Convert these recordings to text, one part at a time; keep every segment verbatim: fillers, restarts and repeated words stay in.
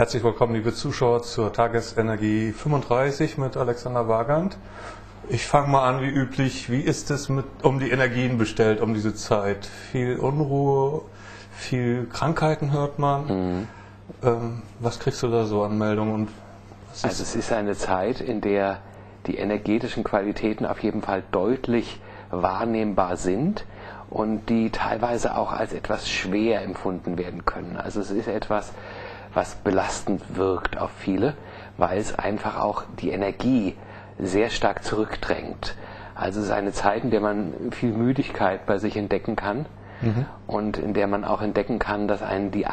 Herzlich willkommen, liebe Zuschauer, zur Tagesenergie fünfunddreißig mit Alexander Wagand. Ich fange mal an wie üblich. Wie ist es mit, um die Energien bestellt, um diese Zeit? Viel Unruhe, viel Krankheiten hört man. Mhm. Ähm, was kriegst du da so an Meldungen? Und was ist also es ist eine Zeit, in der die energetischen Qualitäten auf jeden Fall deutlich wahrnehmbar sind und die teilweise auch als etwas schwer empfunden werden können. Also es ist etwas, was belastend wirkt auf viele, weil es einfach auch die Energie sehr stark zurückdrängt. Also es ist eine Zeit, in der man viel Müdigkeit bei sich entdecken kann, mhm. und in der man auch entdecken kann, dass einen die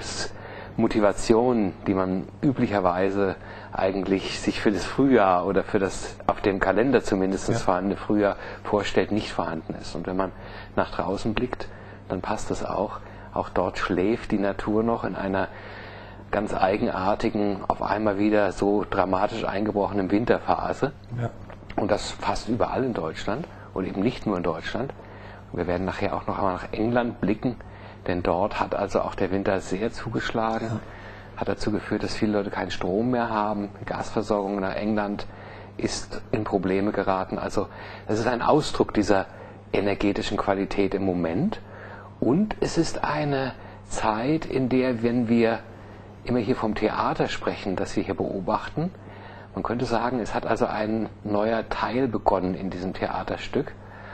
Antriebsmotivation, die man üblicherweise eigentlich sich für das Frühjahr oder für das auf dem Kalender zumindest ja. vorhandene Frühjahr vorstellt, nicht vorhanden ist. Und wenn man nach draußen blickt, dann passt das auch. Auch dort schläft die Natur noch in einer ganz eigenartigen, auf einmal wieder so dramatisch eingebrochenen Winterphase. Ja. Und das fast überall in Deutschland und eben nicht nur in Deutschland. Wir werden nachher auch noch einmal nach England blicken, denn dort hat also auch der Winter sehr zugeschlagen, ja. hat dazu geführt, dass viele Leute keinen Strom mehr haben. Die Gasversorgung nach England ist in Probleme geraten. Also das ist ein Ausdruck dieser energetischen Qualität im Moment. Und es ist eine Zeit, in der, wenn wir immer hier vom Theater sprechen, das wir hier beobachten, man könnte sagen, es hat also ein neuer Teil begonnen in diesem Theaterstück.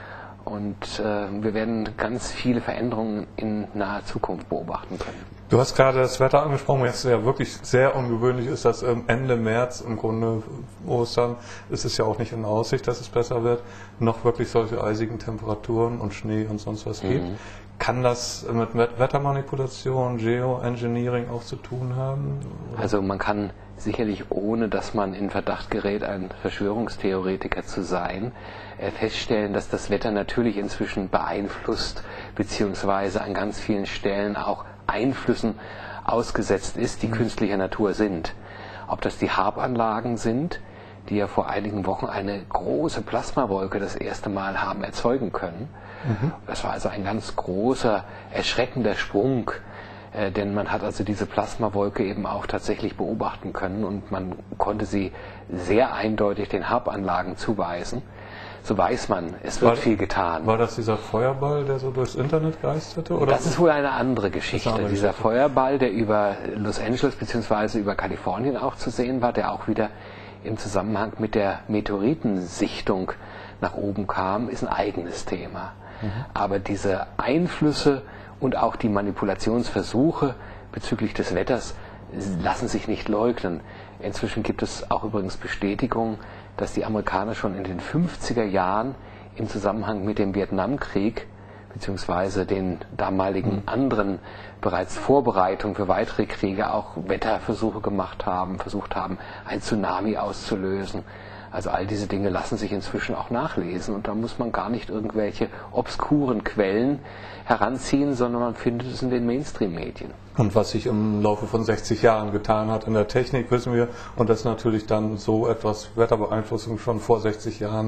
Und äh, wir werden ganz viele Veränderungen in naher Zukunft beobachten können. Du hast gerade das Wetter angesprochen, jetzt ja wirklich sehr ungewöhnlich ist, dass Ende März im Grunde Ostern, ist es ja auch nicht in Aussicht, dass es besser wird, noch wirklich solche eisigen Temperaturen und Schnee und sonst was gibt. Mhm. Kann das mit Wettermanipulation, Geoengineering auch zu tun haben? Oder? Also man kann sicherlich, ohne dass man in Verdacht gerät, ein Verschwörungstheoretiker zu sein, feststellen, dass das Wetter natürlich inzwischen beeinflusst, beziehungsweise an ganz vielen Stellen auch Einflüssen ausgesetzt ist, die mhm. künstlicher Natur sind. Ob das die Harp-Anlagen sind, die ja vor einigen Wochen eine große Plasmawolke das erste Mal haben erzeugen können. Mhm. Das war also ein ganz großer, erschreckender Sprung, äh, denn man hat also diese Plasmawolke eben auch tatsächlich beobachten können und man konnte sie sehr eindeutig den Harp-Anlagen zuweisen. So weiß man, es wird war, viel getan. War das dieser Feuerball, der so durchs Internet geisterte? Oder? Das ist wohl eine andere Geschichte. Eine andere dieser Geschichte. Feuerball, der über Los Angeles bzw. über Kalifornien auch zu sehen war, der auch wieder im Zusammenhang mit der Meteoritensichtung nach oben kam, ist ein eigenes Thema. Mhm. Aber diese Einflüsse und auch die Manipulationsversuche bezüglich des Wetters lassen sich nicht leugnen. Inzwischen gibt es auch übrigens Bestätigung, dass die Amerikaner schon in den fünfziger Jahren im Zusammenhang mit dem Vietnamkrieg beziehungsweise den damaligen mhm. anderen bereits Vorbereitungen für weitere Kriege auch Wetterversuche gemacht haben, versucht haben, ein Tsunami auszulösen. Also all diese Dinge lassen sich inzwischen auch nachlesen und da muss man gar nicht irgendwelche obskuren Quellen heranziehen, sondern man findet es in den Mainstream-Medien. Und was sich im Laufe von sechzig Jahren getan hat in der Technik, wissen wir, und dass natürlich dann so etwas Wetterbeeinflussung schon vor sechzig Jahren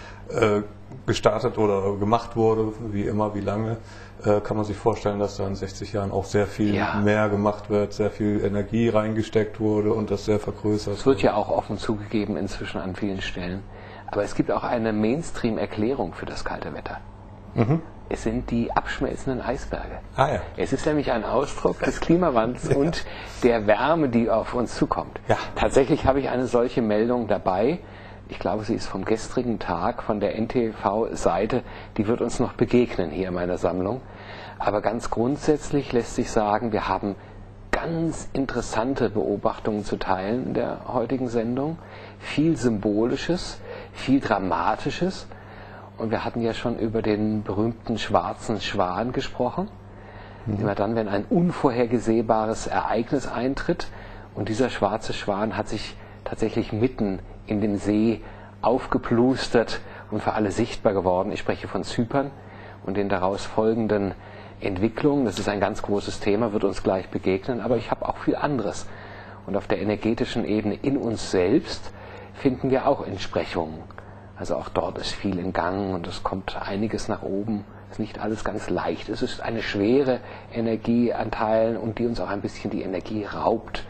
äh, gestartet oder gemacht wurde, wie immer, wie lange, äh, kann man sich vorstellen, dass da in sechzig Jahren auch sehr viel ja. mehr gemacht wird, sehr viel Energie reingesteckt wurde und das sehr vergrößert. Es wird ja auch offen zugegeben inzwischen an vielen Stellen. Aber es gibt auch eine Mainstream-Erklärung für das kalte Wetter. Mhm. Es sind die abschmelzenden Eisberge. Ah, ja. Es ist nämlich ein Ausdruck des Klimawandels ja. und der Wärme, die auf uns zukommt. Ja. Tatsächlich habe ich eine solche Meldung dabei. Ich glaube, sie ist vom gestrigen Tag von der N T V-Seite. Die wird uns noch begegnen hier in meiner Sammlung. Aber ganz grundsätzlich lässt sich sagen, wir haben ganz interessante Beobachtungen zu teilen in der heutigen Sendung. Viel Symbolisches, viel Dramatisches. Und wir hatten ja schon über den berühmten schwarzen Schwan gesprochen. Mhm. Immer dann, wenn ein unvorhergesehbares Ereignis eintritt. Und dieser schwarze Schwan hat sich tatsächlich mitten in dem See aufgeplustert und für alle sichtbar geworden. Ich spreche von Zypern und den daraus folgenden Entwicklungen. Das ist ein ganz großes Thema, wird uns gleich begegnen. Aber ich habe auch viel anderes. Und auf der energetischen Ebene in uns selbst finden wir auch Entsprechungen. Also auch dort ist viel in Gang und es kommt einiges nach oben. Es ist nicht alles ganz leicht. Es ist eine schwere Energie an Teilen und die uns auch ein bisschen die Energie raubt.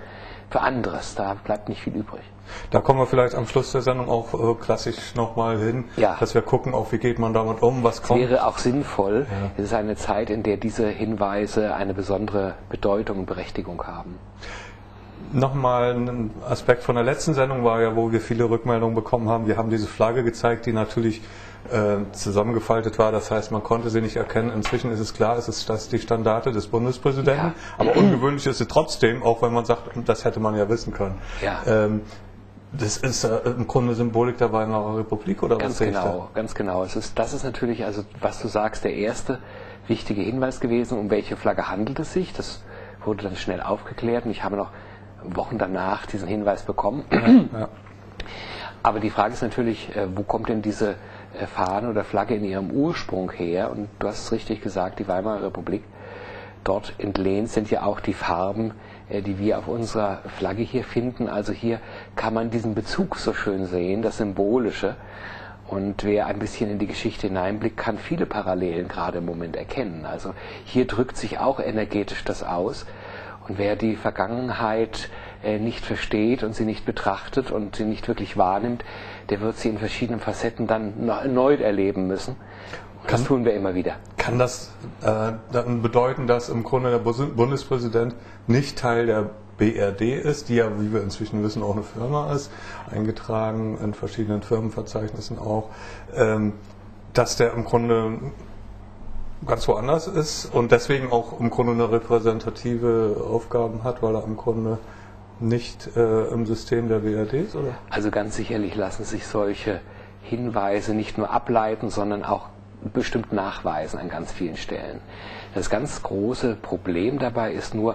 für anderes. Da bleibt nicht viel übrig. Da kommen wir vielleicht am Schluss der Sendung auch äh, klassisch nochmal hin, ja. dass wir gucken, auch wie geht man damit um, was kommt. Es wäre auch sinnvoll. Ja. Es ist eine Zeit, in der diese Hinweise eine besondere Bedeutung und Berechtigung haben. Nochmal ein Aspekt von der letzten Sendung war ja, wo wir viele Rückmeldungen bekommen haben. Wir haben diese Flagge gezeigt, die natürlich äh, zusammengefaltet war. Das heißt, man konnte sie nicht erkennen. Inzwischen ist es klar, es ist das die Standarte des Bundespräsidenten. Ja. Aber ungewöhnlich ist sie trotzdem, auch wenn man sagt, das hätte man ja wissen können. Ja. Ähm, das ist äh, im Grunde Symbolik der Weimarer Republik, oder ganz was? Ganz genau, da? ganz genau. Es ist, das ist natürlich, also was du sagst, der erste wichtige Hinweis gewesen, um welche Flagge handelt es sich. Das wurde dann schnell aufgeklärt und ich habe noch Wochen danach diesen Hinweis bekommen. Ja, ja. Aber die Frage ist natürlich, wo kommt denn diese Fahne oder Flagge in ihrem Ursprung her? Und du hast es richtig gesagt, die Weimarer Republik. Dort entlehnt sind ja auch die Farben, die wir auf unserer Flagge hier finden. Also hier kann man diesen Bezug so schön sehen, das Symbolische. Und wer ein bisschen in die Geschichte hineinblickt, kann viele Parallelen gerade im Moment erkennen. Also hier drückt sich auch energetisch das aus. Und wer die Vergangenheit äh, nicht versteht und sie nicht betrachtet und sie nicht wirklich wahrnimmt, der wird sie in verschiedenen Facetten dann noch erneut erleben müssen. Und kann, das tun wir immer wieder. Kann das äh, dann bedeuten, dass im Grunde der Bundespräsident nicht Teil der B R D ist, die ja, wie wir inzwischen wissen, auch eine Firma ist, eingetragen in verschiedenen Firmenverzeichnissen auch, ähm, dass der im Grunde ganz woanders ist und deswegen auch im Grunde eine repräsentative Aufgaben hat, weil er im Grunde nicht äh, im System der B R D ist, oder? Also ganz sicherlich lassen sich solche Hinweise nicht nur ableiten, sondern auch bestimmt nachweisen an ganz vielen Stellen. Das ganz große Problem dabei ist nur,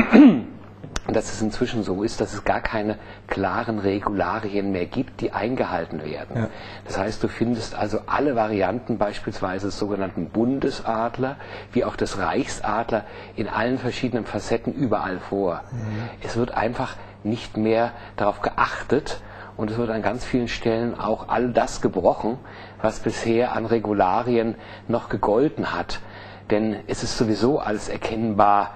dass es inzwischen so ist, dass es gar keine klaren Regularien mehr gibt, die eingehalten werden. Ja. Das heißt, du findest also alle Varianten beispielsweise des sogenannten Bundesadler, wie auch des Reichsadler, in allen verschiedenen Facetten überall vor. Mhm. Es wird einfach nicht mehr darauf geachtet und es wird an ganz vielen Stellen auch all das gebrochen, was bisher an Regularien noch gegolten hat. Denn es ist sowieso alles erkennbar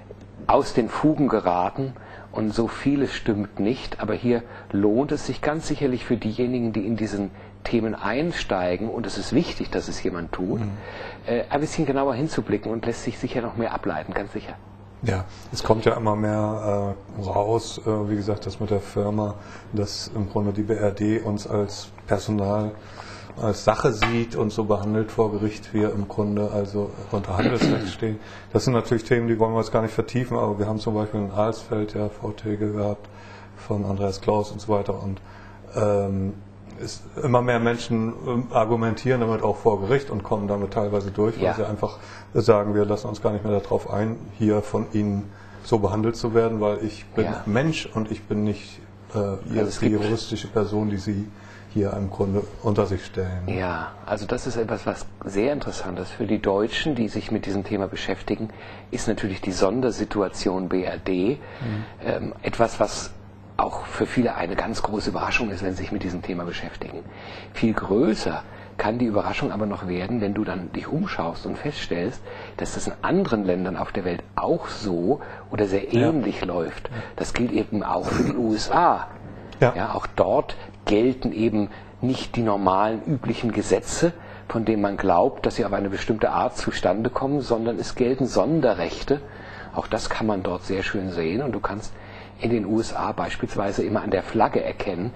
aus den Fugen geraten und so vieles stimmt nicht, aber hier lohnt es sich ganz sicherlich für diejenigen, die in diesen Themen einsteigen, und es ist wichtig, dass es jemand tut, mhm. äh, ein bisschen genauer hinzublicken und lässt sich sicher noch mehr ableiten, ganz sicher. Ja, es kommt ja immer mehr äh, raus, äh, wie gesagt, das mit der Firma, dass im Grunde die B R D uns als Personal als Sache sieht und so behandelt vor Gericht, wir im Grunde also unter Handelsrecht stehen. Das sind natürlich Themen, die wollen wir jetzt gar nicht vertiefen, aber wir haben zum Beispiel in Alsfeld ja Vorträge gehabt von Andreas Klaus und so weiter und ähm, ist, immer mehr Menschen ähm, argumentieren damit auch vor Gericht und kommen damit teilweise durch, weil ja. sie einfach sagen, wir lassen uns gar nicht mehr darauf ein, hier von Ihnen so behandelt zu werden, weil ich bin ja. Mensch und ich bin nicht äh, ihr, also die juristische Person, die Sie hier im Grunde unter sich stellen. Ja, also das ist etwas, was sehr interessant ist. Für die Deutschen, die sich mit diesem Thema beschäftigen, ist natürlich die Sondersituation B R D mhm. ähm, etwas, was auch für viele eine ganz große Überraschung ist, wenn sie sich mit diesem Thema beschäftigen. Viel größer kann die Überraschung aber noch werden, wenn du dann dich umschaust und feststellst, dass das in anderen Ländern auf der Welt auch so oder sehr ähnlich ja. läuft. Das gilt eben auch für die U S A. Ja. Ja, auch dort gelten eben nicht die normalen üblichen Gesetze, von denen man glaubt, dass sie auf eine bestimmte Art zustande kommen, sondern es gelten Sonderrechte. Auch das kann man dort sehr schön sehen und du kannst in den U S A beispielsweise immer an der Flagge erkennen,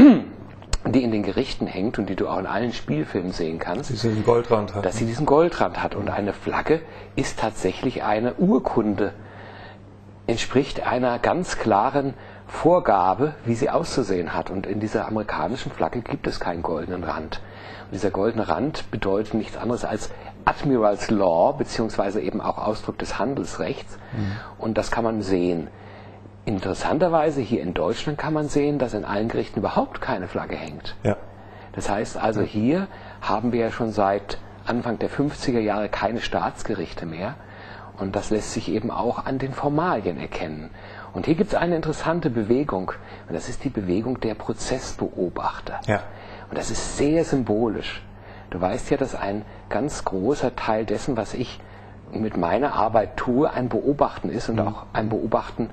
die in den Gerichten hängt und die du auch in allen Spielfilmen sehen kannst, dass sie diesen Goldrand hat. Dass sie diesen Goldrand hat. Und eine Flagge ist tatsächlich eine Urkunde, entspricht einer ganz klaren Vorgabe, wie sie auszusehen hat. Und in dieser amerikanischen Flagge gibt es keinen goldenen Rand. Und dieser goldene Rand bedeutet nichts anderes als Admiral's Law, beziehungsweise eben auch Ausdruck des Handelsrechts. Mhm. Und das kann man sehen. Interessanterweise hier in Deutschland kann man sehen, dass in allen Gerichten überhaupt keine Flagge hängt. Ja. Das heißt also, hier haben wir ja schon seit Anfang der fünfziger Jahre keine Staatsgerichte mehr. Und das lässt sich eben auch an den Formalien erkennen. Und hier gibt es eine interessante Bewegung, und das ist die Bewegung der Prozessbeobachter. Ja. Und das ist sehr symbolisch. Du weißt ja, dass ein ganz großer Teil dessen, was ich mit meiner Arbeit tue, ein Beobachten ist und mhm. auch ein Beobachten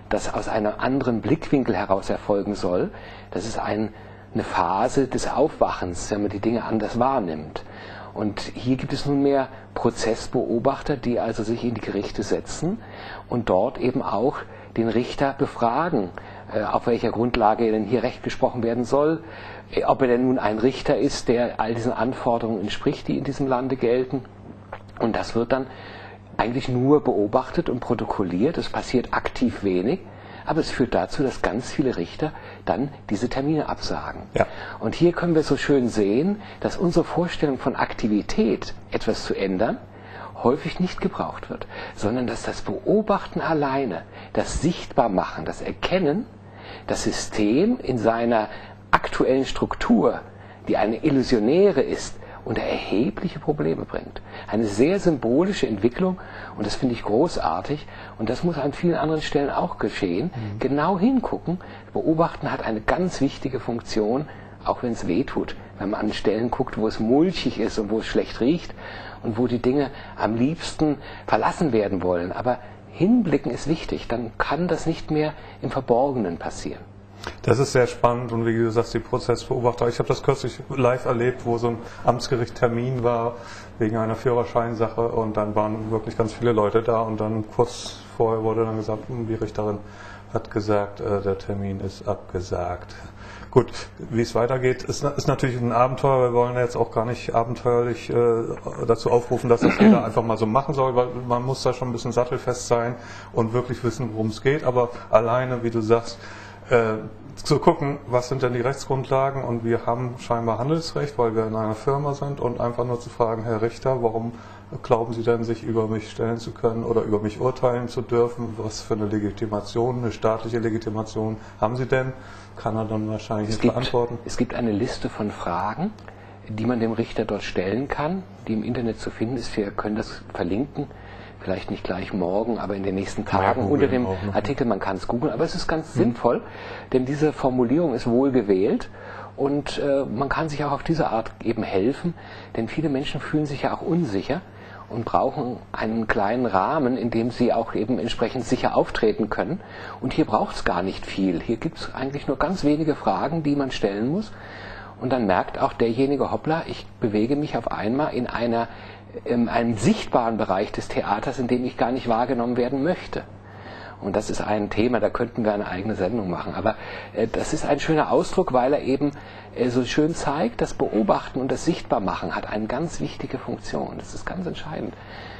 das aus einem anderen Blickwinkel heraus erfolgen soll. Das ist ein, eine Phase des Aufwachens, wenn man die Dinge anders wahrnimmt. Und hier gibt es nunmehr Prozessbeobachter, die also sich in die Gerichte setzen und dort eben auch den Richter befragen, äh, auf welcher Grundlage denn hier Recht gesprochen werden soll, äh, ob er denn nun ein Richter ist, der all diesen Anforderungen entspricht, die in diesem Lande gelten. Und das wird dann eigentlich nur beobachtet und protokolliert. Es passiert aktiv wenig, aber es führt dazu, dass ganz viele Richter dann diese Termine absagen. Ja. Und hier können wir so schön sehen, dass unsere Vorstellung von Aktivität, etwas zu ändern, häufig nicht gebraucht wird, sondern dass das Beobachten alleine, das Sichtbarmachen, das Erkennen, das System in seiner aktuellen Struktur, die eine illusionäre ist, und erhebliche Probleme bringt. Eine sehr symbolische Entwicklung und das finde ich großartig und das muss an vielen anderen Stellen auch geschehen. Mhm. Genau hingucken, beobachten hat eine ganz wichtige Funktion, auch wenn es weh tut. Wenn man an Stellen guckt, wo es mulchig ist und wo es schlecht riecht und wo die Dinge am liebsten verlassen werden wollen. Aber hinblicken ist wichtig, dann kann das nicht mehr im Verborgenen passieren. Das ist sehr spannend und wie du sagst, die Prozessbeobachter. Ich habe das kürzlich live erlebt, wo so ein Amtsgerichttermin war wegen einer Führerscheinsache und dann waren wirklich ganz viele Leute da und dann kurz vorher wurde dann gesagt, die Richterin hat gesagt, äh, der Termin ist abgesagt. Gut, wie es weitergeht, ist, ist natürlich ein Abenteuer. Wir wollen jetzt auch gar nicht abenteuerlich äh, dazu aufrufen, dass das jeder einfach mal so machen soll, weil man muss da schon ein bisschen sattelfest sein und wirklich wissen, worum es geht. Aber alleine, wie du sagst, Äh, zu gucken, was sind denn die Rechtsgrundlagen und wir haben scheinbar Handelsrecht, weil wir in einer Firma sind und einfach nur zu fragen, Herr Richter, warum glauben Sie denn, sich über mich stellen zu können oder über mich urteilen zu dürfen? Was für eine Legitimation, eine staatliche Legitimation haben Sie denn? Kann er dann wahrscheinlich nicht beantworten. Es gibt eine Liste von Fragen, die man dem Richter dort stellen kann, die im Internet zu finden ist. Wir können das verlinken. Vielleicht nicht gleich morgen, aber in den nächsten Tagen ja, unter dem Artikel, man kann es googeln, aber es ist ganz mhm. sinnvoll, denn diese Formulierung ist wohl gewählt und äh, man kann sich auch auf diese Art eben helfen, denn viele Menschen fühlen sich ja auch unsicher und brauchen einen kleinen Rahmen, in dem sie auch eben entsprechend sicher auftreten können und hier braucht es gar nicht viel, hier gibt es eigentlich nur ganz wenige Fragen, die man stellen muss und dann merkt auch derjenige, hoppla, ich bewege mich auf einmal in einer in einem sichtbaren Bereich des Theaters, in dem ich gar nicht wahrgenommen werden möchte. Und das ist ein Thema, da könnten wir eine eigene Sendung machen. Aber äh, das ist ein schöner Ausdruck, weil er eben äh, so schön zeigt, das Beobachten und das Sichtbarmachen hat eine ganz wichtige Funktion. Das ist ganz entscheidend.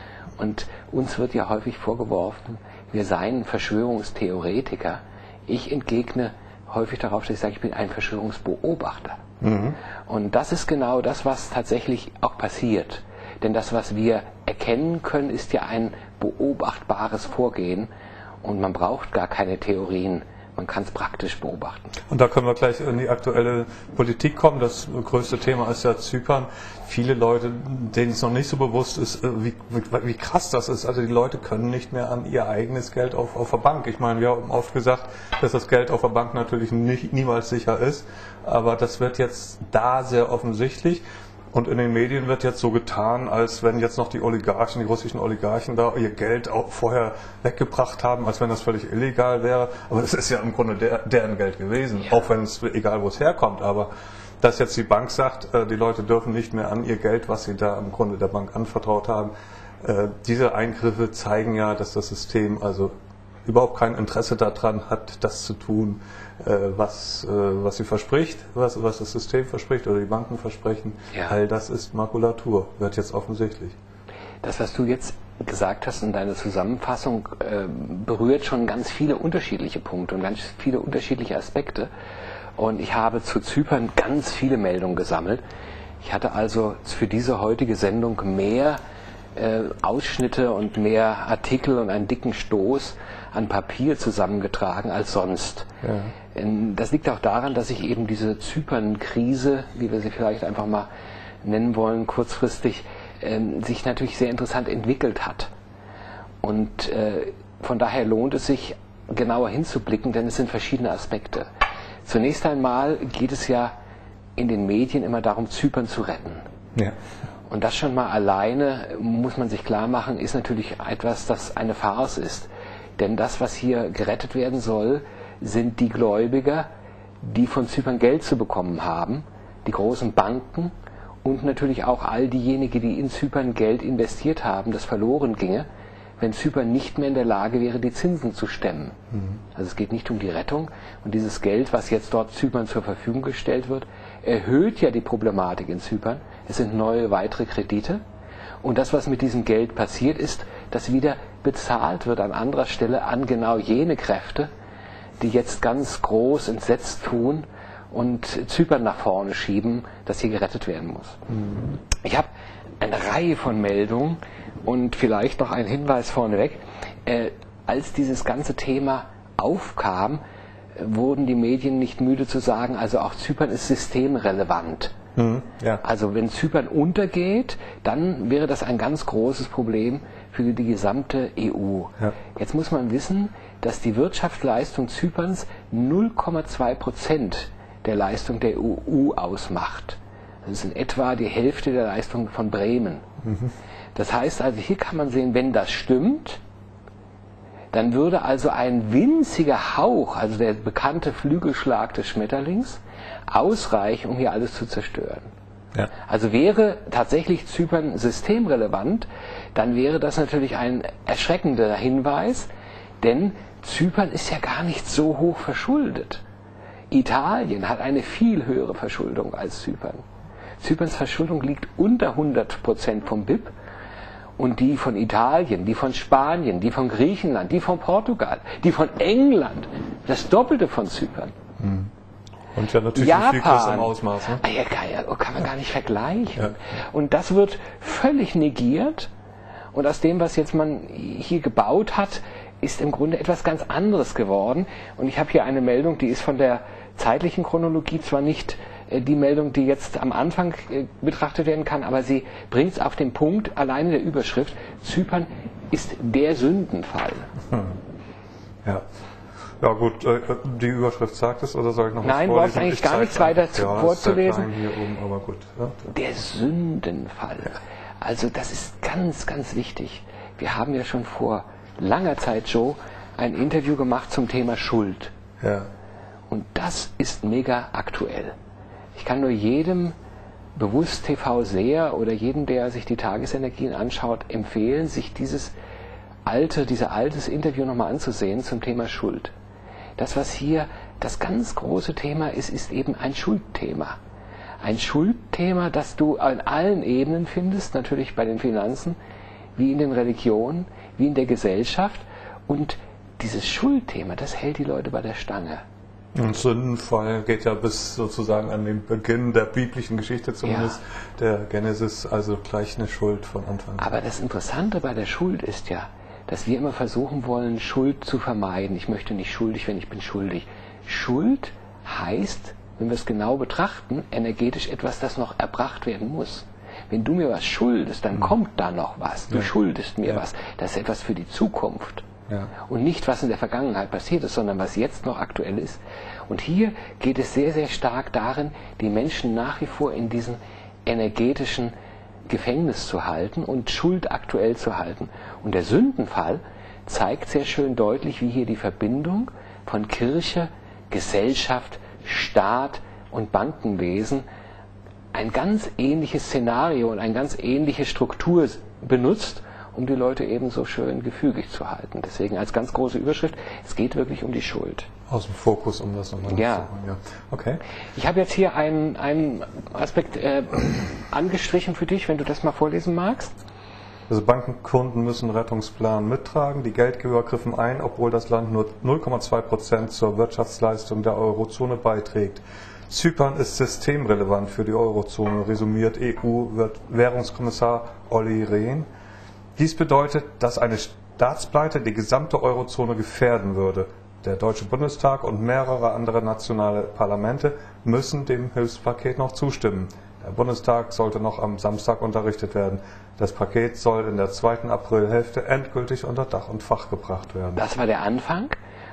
Und uns wird ja häufig vorgeworfen, wir seien Verschwörungstheoretiker. Ich entgegne häufig darauf, dass ich sage, ich bin ein Verschwörungsbeobachter. Mhm. Und das ist genau das, was tatsächlich auch passiert. Denn das, was wir erkennen können, ist ja ein beobachtbares Vorgehen und man braucht gar keine Theorien, man kann es praktisch beobachten. Und da können wir gleich in die aktuelle Politik kommen. Das größte Thema ist ja Zypern. Viele Leute, denen es noch nicht so bewusst ist, wie, wie, wie krass das ist. Also die Leute können nicht mehr an ihr eigenes Geld auf, auf der Bank. Ich meine, wir haben oft gesagt, dass das Geld auf der Bank natürlich nicht, niemals sicher ist. Aber das wird jetzt da sehr offensichtlich. Und in den Medien wird jetzt so getan, als wenn jetzt noch die Oligarchen, die russischen Oligarchen da ihr Geld auch vorher weggebracht haben, als wenn das völlig illegal wäre. Aber es ist ja im Grunde der, deren Geld gewesen, ja. Auch wenn es egal, wo es herkommt. Aber dass jetzt die Bank sagt, die Leute dürfen nicht mehr an ihr Geld, was sie da im Grunde der Bank anvertraut haben, diese Eingriffe zeigen ja, dass das System also überhaupt kein Interesse daran hat, das zu tun, was, was sie verspricht, was, was das System verspricht oder die Banken versprechen. Ja. All das ist Makulatur, wird jetzt offensichtlich. Das, was du jetzt gesagt hast in deiner Zusammenfassung, berührt schon ganz viele unterschiedliche Punkte und ganz viele unterschiedliche Aspekte. Und ich habe zu Zypern ganz viele Meldungen gesammelt. Ich hatte also für diese heutige Sendung mehr äh, Ausschnitte und mehr Artikel und einen dicken Stoß an Papier zusammengetragen als sonst. Ja. Das liegt auch daran, dass sich eben diese Zypern-Krise, wie wir sie vielleicht einfach mal nennen wollen, kurzfristig, äh, sich natürlich sehr interessant entwickelt hat. Und äh, von daher lohnt es sich, genauer hinzublicken, denn es sind verschiedene Aspekte. Zunächst einmal geht es ja in den Medien immer darum, Zypern zu retten. Ja. Und das schon mal alleine, muss man sich klar machen, ist natürlich etwas, das eine Farce ist. Denn das, was hier gerettet werden soll, sind die Gläubiger, die von Zypern Geld zu bekommen haben, die großen Banken und natürlich auch all diejenigen, die in Zypern Geld investiert haben, das verloren ginge, wenn Zypern nicht mehr in der Lage wäre, die Zinsen zu stemmen. Mhm. Also es geht nicht um die Rettung. Und dieses Geld, was jetzt dort Zypern zur Verfügung gestellt wird, erhöht ja die Problematik in Zypern. Es sind neue, weitere Kredite. Und das, was mit diesem Geld passiert, ist, dass wieder bezahlt wird an anderer Stelle an genau jene Kräfte, die jetzt ganz groß entsetzt tun und Zypern nach vorne schieben, dass hier gerettet werden muss. Mhm. Ich habe eine Reihe von Meldungen und vielleicht noch ein Hinweis vorneweg. Äh, als dieses ganze Thema aufkam, wurden die Medien nicht müde zu sagen, also auch Zypern ist systemrelevant. Mhm, ja. Also wenn Zypern untergeht, dann wäre das ein ganz großes Problem für die gesamte E U. Ja. Jetzt muss man wissen, dass die Wirtschaftsleistung Zyperns null Komma zwei Prozent der Leistung der E U ausmacht. Das ist in etwa die Hälfte der Leistung von Bremen. Mhm. Das heißt also, hier kann man sehen, wenn das stimmt, dann würde also ein winziger Hauch, also der bekannte Flügelschlag des Schmetterlings, ausreichen, um hier alles zu zerstören. Ja. Also wäre tatsächlich Zypern systemrelevant, dann wäre das natürlich ein erschreckender Hinweis, denn Zypern ist ja gar nicht so hoch verschuldet. Italien hat eine viel höhere Verschuldung als Zypern. Zyperns Verschuldung liegt unter hundert Prozent vom B I P und die von Italien, die von Spanien, die von Griechenland, die von Portugal, die von England, das Doppelte von Zypern. Und ja natürlich Japan, ein viel größerem Ausmaß. Ne? Ah, ja, kann, kann man gar nicht vergleichen. Ja. Und das wird völlig negiert und aus dem, was jetzt man hier gebaut hat, ist im Grunde etwas ganz anderes geworden. Und ich habe hier eine Meldung, die ist von der zeitlichen Chronologie zwar nicht die Meldung, die jetzt am Anfang betrachtet werden kann, aber sie bringt es auf den Punkt, alleine der Überschrift, Zypern ist der Sündenfall. Hm. Ja. Ja gut, die Überschrift sagt es, oder soll ich noch was Nein, vorlesen? Nein, du brauchst eigentlich gar nichts weiter ja, vorzulesen. Hier oben, aber gut. Ja. Der Sündenfall. Also das ist ganz, ganz wichtig. Wir haben ja schon vor langer Zeit, Joe, ein Interview gemacht zum Thema Schuld. Ja. Und das ist mega aktuell. Ich kann nur jedem bewusst T V-Seher oder jedem, der sich die Tagesenergien anschaut, empfehlen, sich dieses alte, dieser altes Interview nochmal anzusehen zum Thema Schuld. Das, was hier das ganz große Thema ist, ist eben ein Schuldthema. Ein Schuldthema, das du an allen Ebenen findest, natürlich bei den Finanzen, wie in den Religionen, wie in der Gesellschaft. Und dieses Schuldthema, das hält die Leute bei der Stange. Und Sündenfall geht ja bis sozusagen an den Beginn der biblischen Geschichte zumindest, ja. Der Genesis, also gleich eine Schuld von Anfang an. Aber das Interessante bei der Schuld ist ja, dass wir immer versuchen wollen, Schuld zu vermeiden. Ich möchte nicht schuldig werden, ich bin schuldig. Schuld heißt, wenn wir es genau betrachten, energetisch etwas, das noch erbracht werden muss. Wenn du mir was schuldest, dann mhm. kommt da noch was. Du ja. schuldest mir ja. was. Das ist etwas für die Zukunft. Ja. Und nicht, was in der Vergangenheit passiert ist, sondern was jetzt noch aktuell ist. Und hier geht es sehr, sehr stark darin, die Menschen nach wie vor in diesem energetischen Gefängnis zu halten und Schuld aktuell zu halten. Und der Sündenfall zeigt sehr schön deutlich, wie hier die Verbindung von Kirche, Gesellschaft, Staat und Bankenwesen ein ganz ähnliches Szenario und eine ganz ähnliche Struktur benutzt, um die Leute eben so schön gefügig zu halten. Deswegen als ganz große Überschrift, es geht wirklich um die Schuld. Aus dem Fokus, um das nochmal ja. zu sagen. Ja. Okay. Ich habe jetzt hier einen, einen Aspekt äh, angestrichen für dich, wenn du das mal vorlesen magst. Also Bankenkunden müssen Rettungsplan mittragen. Die Geldgeber griffen ein, obwohl das Land nur null Komma zwei Prozent zur Wirtschaftsleistung der Eurozone beiträgt. Zypern ist systemrelevant für die Eurozone, resümiert E U-Währungskommissar Olli Rehn. Dies bedeutet, dass eine Staatspleite die gesamte Eurozone gefährden würde. Der Deutsche Bundestag und mehrere andere nationale Parlamente müssen dem Hilfspaket noch zustimmen. Der Bundestag sollte noch am Samstag unterrichtet werden. Das Paket soll in der zweiten Aprilhälfte endgültig unter Dach und Fach gebracht werden. Das war der Anfang.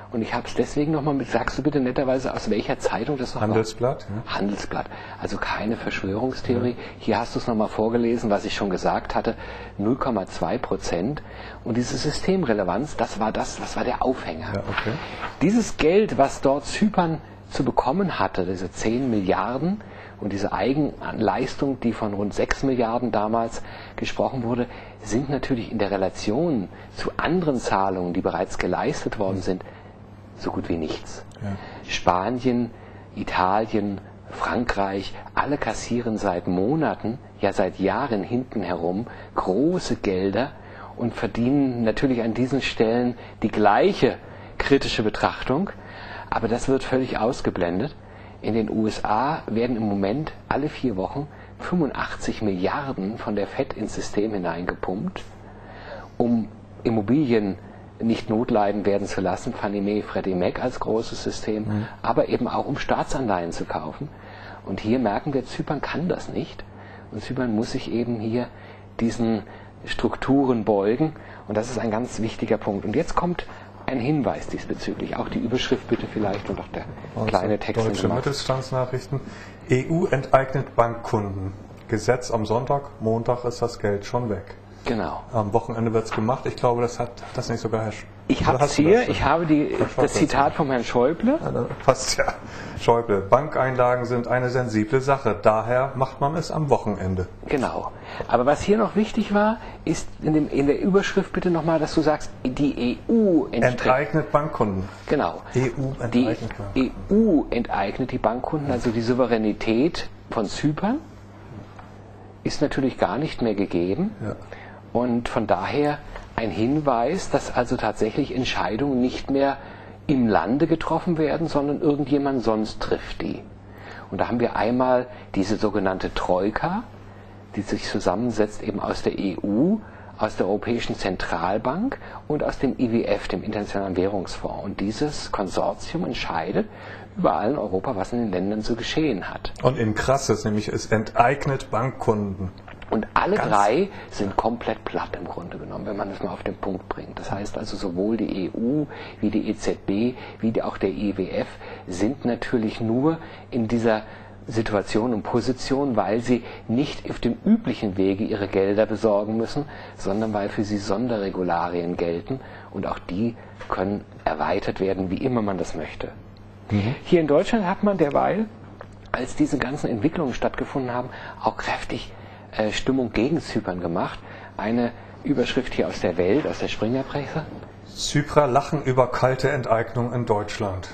Und ich habe es deswegen nochmal mit, sagst du bitte netterweise, aus welcher Zeitung das noch Handelsblatt, war? Ja. Handelsblatt. Also keine Verschwörungstheorie. Ja. Hier hast du es nochmal vorgelesen, was ich schon gesagt hatte. null Komma zwei Prozent. Und diese Systemrelevanz, das war das, was war der Aufhänger. Ja, okay. Dieses Geld, was dort Zypern zu bekommen hatte, diese zehn Milliarden und diese Eigenleistung, die von rund sechs Milliarden damals gesprochen wurde, sind natürlich in der Relation zu anderen Zahlungen, die bereits geleistet worden sind, so gut wie nichts. Ja. Spanien, Italien, Frankreich, alle kassieren seit Monaten, ja seit Jahren hinten herum große Gelder und verdienen natürlich an diesen Stellen die gleiche kritische Betrachtung, aber das wird völlig ausgeblendet. In den U S A werden im Moment alle vier Wochen fünfundachtzig Milliarden von der Fed ins System hineingepumpt, um Immobilien nicht notleiden werden zu lassen, Fannie Mae, Freddie Mac als großes System, mhm. aber eben auch um Staatsanleihen zu kaufen. Und hier merken wir, Zypern kann das nicht. Und Zypern muss sich eben hier diesen Strukturen beugen. Und das ist ein ganz wichtiger Punkt. Und jetzt kommt ein Hinweis diesbezüglich. Auch die Überschrift bitte vielleicht und auch der also kleine Text. Deutsche Mittelstandsnachrichten. E U enteignet Bankkunden. Gesetz am Sonntag, Montag ist das Geld schon weg. Genau. Am Wochenende wird es gemacht. Ich glaube, das hat das nicht sogar Herr Sch Ich habe es hier, ich habe die, das Zitat von Herrn Schäuble. Ja, das passt ja. Schäuble, Bankeinlagen sind eine sensible Sache, daher macht man es am Wochenende. Genau. Aber was hier noch wichtig war, ist in, dem, in der Überschrift bitte nochmal, dass du sagst, die E U enteignet Bankkunden. Genau. E U enteignet die E U enteignet die Bankkunden, also die Souveränität von Zypern ist natürlich gar nicht mehr gegeben. Ja. Und von daher ein Hinweis, dass also tatsächlich Entscheidungen nicht mehr im Lande getroffen werden, sondern irgendjemand sonst trifft die. Und da haben wir einmal diese sogenannte Troika, die sich zusammensetzt eben aus der E U, aus der Europäischen Zentralbank und aus dem I W F, dem Internationalen Währungsfonds. Und dieses Konsortium entscheidet überall in Europa, was in den Ländern zu geschehen hat. Und eben krass ist nämlich, es enteignet Bankkunden. Und alle Ganz drei sind komplett platt im Grunde genommen, wenn man das mal auf den Punkt bringt. Das heißt also, sowohl die E U wie die E Z B wie auch der I W F sind natürlich nur in dieser Situation und Position, weil sie nicht auf dem üblichen Wege ihre Gelder besorgen müssen, sondern weil für sie Sonderregularien gelten und auch die können erweitert werden, wie immer man das möchte. Mhm. Hier in Deutschland hat man derweil, als diese ganzen Entwicklungen stattgefunden haben, auch kräftig äh, Stimmung gegen Zypern gemacht. Eine Überschrift hier aus der Welt, aus der Springerpresse. Zyprer lachen über kalte Enteignung in Deutschland.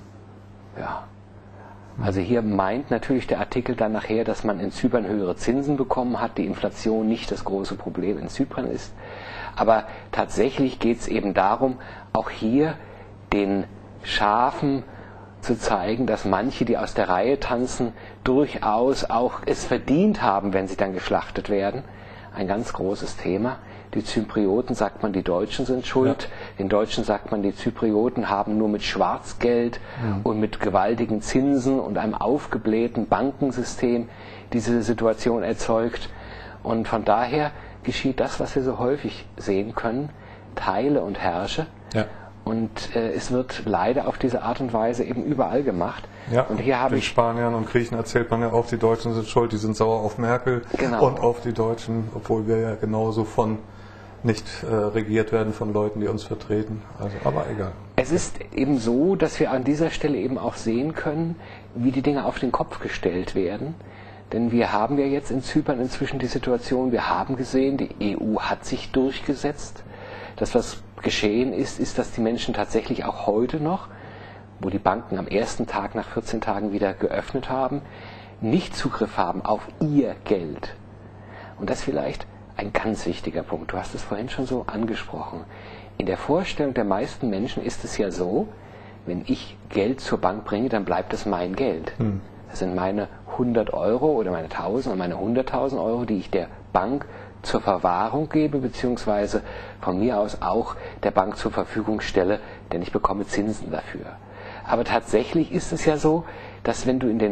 Ja. Also hier meint natürlich der Artikel dann nachher, dass man in Zypern höhere Zinsen bekommen hat, die Inflation nicht das große Problem in Zypern ist. Aber tatsächlich geht es eben darum, auch hier den Schafen zu zeigen, dass manche, die aus der Reihe tanzen, durchaus auch es verdient haben, wenn sie dann geschlachtet werden. Ein ganz großes Thema. Die Zyprioten, sagt man, die Deutschen sind schuld. Ja. Den Deutschen sagt man, die Zyprioten haben nur mit Schwarzgeld ja. und mit gewaltigen Zinsen und einem aufgeblähten Bankensystem diese Situation erzeugt. Und von daher geschieht das, was wir so häufig sehen können, teile und herrsche. Ja. Und äh, es wird leider auf diese Art und Weise eben überall gemacht. Ja, und hier habe den ich Spaniern und Griechen erzählt man ja auch, die Deutschen sind schuld, die sind sauer auf Merkel genau. und auf die Deutschen, obwohl wir ja genauso von nicht äh, regiert werden von Leuten, die uns vertreten. Also, aber egal. Es ist eben so, dass wir an dieser Stelle eben auch sehen können, wie die Dinge auf den Kopf gestellt werden. Denn wir haben ja jetzt in Zypern inzwischen die Situation, wir haben gesehen, die E U hat sich durchgesetzt. Das, was geschehen ist, ist, dass die Menschen tatsächlich auch heute noch, wo die Banken am ersten Tag nach vierzehn Tagen wieder geöffnet haben, nicht Zugriff haben auf ihr Geld. Und das vielleicht ein ganz wichtiger Punkt. Du hast es vorhin schon so angesprochen. In der Vorstellung der meisten Menschen ist es ja so, wenn ich Geld zur Bank bringe, dann bleibt es mein Geld. Hm. Das sind meine hundert Euro oder meine tausend oder meine hunderttausend Euro, die ich der Bank zur Verwahrung gebe, beziehungsweise von mir aus auch der Bank zur Verfügung stelle, denn ich bekomme Zinsen dafür. Aber tatsächlich ist es ja so, dass wenn du in den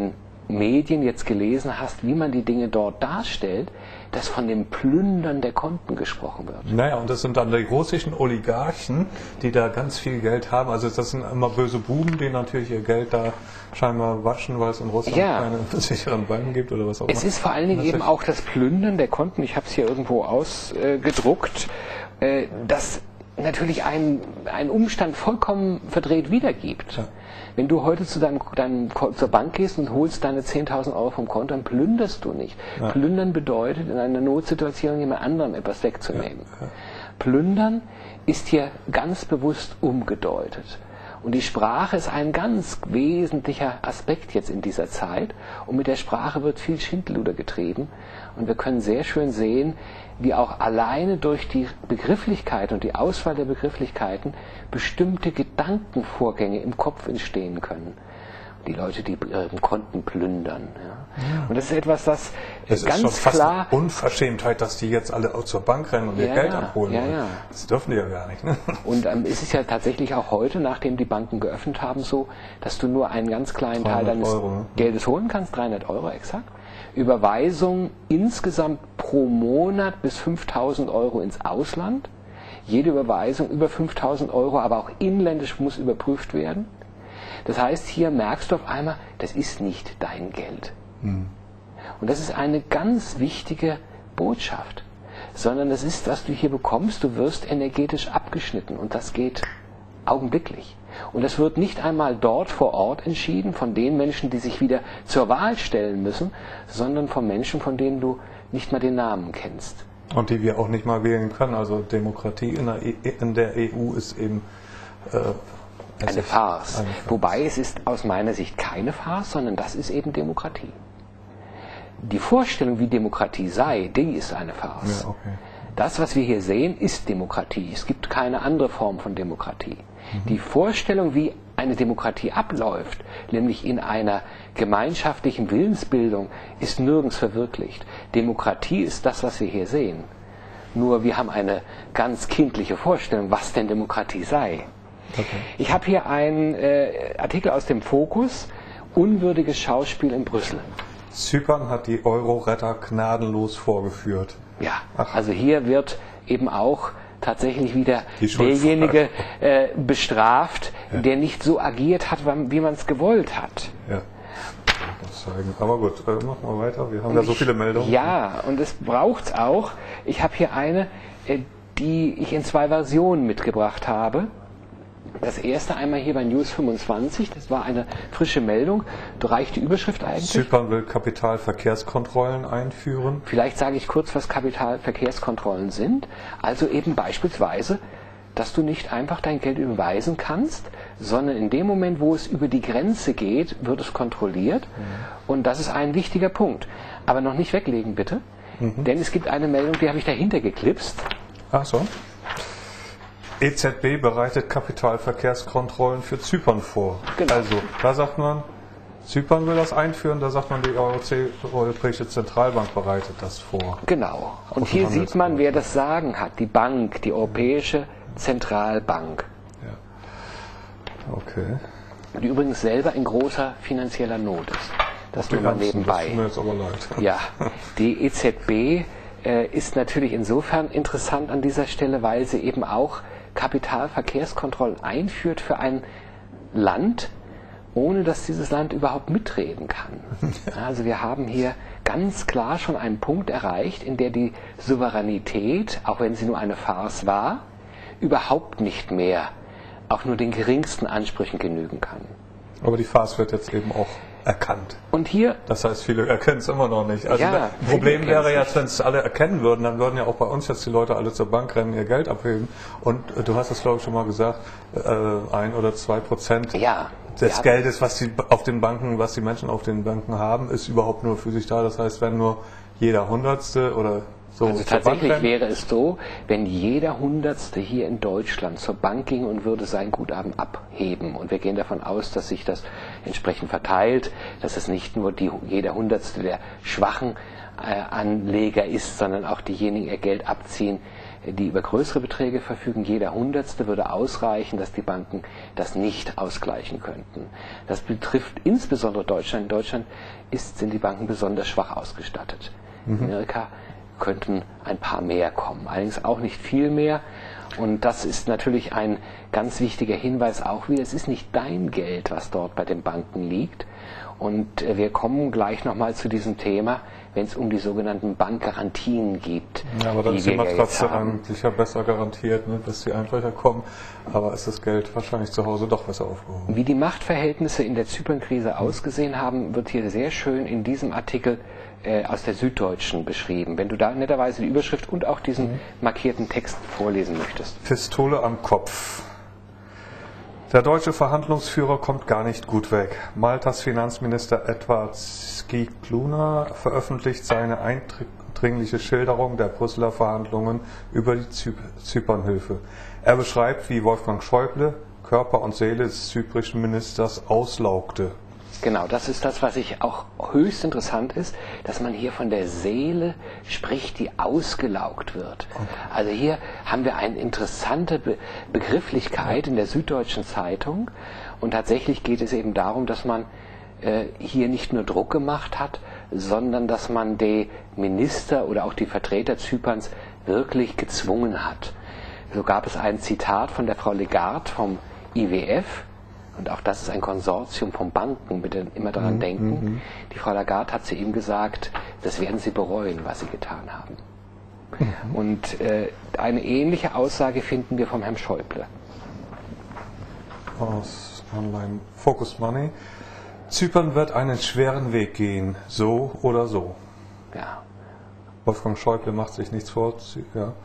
Medien jetzt gelesen hast, wie man die Dinge dort darstellt, dass von dem Plündern der Konten gesprochen wird. Naja, und das sind dann die russischen Oligarchen, die da ganz viel Geld haben. Also das sind immer böse Buben, die natürlich ihr Geld da scheinbar waschen, weil es in Russland ja. keine sicheren Banken gibt oder was auch immer. Es ist vor allen Dingen eben auch das Plündern der Konten, ich habe es hier irgendwo ausgedruckt, äh, das natürlich einen, einen Umstand vollkommen verdreht wiedergibt. Ja. Wenn du heute zu deinem, deinem, zur Bank gehst und holst deine zehntausend Euro vom Konto, dann plünderst du nicht. Ja. Plündern bedeutet, in einer Notsituation jemand anderem etwas wegzunehmen. Ja. Ja. Plündern ist hier ganz bewusst umgedeutet. Und die Sprache ist ein ganz wesentlicher Aspekt jetzt in dieser Zeit. Und mit der Sprache wird viel Schindluder getrieben. Und wir können sehr schön sehen, wie auch alleine durch die Begrifflichkeit und die Auswahl der Begrifflichkeiten bestimmte Gedankenvorgänge im Kopf entstehen können. Die Leute, die ihre Konten plündern. Ja. Ja. Und das ist etwas, das es ganz ist schon fast klar... eine Unverschämtheit, dass die jetzt alle auch zur Bank rennen und ihr ja, Geld abholen. Ja, ja. Das dürfen die ja gar nicht. Ne? Und ähm, es ist ja tatsächlich auch heute, nachdem die Banken geöffnet haben, so, dass du nur einen ganz kleinen Teil deines Euro, ne? Geldes holen kannst, dreihundert Euro exakt. Überweisung insgesamt pro Monat bis fünftausend Euro ins Ausland. Jede Überweisung über fünftausend Euro, aber auch inländisch muss überprüft werden. Das heißt, hier merkst du auf einmal, das ist nicht dein Geld. Hm. Und das ist eine ganz wichtige Botschaft. Sondern das ist, was du hier bekommst, du wirst energetisch abgeschnitten und das geht augenblicklich. Und das wird nicht einmal dort vor Ort entschieden von den Menschen, die sich wieder zur Wahl stellen müssen, sondern von Menschen, von denen du nicht mal den Namen kennst. Und die wir auch nicht mal wählen können. Also Demokratie in der, e in der E U ist eben äh, eine Farce. eine Farce. Wobei es ist aus meiner Sicht keine Farce, sondern das ist eben Demokratie. Die Vorstellung, wie Demokratie sei, die ist eine Farce. Ja, okay. Das, was wir hier sehen, ist Demokratie. Es gibt keine andere Form von Demokratie. Mhm. Die Vorstellung, wie eine Demokratie abläuft, nämlich in einer gemeinschaftlichen Willensbildung, ist nirgends verwirklicht. Demokratie ist das, was wir hier sehen. Nur wir haben eine ganz kindliche Vorstellung, was denn Demokratie sei. Okay. Ich habe hier einen äh, Artikel aus dem Fokus, unwürdiges Schauspiel in Brüssel. Zypern hat die Euro-Retter gnadenlos vorgeführt. Ja, Ach. also hier wird eben auch tatsächlich wieder derjenige äh, bestraft, ja. der nicht so agiert hat, wie man es gewollt hat. Ja. Aber gut, äh, machen wir weiter. Wir haben und ja so viele Meldungen. Ja, und es braucht es auch. Ich habe hier eine, äh, die ich in zwei Versionen mitgebracht habe. Das erste einmal hier bei News fünfundzwanzig, das war eine frische Meldung, da reicht die Überschrift eigentlich. Zypern will Kapitalverkehrskontrollen einführen. Vielleicht sage ich kurz, was Kapitalverkehrskontrollen sind. Also eben beispielsweise, dass du nicht einfach dein Geld überweisen kannst, sondern in dem Moment, wo es über die Grenze geht, wird es kontrolliert. Mhm. Und das ist ein wichtiger Punkt. Aber noch nicht weglegen, bitte. Mhm. Denn es gibt eine Meldung, die habe ich dahinter geklipst. Ach so. E Z B bereitet Kapitalverkehrskontrollen für Zypern vor. Genau. Also, da sagt man, Zypern will das einführen, da sagt man, die Europäische Zentralbank bereitet das vor. Genau. Und hier sieht man, wer das Sagen hat. Die Bank, die Europäische Zentralbank. Ja. Okay. Die übrigens selber in großer finanzieller Not ist. Das nur mal nebenbei. Das tut mir jetzt aber leid. Ja, die E Z B äh, ist natürlich insofern interessant an dieser Stelle, weil sie eben auch Kapitalverkehrskontrollen einführt für ein Land, ohne dass dieses Land überhaupt mitreden kann. Also wir haben hier ganz klar schon einen Punkt erreicht, in der die Souveränität, auch wenn sie nur eine Farce war, überhaupt nicht mehr auch nur den geringsten Ansprüchen genügen kann. Aber die Farce wird jetzt eben auch erkannt. Und hier, das heißt, viele erkennen es immer noch nicht. Also ja, das Problem wäre jetzt, wenn es alle erkennen würden, dann würden ja auch bei uns jetzt die Leute alle zur Bank rennen, ihr Geld abheben. Und äh, du hast es, glaube ich, schon mal gesagt, äh, ein oder zwei Prozent ja, des Geldes, was die auf den Banken, was die Menschen auf den Banken haben, ist überhaupt nur für sich da. Das heißt, wenn nur jeder Hundertste oder so. Also tatsächlich wäre es so, wenn jeder Hundertste hier in Deutschland zur Bank ging und würde sein Guthaben abheben. Und wir gehen davon aus, dass sich das entsprechend verteilt, dass es nicht nur die, jeder Hundertste der schwachen äh, Anleger ist, sondern auch diejenigen ihr Geld abziehen, die über größere Beträge verfügen. Jeder Hundertste würde ausreichen, dass die Banken das nicht ausgleichen könnten. Das betrifft insbesondere Deutschland. In Deutschland ist, sind die Banken besonders schwach ausgestattet. Mhm. In Amerika könnten ein paar mehr kommen, allerdings auch nicht viel mehr. Und das ist natürlich ein ganz wichtiger Hinweis auch wieder, es ist nicht dein Geld, was dort bei den Banken liegt. Und wir kommen gleich nochmal zu diesem Thema, wenn es um die sogenannten Bankgarantien geht. Ja, aber dann ist die Matratze eigentlich ja besser garantiert, ne, dass die Einbrecher kommen. Aber ist das Geld wahrscheinlich zu Hause doch besser aufgehoben. Wie die Machtverhältnisse in der Zypernkrise ausgesehen haben, wird hier sehr schön in diesem Artikel äh, aus der Süddeutschen beschrieben. Wenn du da netterweise die Überschrift und auch diesen mhm. markierten Text vorlesen möchtest. Pistole am Kopf. Der deutsche Verhandlungsführer kommt gar nicht gut weg. Maltas Finanzminister Edward Scicluna veröffentlicht seine eindringliche Schilderung der Brüsseler Verhandlungen über die Zypernhilfe. Er beschreibt, wie Wolfgang Schäuble Körper und Seele des zyprischen Ministers auslaugte. Genau, das ist das, was ich auch höchst interessant ist, dass man hier von der Seele spricht, die ausgelaugt wird. Also hier haben wir eine interessante Be- Begrifflichkeit in der Süddeutschen Zeitung und tatsächlich geht es eben darum, dass man äh, hier nicht nur Druck gemacht hat, sondern dass man die Minister oder auch die Vertreter Zyperns wirklich gezwungen hat. So gab es ein Zitat von der Frau Lagarde vom I W F. Und auch das ist ein Konsortium von Banken, bitte immer daran denken. Mhm. Die Frau Lagarde hat zu ihm gesagt, das werden Sie bereuen, was Sie getan haben. Mhm. Und äh, eine ähnliche Aussage finden wir vom Herrn Schäuble. Aus Online Focus Money. Zypern wird einen schweren Weg gehen, so oder so. Ja. Wolfgang Schäuble macht sich nichts vor. Ja.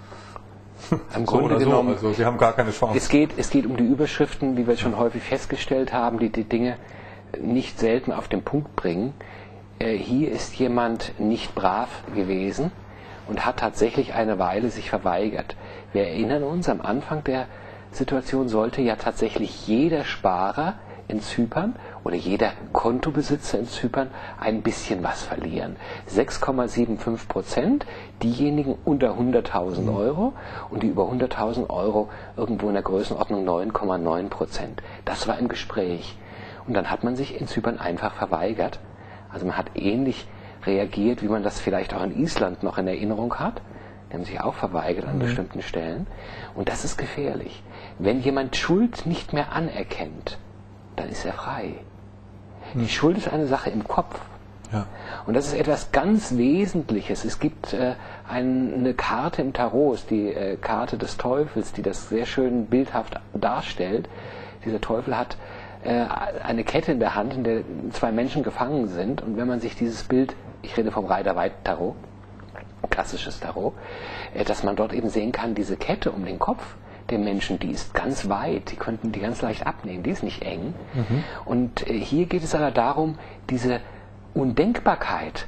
Im Grunde so genommen, so. Also, Sie haben gar keine Chance. Es geht, es geht um die Überschriften, wie wir schon häufig festgestellt haben, die die Dinge nicht selten auf den Punkt bringen. Äh, hier ist jemand nicht brav gewesen und hat tatsächlich eine Weile sich verweigert. Wir erinnern uns, am Anfang der Situation sollte ja tatsächlich jeder Sparer in Zypern oder jeder Kontobesitzer in Zypern ein bisschen was verlieren. sechs Komma fünfundsiebzig Prozent, diejenigen unter hunderttausend Euro und die über hunderttausend Euro irgendwo in der Größenordnung neun Komma neun Prozent. Das war im Gespräch. Und dann hat man sich in Zypern einfach verweigert. Also man hat ähnlich reagiert, wie man das vielleicht auch in Island noch in Erinnerung hat. Die haben sich auch verweigert an mhm. bestimmten Stellen. Und das ist gefährlich. Wenn jemand Schuld nicht mehr anerkennt, dann ist er frei. Die hm. Schuld ist eine Sache im Kopf. Ja. Und das ist etwas ganz Wesentliches. Es gibt äh, ein, eine Karte im Tarot, die äh, Karte des Teufels, die das sehr schön bildhaft darstellt. Dieser Teufel hat äh, eine Kette in der Hand, in der zwei Menschen gefangen sind. Und wenn man sich dieses Bild, ich rede vom Rider-Waite-Tarot, klassisches Tarot, äh, dass man dort eben sehen kann, diese Kette um den Kopf der Menschen, die ist ganz weit, die könnten die ganz leicht abnehmen, die ist nicht eng. Mhm. Und äh, hier geht es aber darum, diese Undenkbarkeit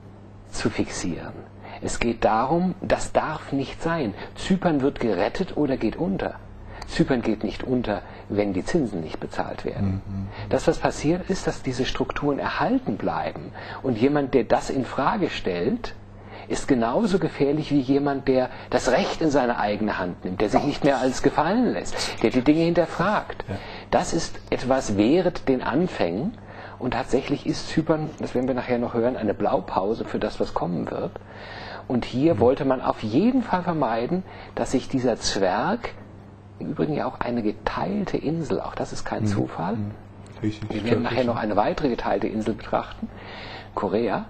zu fixieren. Es geht darum, das darf nicht sein. Zypern wird gerettet oder geht unter. Zypern geht nicht unter, wenn die Zinsen nicht bezahlt werden. Mhm. Das, was passiert, ist, dass diese Strukturen erhalten bleiben. Und jemand, der das in Frage stellt, ist genauso gefährlich wie jemand, der das Recht in seine eigene Hand nimmt, der sich nicht mehr alles gefallen lässt, der die Dinge hinterfragt. Ja. Das ist etwas während den Anfängen und tatsächlich ist Zypern, das werden wir nachher noch hören, eine Blaupause für das, was kommen wird. Und hier mhm. wollte man auf jeden Fall vermeiden, dass sich dieser Zwerg, im Übrigen ja auch eine geteilte Insel, auch das ist kein mhm. Zufall, mhm. Richtig, wir werden nachher noch eine weitere geteilte Insel betrachten, Korea,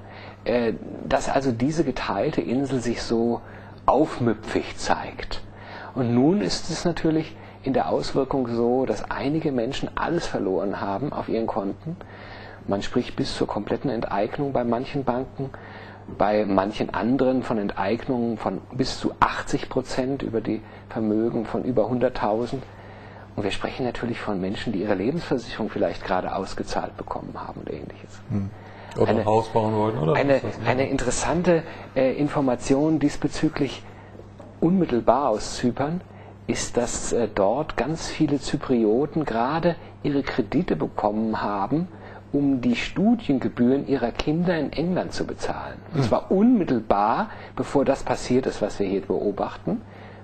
dass also diese geteilte Insel sich so aufmüpfig zeigt. Und nun ist es natürlich in der Auswirkung so, dass einige Menschen alles verloren haben auf ihren Konten. Man spricht bis zur kompletten Enteignung bei manchen Banken, bei manchen anderen von Enteignungen von bis zu achtzig Prozent über die Vermögen von über hunderttausend. Und wir sprechen natürlich von Menschen, die ihre Lebensversicherung vielleicht gerade ausgezahlt bekommen haben und Ähnliches. Hm. Oder eine, ein Haus bauen wollten, oder? Eine, eine interessante äh, Information diesbezüglich unmittelbar aus Zypern ist, dass äh, dort ganz viele Zyprioten gerade ihre Kredite bekommen haben, um die Studiengebühren ihrer Kinder in England zu bezahlen. Und zwar unmittelbar, bevor das passiert ist, was wir hier beobachten.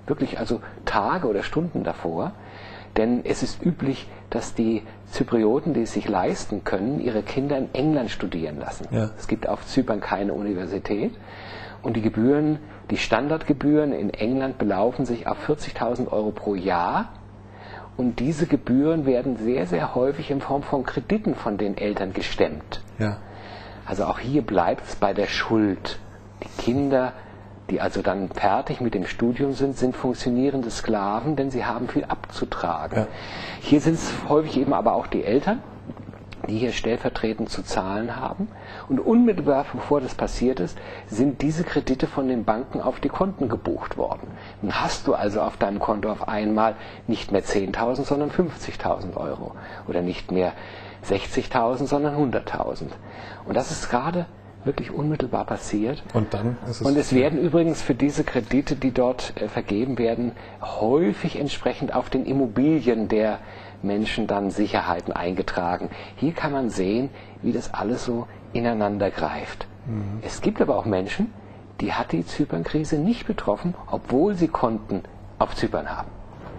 wirklich also Tage oder Stunden davor. Denn es ist üblich, dass die Zyprioten, die es sich leisten können, ihre Kinder in England studieren lassen. Ja. Es gibt auf Zypern keine Universität. Und die Gebühren, die Standardgebühren in England belaufen sich auf vierzigtausend Euro pro Jahr. Und diese Gebühren werden sehr, sehr häufig in Form von Krediten von den Eltern gestemmt. Ja. Also auch hier bleibt es bei der Schuld. Die Kinder, die also dann fertig mit dem Studium sind, sind funktionierende Sklaven, denn sie haben viel abzutragen. Ja. Hier sind es häufig eben aber auch die Eltern, die hier stellvertretend zu zahlen haben. Und unmittelbar bevor das passiert ist, sind diese Kredite von den Banken auf die Konten gebucht worden. Dann hast du also auf deinem Konto auf einmal nicht mehr zehntausend, sondern fünfzigtausend Euro. Oder nicht mehr sechzigtausend, sondern hunderttausend. Und das ist gerade wirklich unmittelbar passiert. Und dann ist es, und es werden übrigens für diese Kredite, die dort äh, vergeben werden, häufig entsprechend auf den Immobilien der Menschen dann Sicherheiten eingetragen. Hier kann man sehen, wie das alles so ineinander greift. Mhm. Es gibt aber auch Menschen, die hat die Zypernkrise nicht betroffen, obwohl sie Konten auf Zypern haben.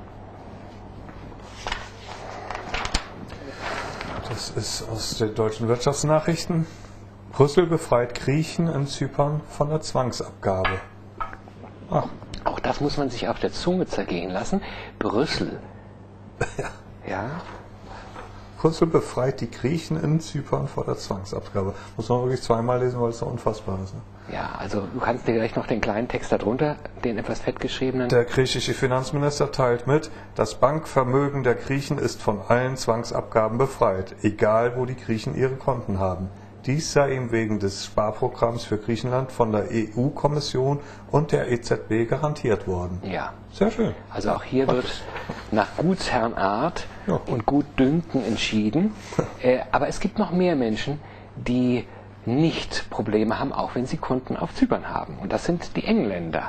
Das ist aus den deutschen Wirtschaftsnachrichten. Brüssel befreit Griechen in Zypern von der Zwangsabgabe. Ach. Auch das muss man sich auf der Zunge zergehen lassen. Brüssel. Ja. Ja. Brüssel befreit die Griechen in Zypern vor der Zwangsabgabe. Muss man wirklich zweimal lesen, weil es so unfassbar ist. Ne? Ja, also du kannst dir gleich noch den kleinen Text darunter, den etwas fettgeschriebenen. Der griechische Finanzminister teilt mit, das Bankvermögen der Griechen ist von allen Zwangsabgaben befreit, egal wo die Griechen ihre Konten haben. Dies sei ihm wegen des Sparprogramms für Griechenland von der E U-Kommission und der E Z B garantiert worden. Ja. Sehr schön. Also auch hier wird nach Gutsherrenart ja. und Gutdünken entschieden. äh, aber es gibt noch mehr Menschen, die nicht Probleme haben, auch wenn sie Konten auf Zypern haben. Und das sind die Engländer.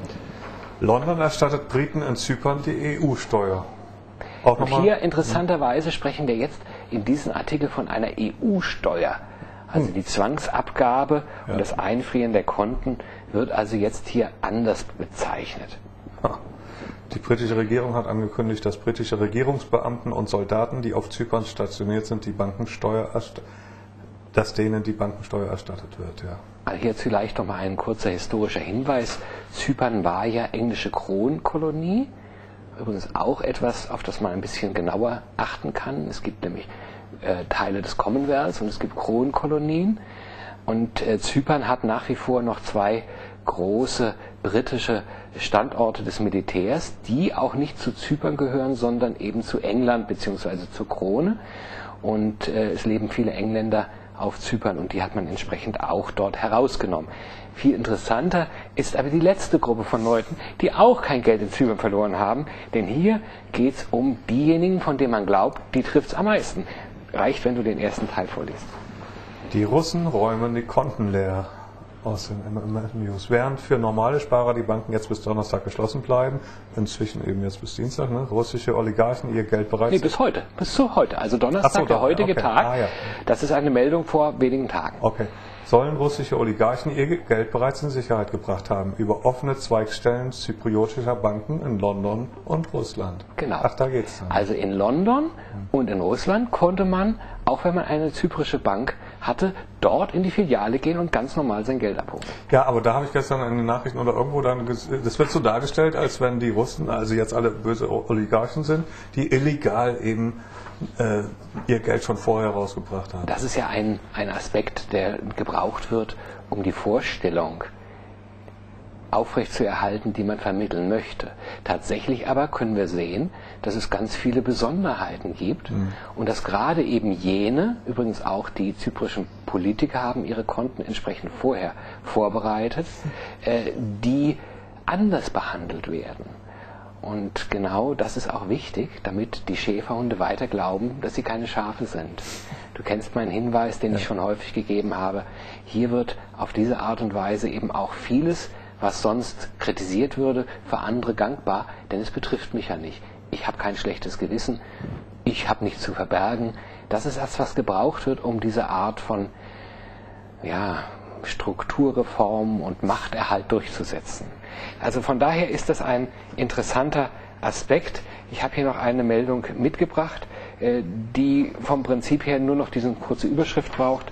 London erstattet Briten in Zypern die E U-Steuer. Auch und hier interessanterweise sprechen wir jetzt in diesem Artikel von einer E U-Steuer. Also die Zwangsabgabe ja. und das Einfrieren der Konten wird also jetzt hier anders bezeichnet. Die britische Regierung hat angekündigt, dass britische Regierungsbeamten und Soldaten, die auf Zypern stationiert sind, die Bankensteuer dass denen die Bankensteuer erstattet wird. Ja. Also hier vielleicht noch mal ein kurzer historischer Hinweis. Zypern war ja englische Kronkolonie. Übrigens auch etwas, auf das man ein bisschen genauer achten kann. Es gibt nämlich äh, Teile des Commonwealths und es gibt Kronkolonien. Und äh, Zypern hat nach wie vor noch zwei große britische Standorte des Militärs, die auch nicht zu Zypern gehören, sondern eben zu England bzw. zur Krone. Und äh, es leben viele Engländer auf Zypern und die hat man entsprechend auch dort herausgenommen. Viel interessanter ist aber die letzte Gruppe von Leuten, die auch kein Geld in Zypern verloren haben, denn hier geht es um diejenigen, von denen man glaubt, die trifft es am meisten. Reicht, wenn du den ersten Teil vorliest. Die Russen räumen die Konten leer. Aus den M M News. Während für normale Sparer die Banken jetzt bis Donnerstag geschlossen bleiben, inzwischen eben jetzt bis Dienstag, ne, russische Oligarchen ihr Geld bereits... Nee, bis heute, bis zu heute. Also Donnerstag, so, der heutige okay. Tag, ah, ja. Das ist eine Meldung vor wenigen Tagen. Okay. Sollen russische Oligarchen ihr Geld bereits in Sicherheit gebracht haben über offene Zweigstellen zypriotischer Banken in London und Russland. Genau. Ach, da geht's dann. Also in London und in Russland konnte man, auch wenn man eine zyprische Bank hatte, dort in die Filiale gehen und ganz normal sein Geld abholen. Ja, aber da habe ich gestern in den Nachrichten oder irgendwo dann, das wird so dargestellt, als wenn die Russen, also jetzt alle böse Oligarchen sind, die illegal eben äh, ihr Geld schon vorher rausgebracht haben. Das ist ja ein, ein Aspekt, der gebraucht wird, um die Vorstellung aufrechtzuerhalten, die man vermitteln möchte. Tatsächlich aber können wir sehen, dass es ganz viele Besonderheiten gibt mhm. und dass gerade eben jene, übrigens auch die zyprischen Politiker haben ihre Konten entsprechend vorher vorbereitet, äh, die anders behandelt werden. Und genau das ist auch wichtig, damit die Schäferhunde weiter glauben, dass sie keine Schafe sind. Du kennst meinen Hinweis, den ja. ich schon häufig gegeben habe. Hier wird auf diese Art und Weise eben auch vieles, was sonst kritisiert würde, für andere gangbar, denn es betrifft mich ja nicht. Ich habe kein schlechtes Gewissen, ich habe nichts zu verbergen. Das ist das, was gebraucht wird, um diese Art von ja, Strukturreformen und Machterhalt durchzusetzen. Also von daher ist das ein interessanter Aspekt. Ich habe hier noch eine Meldung mitgebracht, die vom Prinzip her nur noch diese kurze Überschrift braucht.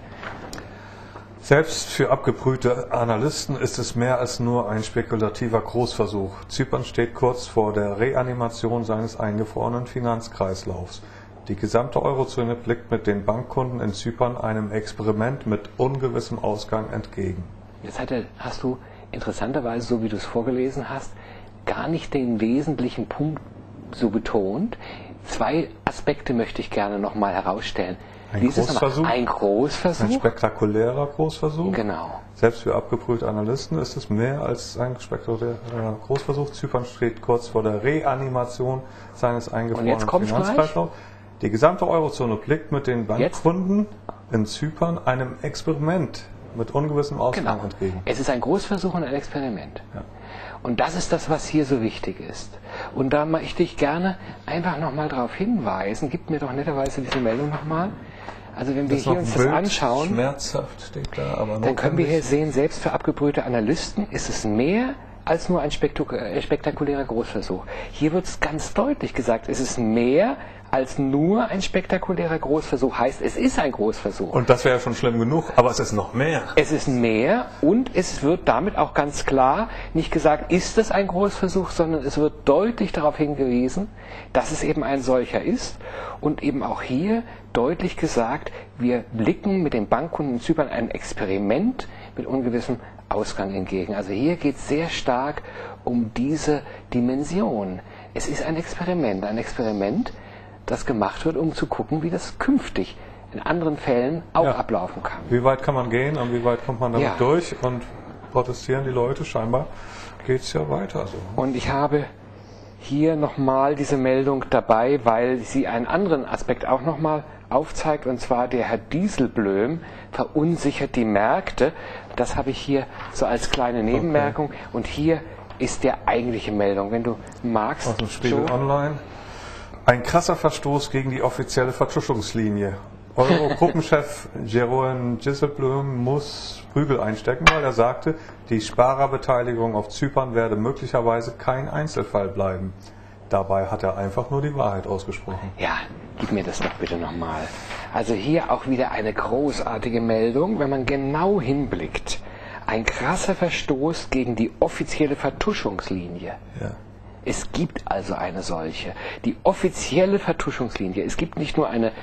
Selbst für abgebrühte Analysten ist es mehr als nur ein spekulativer Großversuch. Zypern steht kurz vor der Reanimation seines eingefrorenen Finanzkreislaufs. Die gesamte Eurozone blickt mit den Bankkunden in Zypern einem Experiment mit ungewissem Ausgang entgegen. Jetzt hast du interessanterweise, so wie du es vorgelesen hast, gar nicht den wesentlichen Punkt so betont. Zwei Aspekte möchte ich gerne nochmal herausstellen. Ein Dieses Großversuch, ein Großversuch. Ein spektakulärer Großversuch. Genau. Selbst für abgebrühte Analysten ist es mehr als ein spektakulärer Großversuch. Zypern steht kurz vor der Reanimation seines eingefrorenen Finanzkreislaufs. Die gesamte Eurozone blickt mit den Bankkunden Jetzt? in Zypern einem Experiment mit ungewissem Ausgang genau. entgegen. Es ist ein Großversuch und ein Experiment. Ja. Und das ist das, was hier so wichtig ist. Und da möchte ich gerne einfach nochmal darauf hinweisen, gib mir doch netterweise diese Meldung nochmal. Also wenn wir hier uns das anschauen, schmerzhaft steht da, aber dann können wir hier sehen, selbst für abgebrühte Analysten ist es mehr als nur ein spektakulärer Großversuch. Hier wird es ganz deutlich gesagt, es ist mehr als nur ein spektakulärer Großversuch. Heißt, es ist ein Großversuch. Und das wäre ja schon schlimm genug, aber es ist noch mehr. Es ist mehr und es wird damit auch ganz klar nicht gesagt, ist es ein Großversuch, sondern es wird deutlich darauf hingewiesen, dass es eben ein solcher ist. Und eben auch hier deutlich gesagt, wir blicken mit den Bankkunden in Zypern ein Experiment mit ungewissem Ausgang entgegen. Also hier geht es sehr stark um diese Dimension. Es ist ein Experiment, ein Experiment, das gemacht wird, um zu gucken, wie das künftig in anderen Fällen auch ja. ablaufen kann. Wie weit kann man gehen und wie weit kommt man damit ja. durch und protestieren die Leute? Scheinbar geht es ja weiter so. Und ich habe hier nochmal diese Meldung dabei, weil sie einen anderen Aspekt auch nochmal aufzeigt, und zwar der Herr Dieselblöm verunsichert die Märkte. Das habe ich hier so als kleine Nebenmerkung. Okay. Und hier ist der eigentliche Meldung. Wenn du magst, aus dem Spiegel Online. Ein krasser Verstoß gegen die offizielle Vertuschungslinie. Euro-Gruppenchef Jeroen Dijsselbloem muss Prügel einstecken, weil er sagte, die Sparerbeteiligung auf Zypern werde möglicherweise kein Einzelfall bleiben. Dabei hat er einfach nur die Wahrheit ausgesprochen. Ja, gib mir das doch bitte nochmal. Also hier auch wieder eine großartige Meldung, wenn man genau hinblickt. Ein krasser Verstoß gegen die offizielle Vertuschungslinie. Ja. Es gibt also eine solche. Die offizielle Vertuschungslinie. Es gibt nicht nur eine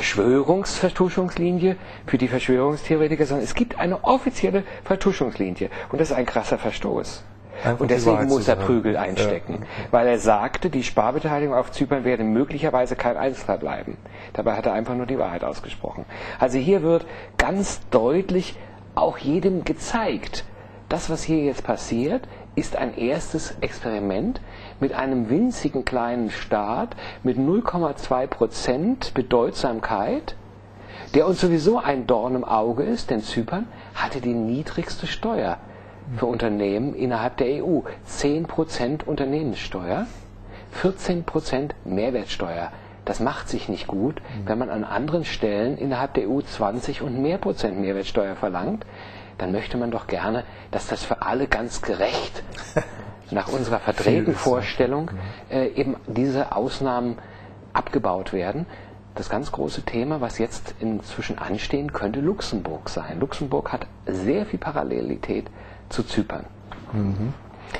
Verschwörungsvertuschungslinie für die Verschwörungstheoretiker, sondern es gibt eine offizielle Vertuschungslinie. Und das ist ein krasser Verstoß. Einfach und deswegen muss er Prügel einstecken. Ja, okay. Weil er sagte, die Sparbeteiligung auf Zypern werde möglicherweise kein Einzelfall bleiben. Dabei hat er einfach nur die Wahrheit ausgesprochen. Also hier wird ganz deutlich auch jedem gezeigt, das, was hier jetzt passiert, ist ein erstes Experiment mit einem winzigen kleinen Staat mit null Komma zwei Prozent Bedeutsamkeit, der uns sowieso ein Dorn im Auge ist, denn Zypern hatte die niedrigste Steuer für Unternehmen innerhalb der E U. zehn Prozent Unternehmenssteuer, vierzehn Prozent Mehrwertsteuer. Das macht sich nicht gut, wenn man an anderen Stellen innerhalb der E U zwanzig und mehr Prozent Mehrwertsteuer verlangt. Dann möchte man doch gerne, dass das für alle ganz gerecht nach unserer verdrehten Vorstellung äh, eben diese Ausnahmen abgebaut werden. Das ganz große Thema, was jetzt inzwischen anstehen könnte, Luxemburg sein. Luxemburg hat sehr viel Parallelität zu Zypern. Mhm.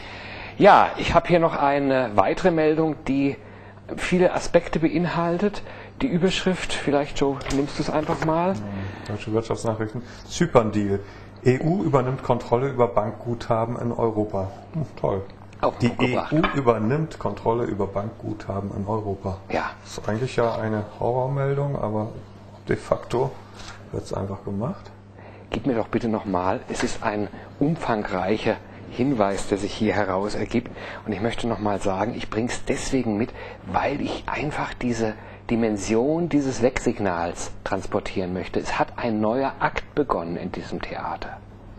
Ja, ich habe hier noch eine weitere Meldung, die viele Aspekte beinhaltet. Die Überschrift, vielleicht Joe, nimmst du es einfach mal. Deutsche Wirtschaftsnachrichten. Zypern-Deal. E U übernimmt Kontrolle über Bankguthaben in Europa. Hm, toll. Auch Die E U übernimmt Kontrolle über Bankguthaben in Europa. Ja. Das ist eigentlich ja eine Horrormeldung, aber de facto wird es einfach gemacht. Gib mir doch bitte nochmal, es ist ein umfangreicher Hinweis, der sich hier heraus ergibt. Und ich möchte nochmal sagen, ich bringe es deswegen mit, weil ich einfach diese Dimension dieses Wegsignals transportieren möchte. Es hat ein neuer Akt begonnen in diesem Theater.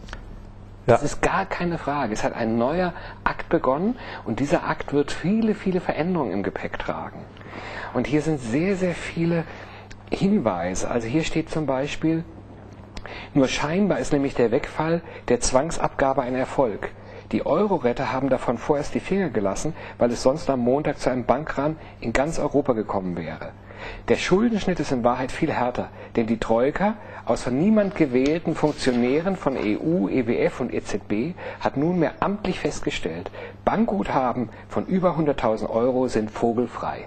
Ja. Das ist gar keine Frage. Es hat ein neuer Akt begonnen und dieser Akt wird viele, viele Veränderungen im Gepäck tragen. Und hier sind sehr, sehr viele Hinweise. Also hier steht zum Beispiel, Nur scheinbar ist nämlich der Wegfall der Zwangsabgabe ein Erfolg. Die Euro-Retter haben davon vorerst die Finger gelassen, weil es sonst am Montag zu einem Bankrun in ganz Europa gekommen wäre. Der Schuldenschnitt ist in Wahrheit viel härter, denn die Troika, aus von niemand gewählten Funktionären von E U, E W F und E Z B, hat nunmehr amtlich festgestellt, Bankguthaben von über hunderttausend Euro sind vogelfrei.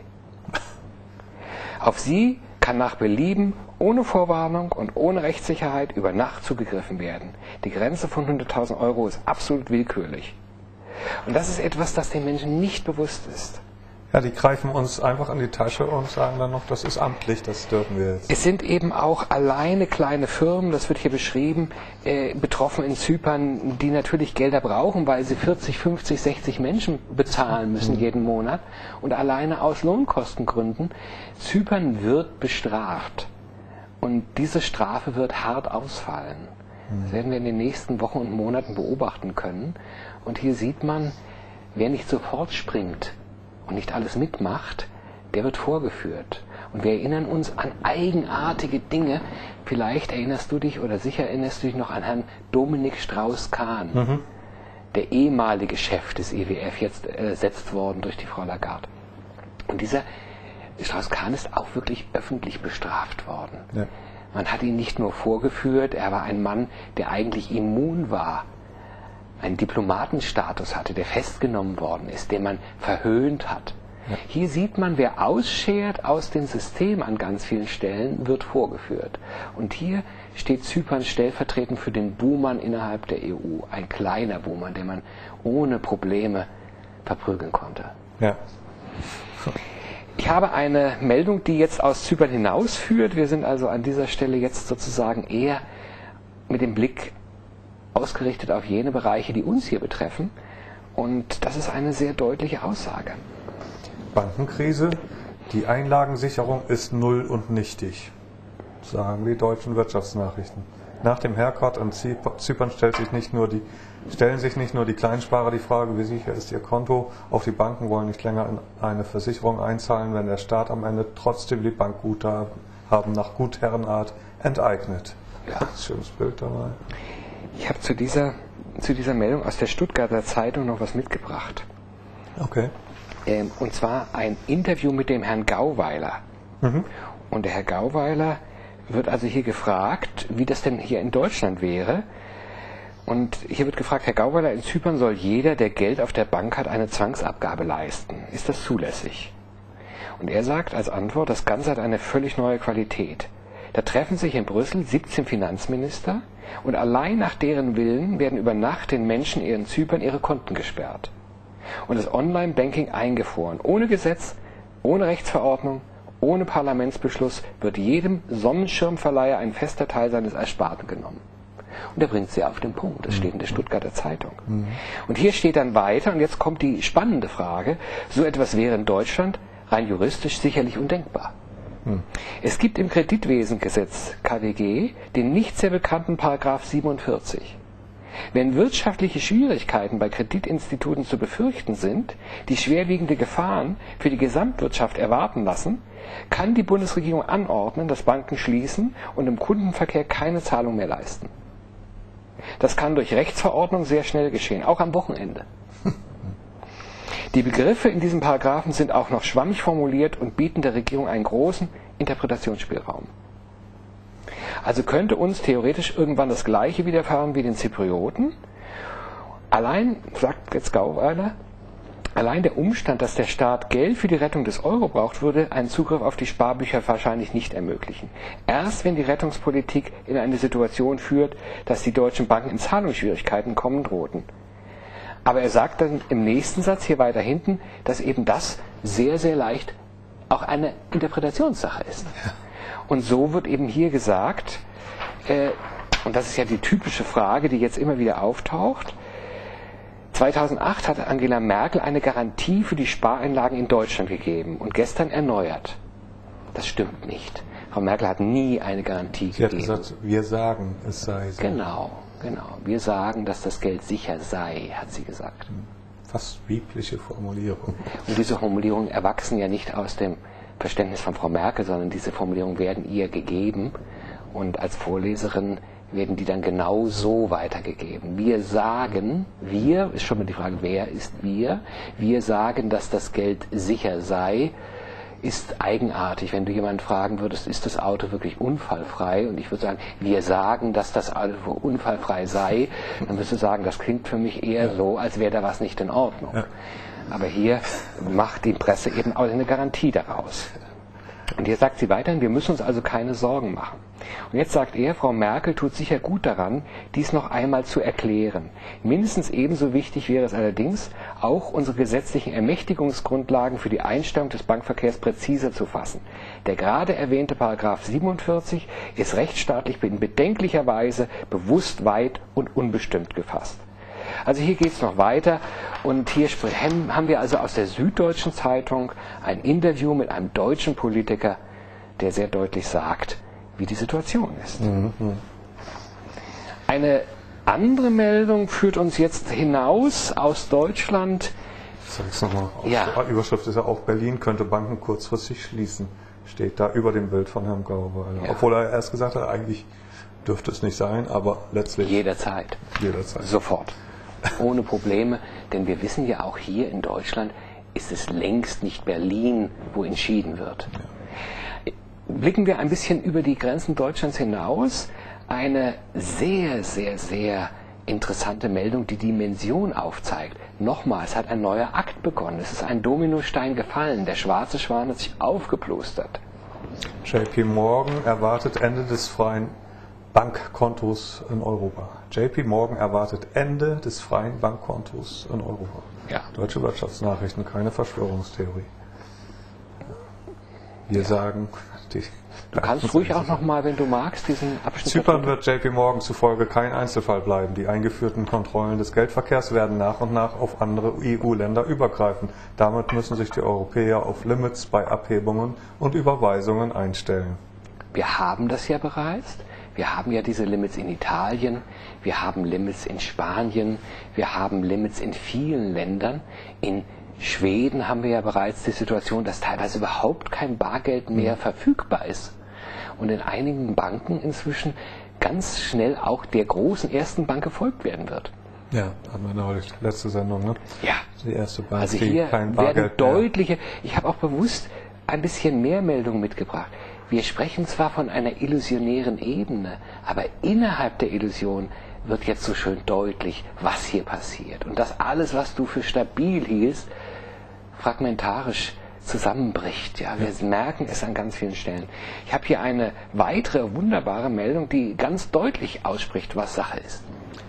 Auf sie kann nach Belieben, ohne Vorwarnung und ohne Rechtssicherheit über Nacht zugegriffen werden. Die Grenze von hunderttausend Euro ist absolut willkürlich. Und das ist etwas, das den Menschen nicht bewusst ist. Ja, die greifen uns einfach in die Tasche und sagen dann noch, das ist amtlich, das dürfen wir jetzt. Es sind eben auch alleine kleine Firmen, das wird hier beschrieben, äh, betroffen in Zypern, die natürlich Gelder brauchen, weil sie vierzig, fünfzig, sechzig Menschen bezahlen müssen mhm. jeden Monat. Und alleine aus Lohnkostengründen, Zypern wird bestraft. Und diese Strafe wird hart ausfallen. Mhm. Das werden wir in den nächsten Wochen und Monaten beobachten können. Und hier sieht man, wer nicht sofort springt und nicht alles mitmacht, der wird vorgeführt. Und wir erinnern uns an eigenartige Dinge. Vielleicht erinnerst du dich oder sicher erinnerst du dich noch an Herrn Dominik Strauss-Kahn, mhm. der ehemalige Chef des E W F, jetzt ersetzt worden durch die Frau Lagarde. Und dieser Strauss-Kahn ist auch wirklich öffentlich bestraft worden. Ja. Man hat ihn nicht nur vorgeführt, er war ein Mann, der eigentlich immun war, einen Diplomatenstatus hatte, der festgenommen worden ist, den man verhöhnt hat. Ja. Hier sieht man, wer ausschert aus dem System an ganz vielen Stellen, wird vorgeführt. Und hier steht Zypern stellvertretend für den Buhmann innerhalb der E U. Ein kleiner Buhmann, den man ohne Probleme verprügeln konnte. Ja. Ich habe eine Meldung, die jetzt aus Zypern hinausführt. Wir sind also an dieser Stelle jetzt sozusagen eher mit dem Blick ausgerichtet auf jene Bereiche, die uns hier betreffen. Und das ist eine sehr deutliche Aussage. Bankenkrise, die Einlagensicherung ist null und nichtig, sagen die deutschen Wirtschaftsnachrichten. Nach dem Haircut in Zypern stellt sich nicht nur die, stellen sich nicht nur die Kleinsparer die Frage, wie sicher ist ihr Konto, auch die Banken wollen nicht länger in eine Versicherung einzahlen, wenn der Staat am Ende trotzdem die Bankguthaben nach Gutherrenart enteignet. Ja. Das ist ein schönes Bild dabei. Ich habe zu dieser, zu dieser Meldung aus der Stuttgarter Zeitung noch was mitgebracht. Okay. Ähm, und zwar ein Interview mit dem Herrn Gauweiler. Mhm. Und der Herr Gauweiler wird also hier gefragt, wie das denn hier in Deutschland wäre. Und hier wird gefragt, Herr Gauweiler, in Zypern soll jeder, der Geld auf der Bank hat, eine Zwangsabgabe leisten. Ist das zulässig? Und er sagt als Antwort, das Ganze hat eine völlig neue Qualität. Da treffen sich in Brüssel siebzehn Finanzminister und allein nach deren Willen werden über Nacht den Menschen in Zypern ihre Konten gesperrt. Und das Online-Banking eingefroren. Ohne Gesetz, ohne Rechtsverordnung, ohne Parlamentsbeschluss wird jedem Sonnenschirmverleiher ein fester Teil seines Ersparten genommen. Und er bringt sie auf den Punkt. Das steht in der Stuttgarter Zeitung. Mhm. Und hier steht dann weiter, und jetzt kommt die spannende Frage, so etwas wäre in Deutschland rein juristisch sicherlich undenkbar. Mhm. Es gibt im Kreditwesengesetz K W G den nicht sehr bekannten Paragraph siebenundvierzig. Wenn wirtschaftliche Schwierigkeiten bei Kreditinstituten zu befürchten sind, die schwerwiegende Gefahren für die Gesamtwirtschaft erwarten lassen, kann die Bundesregierung anordnen, dass Banken schließen und im Kundenverkehr keine Zahlung mehr leisten. Das kann durch Rechtsverordnung sehr schnell geschehen, auch am Wochenende. Die Begriffe in diesem Paragraphen sind auch noch schwammig formuliert und bieten der Regierung einen großen Interpretationsspielraum. Also könnte uns theoretisch irgendwann das Gleiche widerfahren wie den Zyprioten. Allein, sagt jetzt Gauweiler, allein der Umstand, dass der Staat Geld für die Rettung des Euro braucht, würde einen Zugriff auf die Sparbücher wahrscheinlich nicht ermöglichen. Erst wenn die Rettungspolitik in eine Situation führt, dass die deutschen Banken in Zahlungsschwierigkeiten kommen drohten. Aber er sagt dann im nächsten Satz hier weiter hinten, dass eben das sehr, sehr leicht auch eine Interpretationssache ist. Ja. Und so wird eben hier gesagt, äh, und das ist ja die typische Frage, die jetzt immer wieder auftaucht, zweitausendacht hat Angela Merkel eine Garantie für die Spareinlagen in Deutschland gegeben und gestern erneuert. Das stimmt nicht. Frau Merkel hat nie eine Garantie Sie gegeben. Sie hat gesagt, wir sagen, es sei so. Genau, genau. Wir sagen, dass das Geld sicher sei, hat sie gesagt. Fast biblische Formulierung. Und diese Formulierungen erwachsen ja nicht aus dem Verständnis von Frau Merkel, sondern diese Formulierungen werden ihr gegeben. Und als Vorleserin werden die dann genau so weitergegeben. Wir sagen, wir, ist schon mal die Frage, wer ist wir? Wir sagen, dass das Geld sicher sei, ist eigenartig. Wenn du jemanden fragen würdest, ist das Auto wirklich unfallfrei? Und ich würde sagen, wir sagen, dass das Auto unfallfrei sei, dann würdest du sagen, das klingt für mich eher ja. so, als wäre da was nicht in Ordnung. Ja. Aber hier macht die Presse eben auch eine Garantie daraus. Und hier sagt sie weiterhin, wir müssen uns also keine Sorgen machen. Und jetzt sagt er, Frau Merkel tut sicher gut daran, dies noch einmal zu erklären. Mindestens ebenso wichtig wäre es allerdings, auch unsere gesetzlichen Ermächtigungsgrundlagen für die Einstellung des Bankverkehrs präziser zu fassen. Der gerade erwähnte Paragraph siebenundvierzig ist rechtsstaatlich in bedenklicher Weise bewusst weit und unbestimmt gefasst. Also hier geht es noch weiter und hier haben wir also aus der Süddeutschen Zeitung ein Interview mit einem deutschen Politiker, der sehr deutlich sagt, wie die Situation ist. Mhm. Eine andere Meldung führt uns jetzt hinaus aus Deutschland. Ich sage es nochmal, ja. Die Überschrift ist ja auch, Berlin könnte Banken kurzfristig schließen. Steht da über dem Bild von Herrn Gauweiler. Ja. Obwohl er erst gesagt hat, eigentlich dürfte es nicht sein, aber letztlich... Jederzeit. Jederzeit. Sofort. Ohne Probleme, denn wir wissen ja auch hier in Deutschland ist es längst nicht Berlin, wo entschieden wird. Ja. Blicken wir ein bisschen über die Grenzen Deutschlands hinaus. Eine sehr, sehr, sehr interessante Meldung, die Dimension aufzeigt. Nochmal, es hat ein neuer Akt begonnen. Es ist ein Dominostein gefallen. Der schwarze Schwan hat sich aufgeplustert. J P Morgan erwartet Ende des freien Bankkontos in Europa. J P Morgan erwartet Ende des freien Bankkontos in Europa. Ja. Deutsche Wirtschaftsnachrichten, keine Verschwörungstheorie. Wir ja. sagen, die du kannst ruhig auch nochmal, wenn du magst, diesen Abschnitt... Zypern wird J P Morgan zufolge kein Einzelfall bleiben. Die eingeführten Kontrollen des Geldverkehrs werden nach und nach auf andere E U-Länder übergreifen. Damit müssen sich die Europäer auf Limits bei Abhebungen und Überweisungen einstellen. Wir haben das ja bereits. Wir haben ja diese Limits in Italien, wir haben Limits in Spanien, wir haben Limits in vielen Ländern. In Schweden haben wir ja bereits die Situation, dass teilweise überhaupt kein Bargeld mehr verfügbar ist. Und in einigen Banken inzwischen ganz schnell auch der großen ersten Bank gefolgt werden wird. Ja, hatten wir neulich, letzte Sendung, ne? Ja. Die erste Bank, also die hier kein werden Bargeld deutliche, ich habe auch bewusst ein bisschen mehr Meldungen mitgebracht. Wir sprechen zwar von einer illusionären Ebene, aber innerhalb der Illusion wird jetzt so schön deutlich, was hier passiert. Und dass alles, was du für stabil hielst, fragmentarisch zusammenbricht. Ja, wir ja. merken es an ganz vielen Stellen. Ich habe hier eine weitere wunderbare Meldung, die ganz deutlich ausspricht, was Sache ist.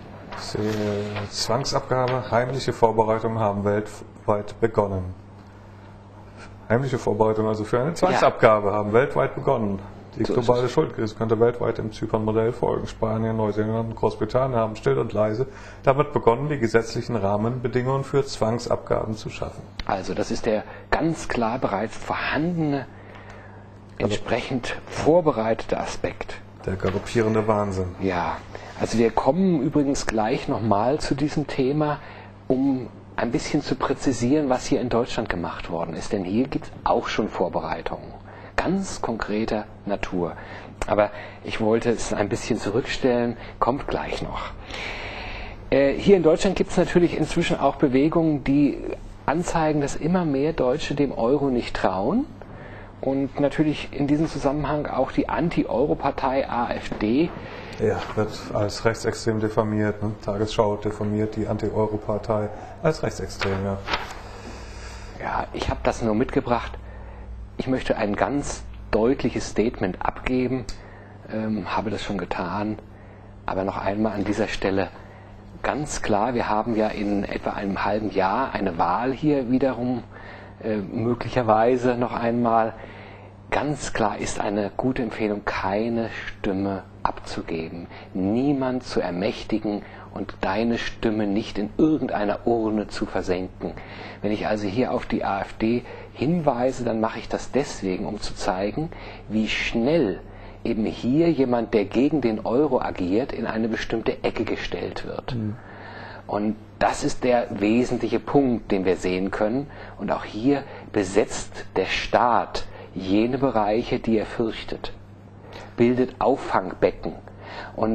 Die Zwangsabgabe, heimliche Vorbereitungen haben weltweit begonnen. Heimliche Vorbereitungen also für eine Zwangsabgabe ja. haben weltweit begonnen. Die so globale Schuldkrise könnte weltweit dem Zypern-Modell folgen. Spanien, Neuseeland und Großbritannien haben still und leise damit begonnen, die gesetzlichen Rahmenbedingungen für Zwangsabgaben zu schaffen. Also das ist der ganz klar bereits vorhandene, entsprechend vorbereitete Aspekt. Der galoppierende Wahnsinn. Ja, also wir kommen übrigens gleich nochmal zu diesem Thema, um ein bisschen zu präzisieren, was hier in Deutschland gemacht worden ist. Denn hier gibt es auch schon Vorbereitungen, ganz konkreter Natur. Aber ich wollte es ein bisschen zurückstellen, kommt gleich noch. Äh, hier in Deutschland gibt es natürlich inzwischen auch Bewegungen, die anzeigen, dass immer mehr Deutsche dem Euro nicht trauen. Und natürlich in diesem Zusammenhang auch die Anti-Euro-Partei AfD. Ja, wird als rechtsextrem diffamiert. Ne? Tagesschau diffamiert die Anti-Euro-Partei als rechtsextrem, ja. Ja, ich habe das nur mitgebracht. Ich möchte ein ganz deutliches Statement abgeben, ähm, habe das schon getan. Aber noch einmal an dieser Stelle ganz klar, wir haben ja in etwa einem halben Jahr eine Wahl hier wiederum, äh, möglicherweise noch einmal. Ganz klar ist eine gute Empfehlung, keine Stimme abzugeben, niemand zu ermächtigen und deine Stimme nicht in irgendeiner Urne zu versenken. Wenn ich also hier auf die AfD hinweise, dann mache ich das deswegen, um zu zeigen, wie schnell eben hier jemand, der gegen den Euro agiert, in eine bestimmte Ecke gestellt wird. Mhm. Und das ist der wesentliche Punkt, den wir sehen können. Und auch hier besetzt der Staat jene Bereiche, die er fürchtet, bildet Auffangbecken. Und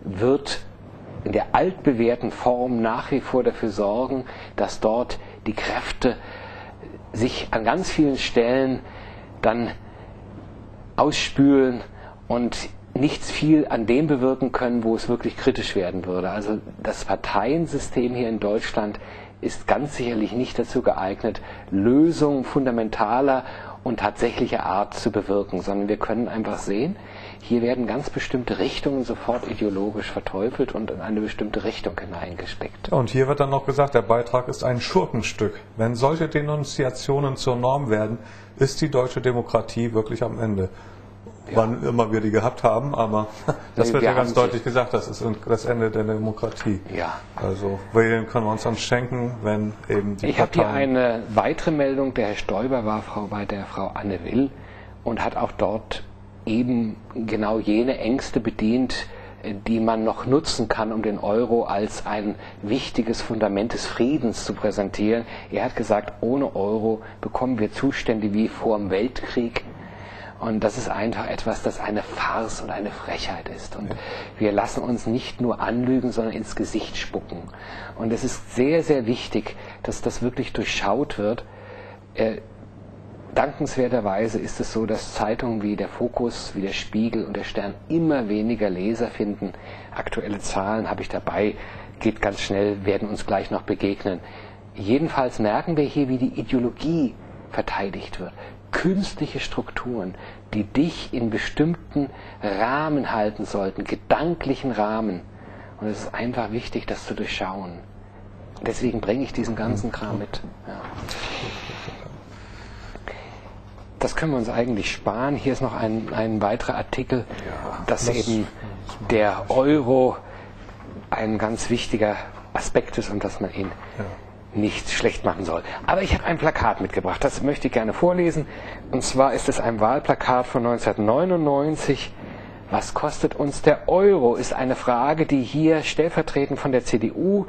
wird in der altbewährten Form nach wie vor dafür sorgen, dass dort die Kräfte sich an ganz vielen Stellen dann ausspülen und nichts viel an dem bewirken können, wo es wirklich kritisch werden würde. Also das Parteiensystem hier in Deutschland ist ganz sicherlich nicht dazu geeignet, Lösungen fundamentaler und tatsächlicher Art zu bewirken, sondern wir können einfach sehen, hier werden ganz bestimmte Richtungen sofort ideologisch verteufelt und in eine bestimmte Richtung hineingesteckt. Und hier wird dann noch gesagt, der Beitrag ist ein Schurkenstück. Wenn solche Denunziationen zur Norm werden, ist die deutsche Demokratie wirklich am Ende. Ja. Wann immer wir die gehabt haben, aber das nee, wird ja ganz deutlich gesagt, das ist das Ende der Demokratie. Ja. Also wählen können wir uns dann schenken, wenn eben die Ich habe hier eine weitere Meldung, der Herr Stoiber war Frau, bei der Frau Anne Will und hat auch dort eben genau jene Ängste bedient, die man noch nutzen kann, um den Euro als ein wichtiges Fundament des Friedens zu präsentieren. Er hat gesagt, ohne Euro bekommen wir Zustände wie vor dem Weltkrieg. Und das ist einfach etwas, das eine Farce und eine Frechheit ist. Und wir lassen uns nicht nur anlügen, sondern ins Gesicht spucken. Und es ist sehr, sehr wichtig, dass das wirklich durchschaut wird. Äh, Dankenswerterweise ist es so, dass Zeitungen wie der Fokus, wie der Spiegel und der Stern immer weniger Leser finden. Aktuelle Zahlen habe ich dabei, geht ganz schnell, werden uns gleich noch begegnen. Jedenfalls merken wir hier, wie die Ideologie verteidigt wird. Künstliche Strukturen, die dich in bestimmten Rahmen halten sollten, gedanklichen Rahmen. Und es ist einfach wichtig, das zu durchschauen. Deswegen bringe ich diesen ganzen Kram mit. Ja. Das können wir uns eigentlich sparen. Hier ist noch ein, ein weiterer Artikel, ja, dass das eben der Euro ein ganz wichtiger Aspekt ist und dass man ihn ja. nicht schlecht machen soll. Aber ich habe ein Plakat mitgebracht, das möchte ich gerne vorlesen. Und zwar ist es ein Wahlplakat von neunzehnhundertneunundneunzig. Was kostet uns der Euro? Ist eine Frage, die hier stellvertretend von der C D U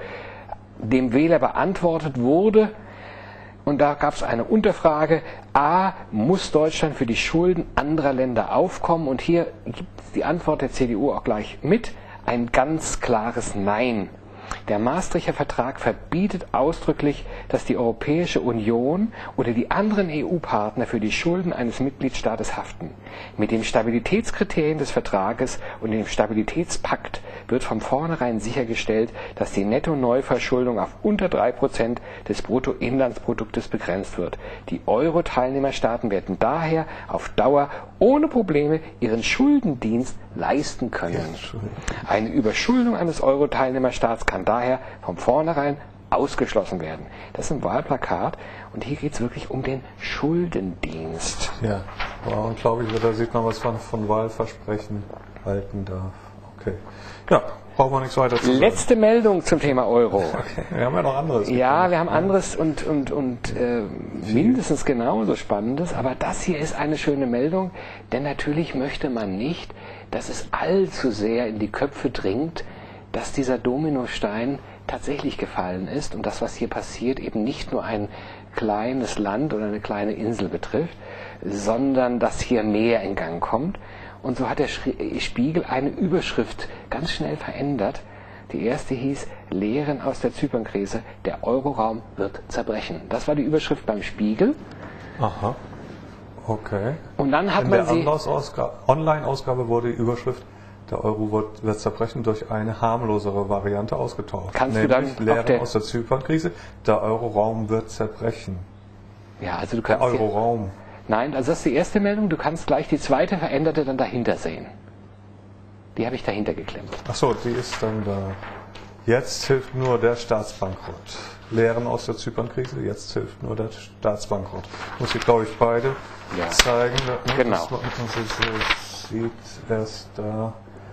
dem Wähler beantwortet wurde. Und da gab es eine Unterfrage. A, muss Deutschland für die Schulden anderer Länder aufkommen? Und hier gibt die Antwort der C D U auch gleich mit. Ein ganz klares Nein. Der Maastrichter Vertrag verbietet ausdrücklich, dass die Europäische Union oder die anderen E U-Partner für die Schulden eines Mitgliedstaates haften. Mit den Stabilitätskriterien des Vertrages und dem Stabilitätspakt wird von vornherein sichergestellt, dass die Netto-Neuverschuldung auf unter drei Prozent des Bruttoinlandsproduktes begrenzt wird. Die Euro-Teilnehmerstaaten werden daher auf Dauer ohne Probleme ihren Schuldendienst leisten können. Eine Überschuldung eines Euro-Teilnehmerstaats kann daher von vornherein ausgeschlossen werden. Das ist ein Wahlplakat und hier geht es wirklich um den Schuldendienst. Ja, und glaube ich, da sieht man, was man von Wahlversprechen halten darf. Okay. Ja, brauchen wir nichts weiter zu sagen. Letzte Meldung zum Thema Euro. Okay. Wir haben ja noch anderes. Ja, wir haben anderes und, und, und äh, mindestens genauso Spannendes, aber das hier ist eine schöne Meldung, denn natürlich möchte man nicht, dass es allzu sehr in die Köpfe dringt, dass dieser Dominostein tatsächlich gefallen ist und das, was hier passiert, eben nicht nur ein kleines Land oder eine kleine Insel betrifft, sondern dass hier mehr in Gang kommt. Und so hat der Spiegel eine Überschrift ganz schnell verändert. Die erste hieß, Lehren aus der Zypernkrise, der Euroraum wird zerbrechen. Das war die Überschrift beim Spiegel. Aha, okay. Und dann hat In man der sie... Online-Ausgabe wurde die Überschrift, der Euro wird, wird zerbrechen, durch eine harmlosere Variante ausgetauscht. Kannst Nämlich du dann Lehren aus der Zypernkrise, der Euroraum wird zerbrechen. Ja, also du kannst... Der Euroraum. Nein, also das ist die erste Meldung. Du kannst gleich die zweite veränderte dann dahinter sehen. Die habe ich dahinter geklemmt. Ach so, die ist dann da. Jetzt hilft nur der Staatsbankrott. Lehren aus der Zypernkrise, jetzt hilft nur der Staatsbankrott. Muss ich, glaube ich, beide ja. zeigen. Genau. Das sieht erst da.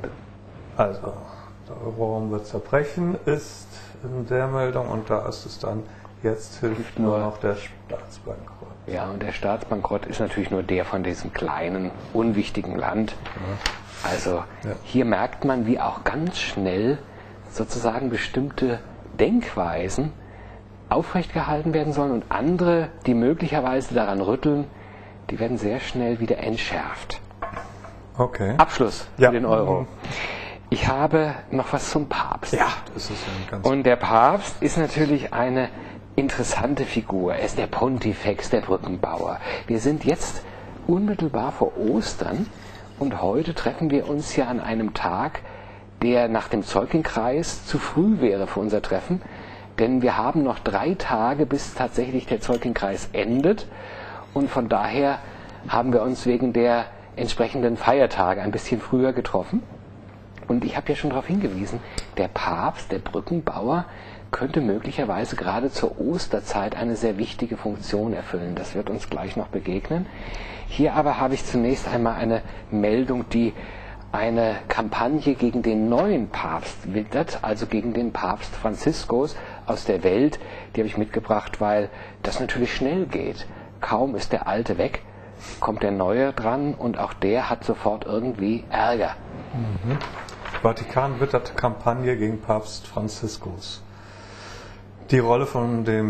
Also, der Euroraum wird zerbrechen, ist in der Meldung und da ist es dann, jetzt hilft nur noch der Staatsbankrott. Ja, und der Staatsbankrott ist natürlich nur der von diesem kleinen, unwichtigen Land. Ja. Also ja. hier merkt man, wie auch ganz schnell sozusagen bestimmte Denkweisen aufrecht gehalten werden sollen und andere, die möglicherweise daran rütteln, die werden sehr schnell wieder entschärft. Okay. Abschluss ja. für den Euro. Ich habe noch was zum Papst. Ja, das ist ein ganz. Und der Papst ist natürlich eine interessante Figur. Er ist der Pontifex, der Brückenbauer. Wir sind jetzt unmittelbar vor Ostern und heute treffen wir uns ja an einem Tag, der nach dem Zeugenkreis zu früh wäre für unser Treffen, denn wir haben noch drei Tage, bis tatsächlich der Zeugenkreis endet und von daher haben wir uns wegen der entsprechenden Feiertage ein bisschen früher getroffen. Und ich habe ja schon darauf hingewiesen, der Papst, der Brückenbauer, könnte möglicherweise gerade zur Osterzeit eine sehr wichtige Funktion erfüllen. Das wird uns gleich noch begegnen. Hier aber habe ich zunächst einmal eine Meldung, die eine Kampagne gegen den neuen Papst wittert, also gegen den Papst Franziskus aus der Welt. Die habe ich mitgebracht, weil das natürlich schnell geht. Kaum ist der Alte weg, kommt der Neue dran und auch der hat sofort irgendwie Ärger. Mhm. Vatikan wittert Kampagne gegen Papst Franziskus. Die Rolle von dem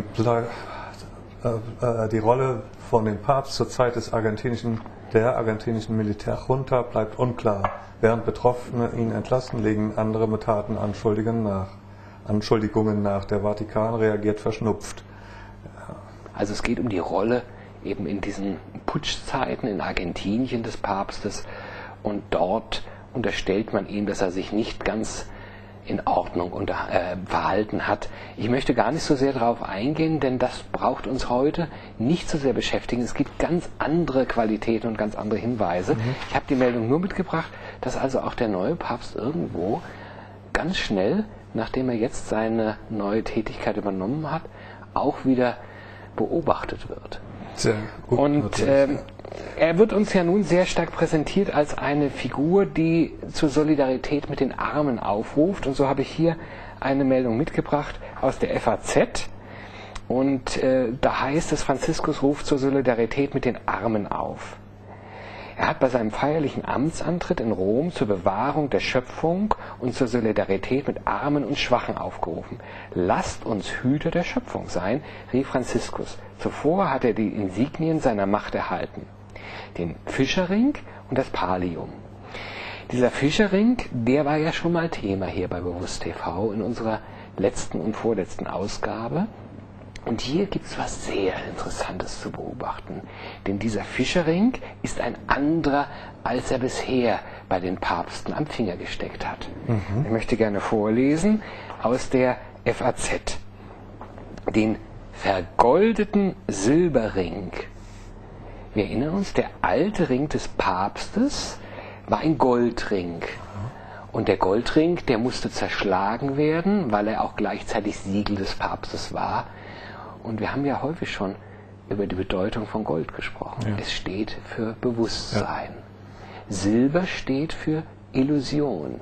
äh, äh, die Rolle von dem Papst zur Zeit des argentinischen, der argentinischen Militärjunta bleibt unklar. Während Betroffene ihn entlassen, legen andere mit Taten Anschuldigungen nach. Anschuldigungen nach. Der Vatikan reagiert verschnupft. Ja. Also es geht um die Rolle eben in diesen Putschzeiten in Argentinien des Papstes und dort unterstellt man ihm, dass er sich nicht ganz in Ordnung unter, äh, verhalten hat. Ich möchte gar nicht so sehr darauf eingehen, denn das braucht uns heute nicht so sehr beschäftigen. Es gibt ganz andere Qualitäten und ganz andere Hinweise. Mhm. Ich habe die Meldung nur mitgebracht, dass also auch der neue Papst irgendwo ganz schnell, nachdem er jetzt seine neue Tätigkeit übernommen hat, auch wieder beobachtet wird. Sehr gut, und ähm, er wird uns ja nun sehr stark präsentiert als eine Figur, die zur Solidarität mit den Armen aufruft. Und so habe ich hier eine Meldung mitgebracht aus der F A Z. Und äh, da heißt es, Franziskus ruft zur Solidarität mit den Armen auf. Er hat bei seinem feierlichen Amtsantritt in Rom zur Bewahrung der Schöpfung und zur Solidarität mit Armen und Schwachen aufgerufen. Lasst uns Hüter der Schöpfung sein, rief Franziskus. Zuvor hat er die Insignien seiner Macht erhalten. Den Fischerring und das Pallium. Dieser Fischerring, der war ja schon mal Thema hier bei Bewusst T V in unserer letzten und vorletzten Ausgabe. Und hier gibt es was sehr Interessantes zu beobachten. Denn dieser Fischerring ist ein anderer, als er bisher bei den Papsten am Finger gesteckt hat. Mhm. Ich möchte gerne vorlesen aus der F A Z. Den vergoldeten Silberring. Wir erinnern uns, der alte Ring des Papstes war ein Goldring. Und der Goldring, der musste zerschlagen werden, weil er auch gleichzeitig Siegel des Papstes war. Und wir haben ja häufig schon über die Bedeutung von Gold gesprochen. Ja. Es steht für Bewusstsein. Ja. Silber steht für Illusion.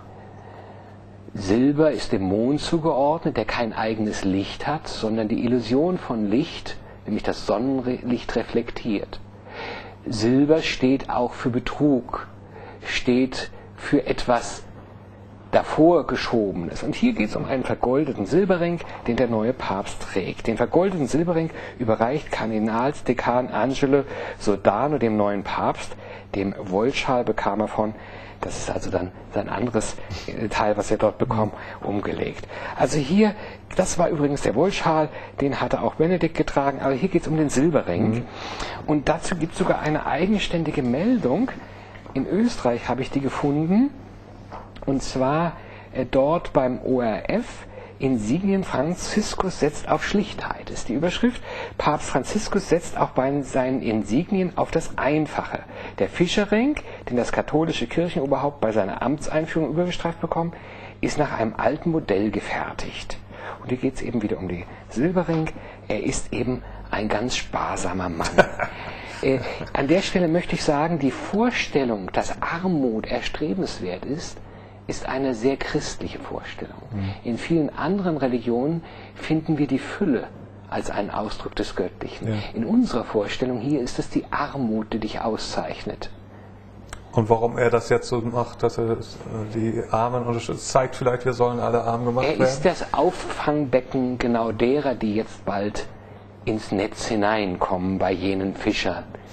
Silber ist dem Mond zugeordnet, der kein eigenes Licht hat, sondern die Illusion von Licht, nämlich das Sonnenlicht, reflektiert. Silber steht auch für Betrug, steht für etwas davor geschobenes. Und hier geht es um einen vergoldeten Silberring, den der neue Papst trägt. Den vergoldeten Silberring überreicht Kardinalsdekan Angelo Sodano dem neuen Papst. Dem Wollschal bekam er von, das ist also dann sein anderes Teil, was er dort bekommt, umgelegt. Also hier, das war übrigens der Wollschal, den hatte auch Benedikt getragen, aber hier geht es um den Silberring. Mhm. Und dazu gibt es sogar eine eigenständige Meldung. In Österreich habe ich die gefunden. Und zwar äh, dort beim O R F, Insignien Franziskus setzt auf Schlichtheit, ist die Überschrift. Papst Franziskus setzt auch bei seinen Insignien auf das Einfache. Der Fischerring, den das katholische Kirchenoberhaupt bei seiner Amtseinführung übergestreift bekommt, ist nach einem alten Modell gefertigt. Und hier geht es eben wieder um den Silberring. Er ist eben ein ganz sparsamer Mann. äh, an der Stelle möchte ich sagen, die Vorstellung, dass Armut erstrebenswert ist, ist eine sehr christliche Vorstellung. Mhm. In vielen anderen Religionen finden wir die Fülle als einen Ausdruck des Göttlichen. Ja. In unserer Vorstellung hier ist es die Armut, die dich auszeichnet. Und warum er das jetzt so macht, dass er die Armen unterstützt, zeigt vielleicht, wir sollen alle arm gemacht werden? Er ist das Auffangbecken genau derer, die jetzt bald ins Netz hineinkommen bei jenen Fischern.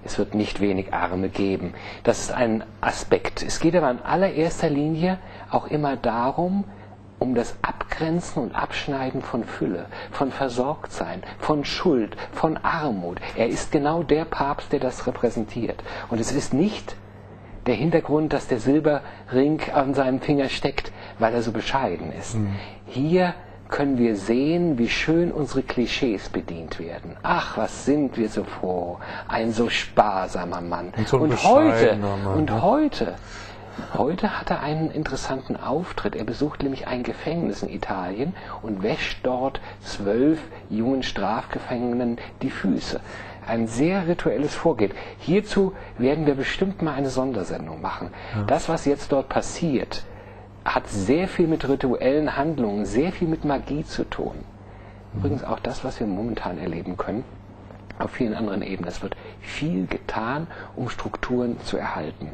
es wird nicht wenig Arme geben. Das ist ein Aspekt. Es geht aber in allererster Linie auch immer darum, um das Abgrenzen und Abschneiden von Fülle, von Versorgtsein, von Schuld, von Armut. Er ist genau der Papst, der das repräsentiert. Und es ist nicht der Hintergrund, dass der Silberring an seinem Finger steckt, weil er so bescheiden ist. Mhm. Hier können wir sehen, wie schön unsere Klischees bedient werden. Ach, was sind wir so froh, ein so sparsamer Mann. Und, so und heute, Mann, und ne? heute, heute hat er einen interessanten Auftritt. Er besucht nämlich ein Gefängnis in Italien und wäscht dort zwölf jungen Strafgefangenen die Füße. Ein sehr rituelles Vorgehen. Hierzu werden wir bestimmt mal eine Sondersendung machen. Ja. Das, was jetzt dort passiert, hat sehr viel mit rituellen Handlungen, sehr viel mit Magie zu tun. Übrigens auch das, was wir momentan erleben können, auf vielen anderen Ebenen. Es wird viel getan, um Strukturen zu erhalten.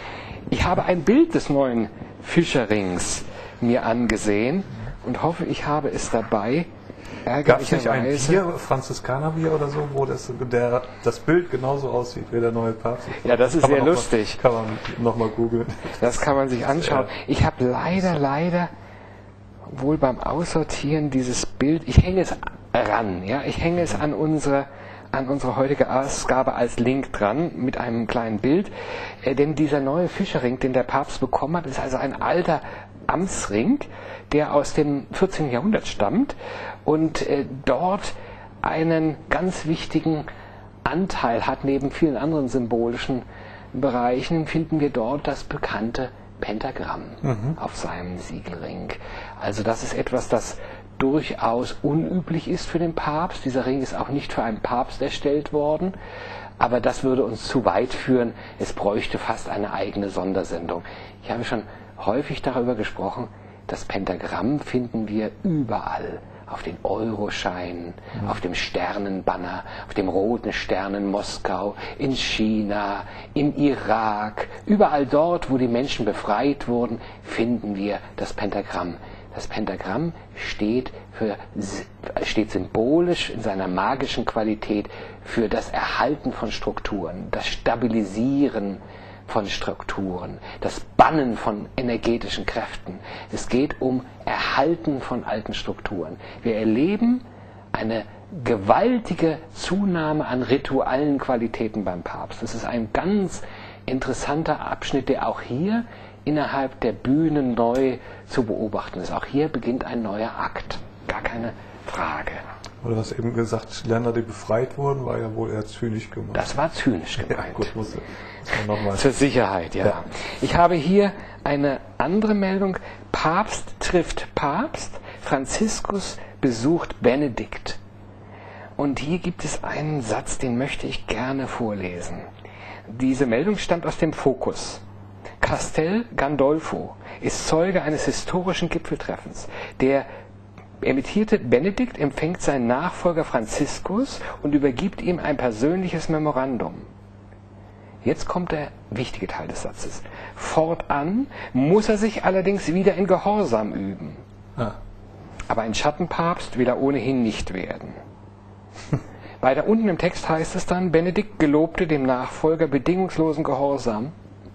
Ich habe ein Bild des neuen Fischerrings mir angesehen und hoffe, ich habe es dabei. Gab es nicht ein Bier, Franziskanerbier oder so, wo das, der, das Bild genauso aussieht wie der neue Papst? Ja, das ist sehr lustig. Mal, kann man nochmal googeln. Das kann man sich anschauen. Ich habe leider, leider wohl beim Aussortieren dieses Bild, ich hänge es ran, ja, ich hänge es an unsere, an unsere heutige Ausgabe als Link dran mit einem kleinen Bild. Äh, denn dieser neue Fischerring, den der Papst bekommen hat, ist also ein alter Amtsring, der aus dem vierzehnten Jahrhundert stammt und äh, dort einen ganz wichtigen Anteil hat. Neben vielen anderen symbolischen Bereichen finden wir dort das bekannte Pentagramm mhm. auf seinem Siegelring. Also das ist etwas, das durchaus unüblich ist für den Papst. Dieser Ring ist auch nicht für einen Papst erstellt worden, aber das würde uns zu weit führen. Es bräuchte fast eine eigene Sondersendung. Ich habe schon häufig darüber gesprochen, das Pentagramm finden wir überall. Auf den Euroscheinen, mhm. auf dem Sternenbanner, auf dem roten Stern in Moskau, in China, im Irak. Überall dort, wo die Menschen befreit wurden, finden wir das Pentagramm. Das Pentagramm steht, für, steht symbolisch in seiner magischen Qualität für das Erhalten von Strukturen, das Stabilisieren von Strukturen, das Bannen von energetischen Kräften. Es geht um Erhalten von alten Strukturen. Wir erleben eine gewaltige Zunahme an rituellen Qualitäten beim Papst. Das ist ein ganz interessanter Abschnitt, der auch hier innerhalb der Bühne neu zu beobachten ist. Auch hier beginnt ein neuer Akt. Gar keine Frage. Du hast eben gesagt, Länder, die befreit wurden, war ja wohl eher zynisch gemeint. Das war zynisch gemeint. Ja, gut, muss, muss man noch mal. Zur Sicherheit, ja. ja. Ich habe hier eine andere Meldung. Papst trifft Papst. Franziskus besucht Benedikt. Und hier gibt es einen Satz, den möchte ich gerne vorlesen. Diese Meldung stammt aus dem Fokus. Castel Gandolfo ist Zeuge eines historischen Gipfeltreffens. Der emeritierte Benedikt empfängt seinen Nachfolger Franziskus und übergibt ihm ein persönliches Memorandum. Jetzt kommt der wichtige Teil des Satzes. Fortan muss er sich allerdings wieder in Gehorsam üben. Ah. Aber ein Schattenpapst will er ohnehin nicht werden. Weiter unten im Text heißt es dann, Benedikt gelobte dem Nachfolger bedingungslosen Gehorsam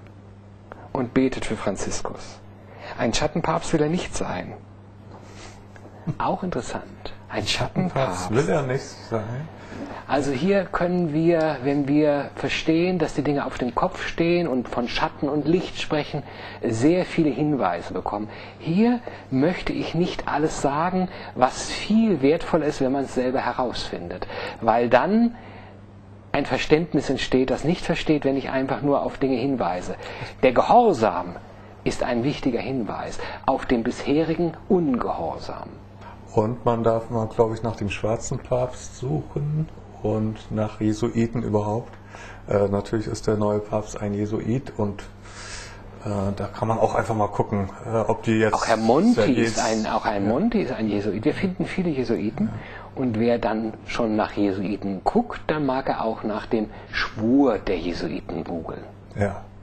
und betet für Franziskus. Ein Schattenpapst will er nicht sein. Auch interessant. Ein Schattenpapst will er nicht sein. Also hier können wir, wenn wir verstehen, dass die Dinge auf dem Kopf stehen und von Schatten und Licht sprechen, sehr viele Hinweise bekommen. Hier möchte ich nicht alles sagen, was viel wertvoller ist, wenn man es selber herausfindet. Weil dann ein Verständnis entsteht, das nicht versteht, wenn ich einfach nur auf Dinge hinweise. Der Gehorsam ist ein wichtiger Hinweis auf den bisherigen Ungehorsam. Und man darf mal, glaube ich, nach dem schwarzen Papst suchen und nach Jesuiten überhaupt. Äh, natürlich ist der neue Papst ein Jesuit und äh, da kann man auch einfach mal gucken, äh, ob die jetzt... Auch Herr Monti, ist ein, auch Herr Monti ist ein Jesuit. Wir finden viele Jesuiten. Ja. Und wer dann schon nach Jesuiten guckt, dann mag er auch nach dem Schwur der Jesuiten googeln. Ja,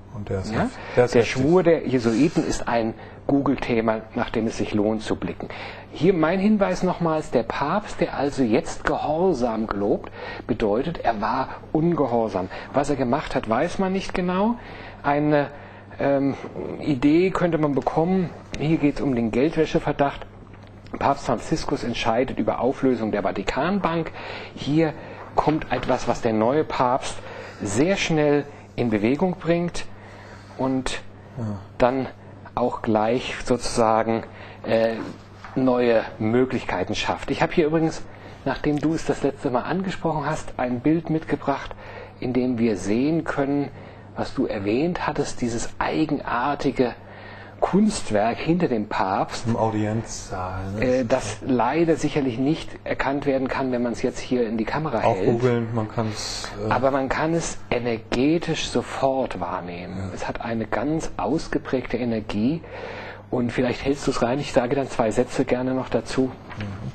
Und der ist ja? der, ist der Schwur der Jesuiten ist ein Google-Thema, nach dem es sich lohnt zu blicken. Hier mein Hinweis nochmals, der Papst, der also jetzt Gehorsam gelobt, bedeutet, er war ungehorsam. Was er gemacht hat, weiß man nicht genau. Eine ähm, Idee könnte man bekommen, hier geht es um den Geldwäscheverdacht. Papst Franziskus entscheidet über Auflösung der Vatikanbank. Hier kommt etwas, was der neue Papst sehr schnell in Bewegung bringt und ja. dann auch gleich sozusagen äh, neue Möglichkeiten schafft. Ich habe hier übrigens, nachdem du es das letzte Mal angesprochen hast, ein Bild mitgebracht, in dem wir sehen können, was du erwähnt hattest, dieses eigenartige Kunstwerk hinter dem Papst, im Audienzsaal, ne? äh, das leider sicherlich nicht erkannt werden kann, wenn man es jetzt hier in die Kamera auch hält. googeln, man kann es. Äh Aber man kann es energetisch sofort wahrnehmen. Ja. Es hat eine ganz ausgeprägte Energie und vielleicht hältst du es rein. Ich sage dann zwei Sätze gerne noch dazu. Mhm.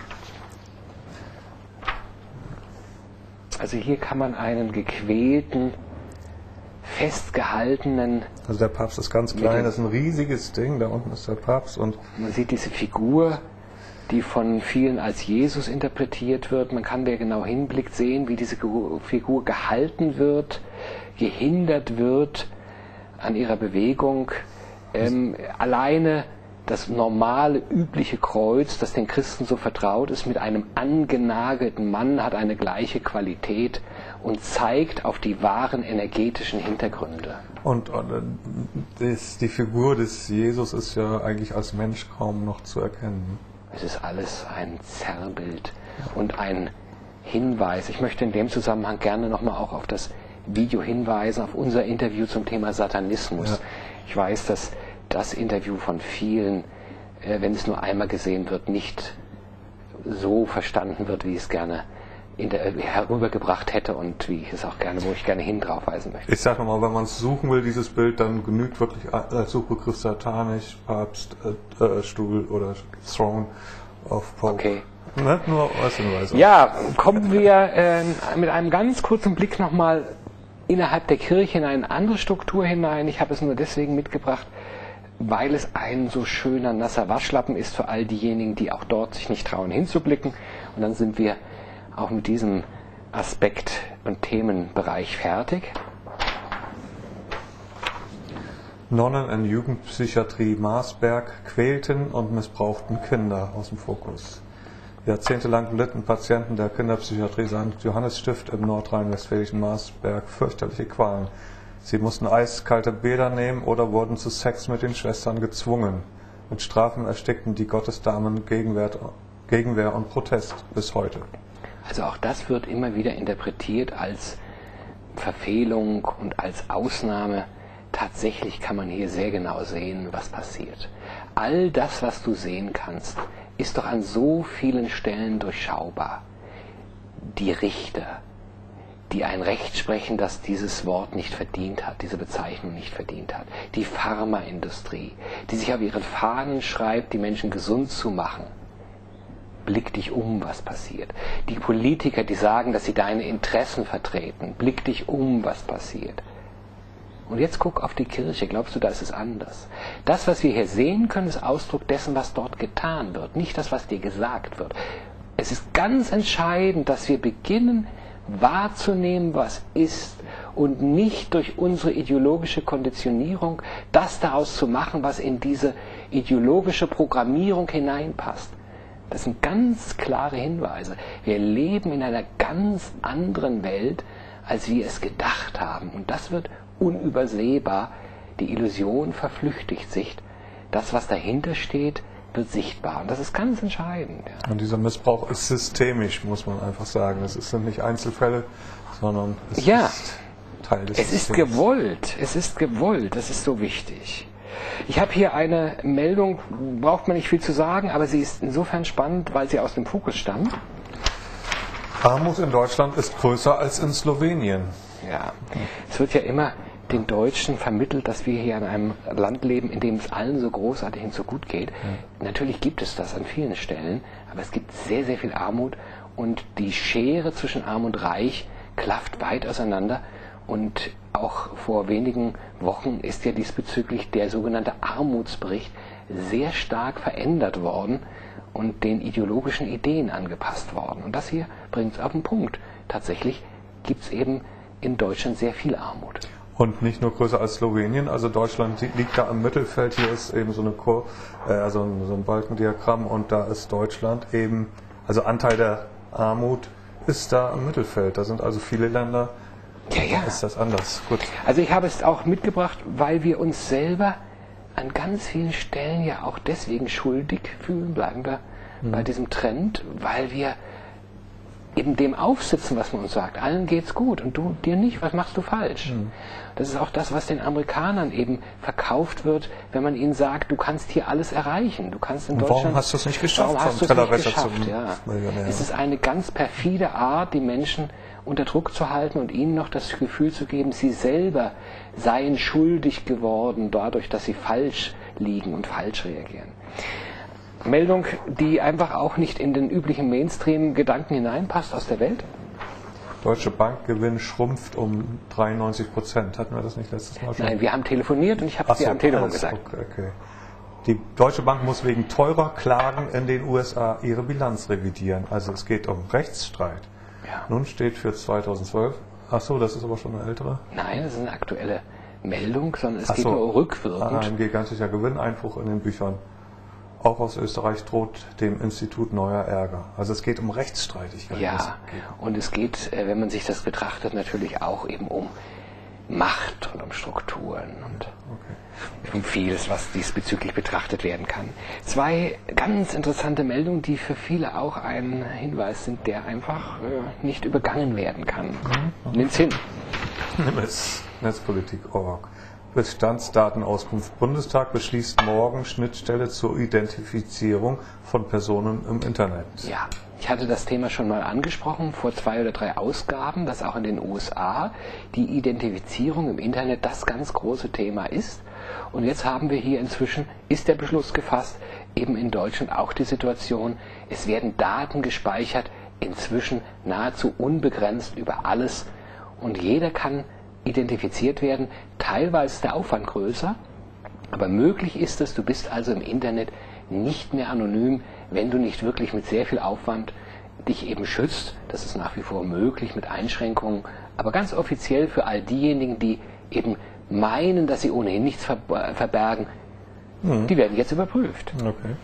Also hier kann man einen gequälten, festgehaltenen. Also der Papst ist ganz klein, das ist ein riesiges Ding, da unten ist der Papst. Und man sieht diese Figur, die von vielen als Jesus interpretiert wird. Man kann, wer genau hinblickt, sehen, wie diese Figur gehalten wird, gehindert wird an ihrer Bewegung. Ähm, alleine das normale, übliche Kreuz, das den Christen so vertraut ist, mit einem angenagelten Mann, hat eine gleiche Qualität und zeigt auf die wahren energetischen Hintergründe. Und äh, das, die Figur des Jesus ist ja eigentlich als Mensch kaum noch zu erkennen. Es ist alles ein Zerrbild und ein Hinweis. Ich möchte in dem Zusammenhang gerne nochmal auch auf das Video hinweisen, auf unser Interview zum Thema Satanismus. Ja. Ich weiß, dass das Interview von vielen, äh, wenn es nur einmal gesehen wird, nicht so verstanden wird, wie es gerne in der, herübergebracht hätte und wie ich es auch gerne, wo ich gerne hin drauf weisen möchte. Ich sage nochmal, wenn man es suchen will, dieses Bild, dann genügt wirklich als Suchbegriff satanisch, Papst, äh, äh, Stuhl oder Throne of Pope. Okay. Nicht nur als Hinweis. Ja, kommen wir äh, mit einem ganz kurzen Blick nochmal innerhalb der Kirche in eine andere Struktur hinein. Ich habe es nur deswegen mitgebracht, weil es ein so schöner nasser Waschlappen ist für all diejenigen, die auch dort sich nicht trauen hinzublicken. Und dann sind wir auch mit diesem Aspekt und Themenbereich fertig. Nonnen in Jugendpsychiatrie Marsberg quälten und missbrauchten Kinder aus dem Fokus. Jahrzehntelang litten Patienten der Kinderpsychiatrie Sankt Johannes Stift im nordrhein-westfälischen Marsberg fürchterliche Qualen. Sie mussten eiskalte Bäder nehmen oder wurden zu Sex mit den Schwestern gezwungen. Mit Strafen erstickten die Gottesdamen Gegenwehr, Gegenwehr und Protest bis heute. Also auch das wird immer wieder interpretiert als Verfehlung und als Ausnahme. Tatsächlich kann man hier sehr genau sehen, was passiert. All das, was du sehen kannst, ist doch an so vielen Stellen durchschaubar. Die Richter, die ein Recht sprechen, das dieses Wort nicht verdient hat, diese Bezeichnung nicht verdient hat. Die Pharmaindustrie, die sich auf ihren Fahnen schreibt, die Menschen gesund zu machen. Blick dich um, was passiert. Die Politiker, die sagen, dass sie deine Interessen vertreten. Blick dich um, was passiert. Und jetzt guck auf die Kirche. Glaubst du, da ist es anders? Das, was wir hier sehen können, ist Ausdruck dessen, was dort getan wird. Nicht das, was dir gesagt wird. Es ist ganz entscheidend, dass wir beginnen, wahrzunehmen, was ist und nicht durch unsere ideologische Konditionierung das daraus zu machen, was in diese ideologische Programmierung hineinpasst. Das sind ganz klare Hinweise. Wir leben in einer ganz anderen Welt, als wir es gedacht haben. Und das wird unübersehbar. Die Illusion verflüchtigt sich. Das, was dahinter steht, wird sichtbar. Und das ist ganz entscheidend. Ja. Und dieser Missbrauch ist systemisch, muss man einfach sagen. Es sind nicht Einzelfälle, sondern es ja, ist Teil des es Systems. ist gewollt. Es ist gewollt. Das ist so wichtig. Ich habe hier eine Meldung, braucht man nicht viel zu sagen, aber sie ist insofern spannend, weil sie aus dem Fokus stammt. Armut in Deutschland ist größer als in Slowenien. Ja, es wird ja immer den Deutschen vermittelt, dass wir hier in einem Land leben, in dem es allen so großartig und so gut geht. Mhm. Natürlich gibt es das an vielen Stellen, aber es gibt sehr, sehr viel Armut und die Schere zwischen Arm und Reich klafft weit auseinander. Und auch vor wenigen Wochen ist ja diesbezüglich der sogenannte Armutsbericht sehr stark verändert worden und den ideologischen Ideen angepasst worden. Und das hier bringt es auf den Punkt. Tatsächlich gibt es eben in Deutschland sehr viel Armut. Und nicht nur größer als Slowenien, also Deutschland liegt da im Mittelfeld, hier ist eben so, eine Kur äh, also so ein Balkendiagramm und da ist Deutschland eben, also Anteil der Armut ist da im Mittelfeld, da sind also viele Länder, ja, ja. Da ist das anders. Gut. Also ich habe es auch mitgebracht, weil wir uns selber an ganz vielen Stellen ja auch deswegen schuldig fühlen, bleiben wir mhm. bei diesem Trend, weil wir eben dem aufsitzen, was man uns sagt. Allen geht's gut und du dir nicht, was machst du falsch? Mhm. Das ist auch das, was den Amerikanern eben verkauft wird, wenn man ihnen sagt, du kannst hier alles erreichen. Du kannst in und Deutschland. Warum hast du es nicht geschafft? Warum hast du es nicht geschafft? Ja. Es ist eine ganz perfide Art, die Menschen unter Druck zu halten und ihnen noch das Gefühl zu geben, sie selber seien schuldig geworden dadurch, dass sie falsch liegen und falsch reagieren. Meldung, die einfach auch nicht in den üblichen Mainstream-Gedanken hineinpasst aus der Welt. Deutsche Bankgewinn schrumpft um dreiundneunzig Prozent. Hatten wir das nicht letztes Mal schon? Nein, wir haben telefoniert und ich habe es dir so, am Telefon alles, gesagt. Okay, okay. Die Deutsche Bank muss wegen teurer Klagen in den U S A ihre Bilanz revidieren. Also es geht um Rechtsstreit. Ja. Nun steht für zweitausendzwölf, ach so, das ist aber schon eine ältere? Nein, das ist eine aktuelle Meldung, sondern es ach geht so, nur rückwirkend. Ein gigantischer Gewinneinbruch in den Büchern. Auch aus Österreich droht dem Institut neuer Ärger. Also es geht um Rechtsstreitigkeiten. Ja, und es geht, wenn man sich das betrachtet, natürlich auch eben um Macht und um Strukturen und okay. um vieles, was diesbezüglich betrachtet werden kann. Zwei ganz interessante Meldungen, die für viele auch ein Hinweis sind, der einfach äh, nicht übergangen werden kann. Mhm. Nimm's hin. Nimm es. Netzpolitik Punkt org. Bestandsdatenauskunft Bundestag beschließt morgen Schnittstelle zur Identifizierung von Personen im Internet. Ja, ich hatte das Thema schon mal angesprochen, vor zwei oder drei Ausgaben, dass auch in den U S A die Identifizierung im Internet das ganz große Thema ist. Und jetzt haben wir hier inzwischen, ist der Beschluss gefasst, eben in Deutschland auch die Situation, es werden Daten gespeichert, inzwischen nahezu unbegrenzt über alles. Und jeder kann identifiziert werden. Teilweise ist der Aufwand größer, aber möglich ist es, du bist also im Internet nicht mehr anonym, wenn du nicht wirklich mit sehr viel Aufwand dich eben schützt. Das ist nach wie vor möglich mit Einschränkungen, aber ganz offiziell für all diejenigen, die eben meinen, dass sie ohnehin nichts verbergen, mhm. die werden jetzt überprüft. Okay.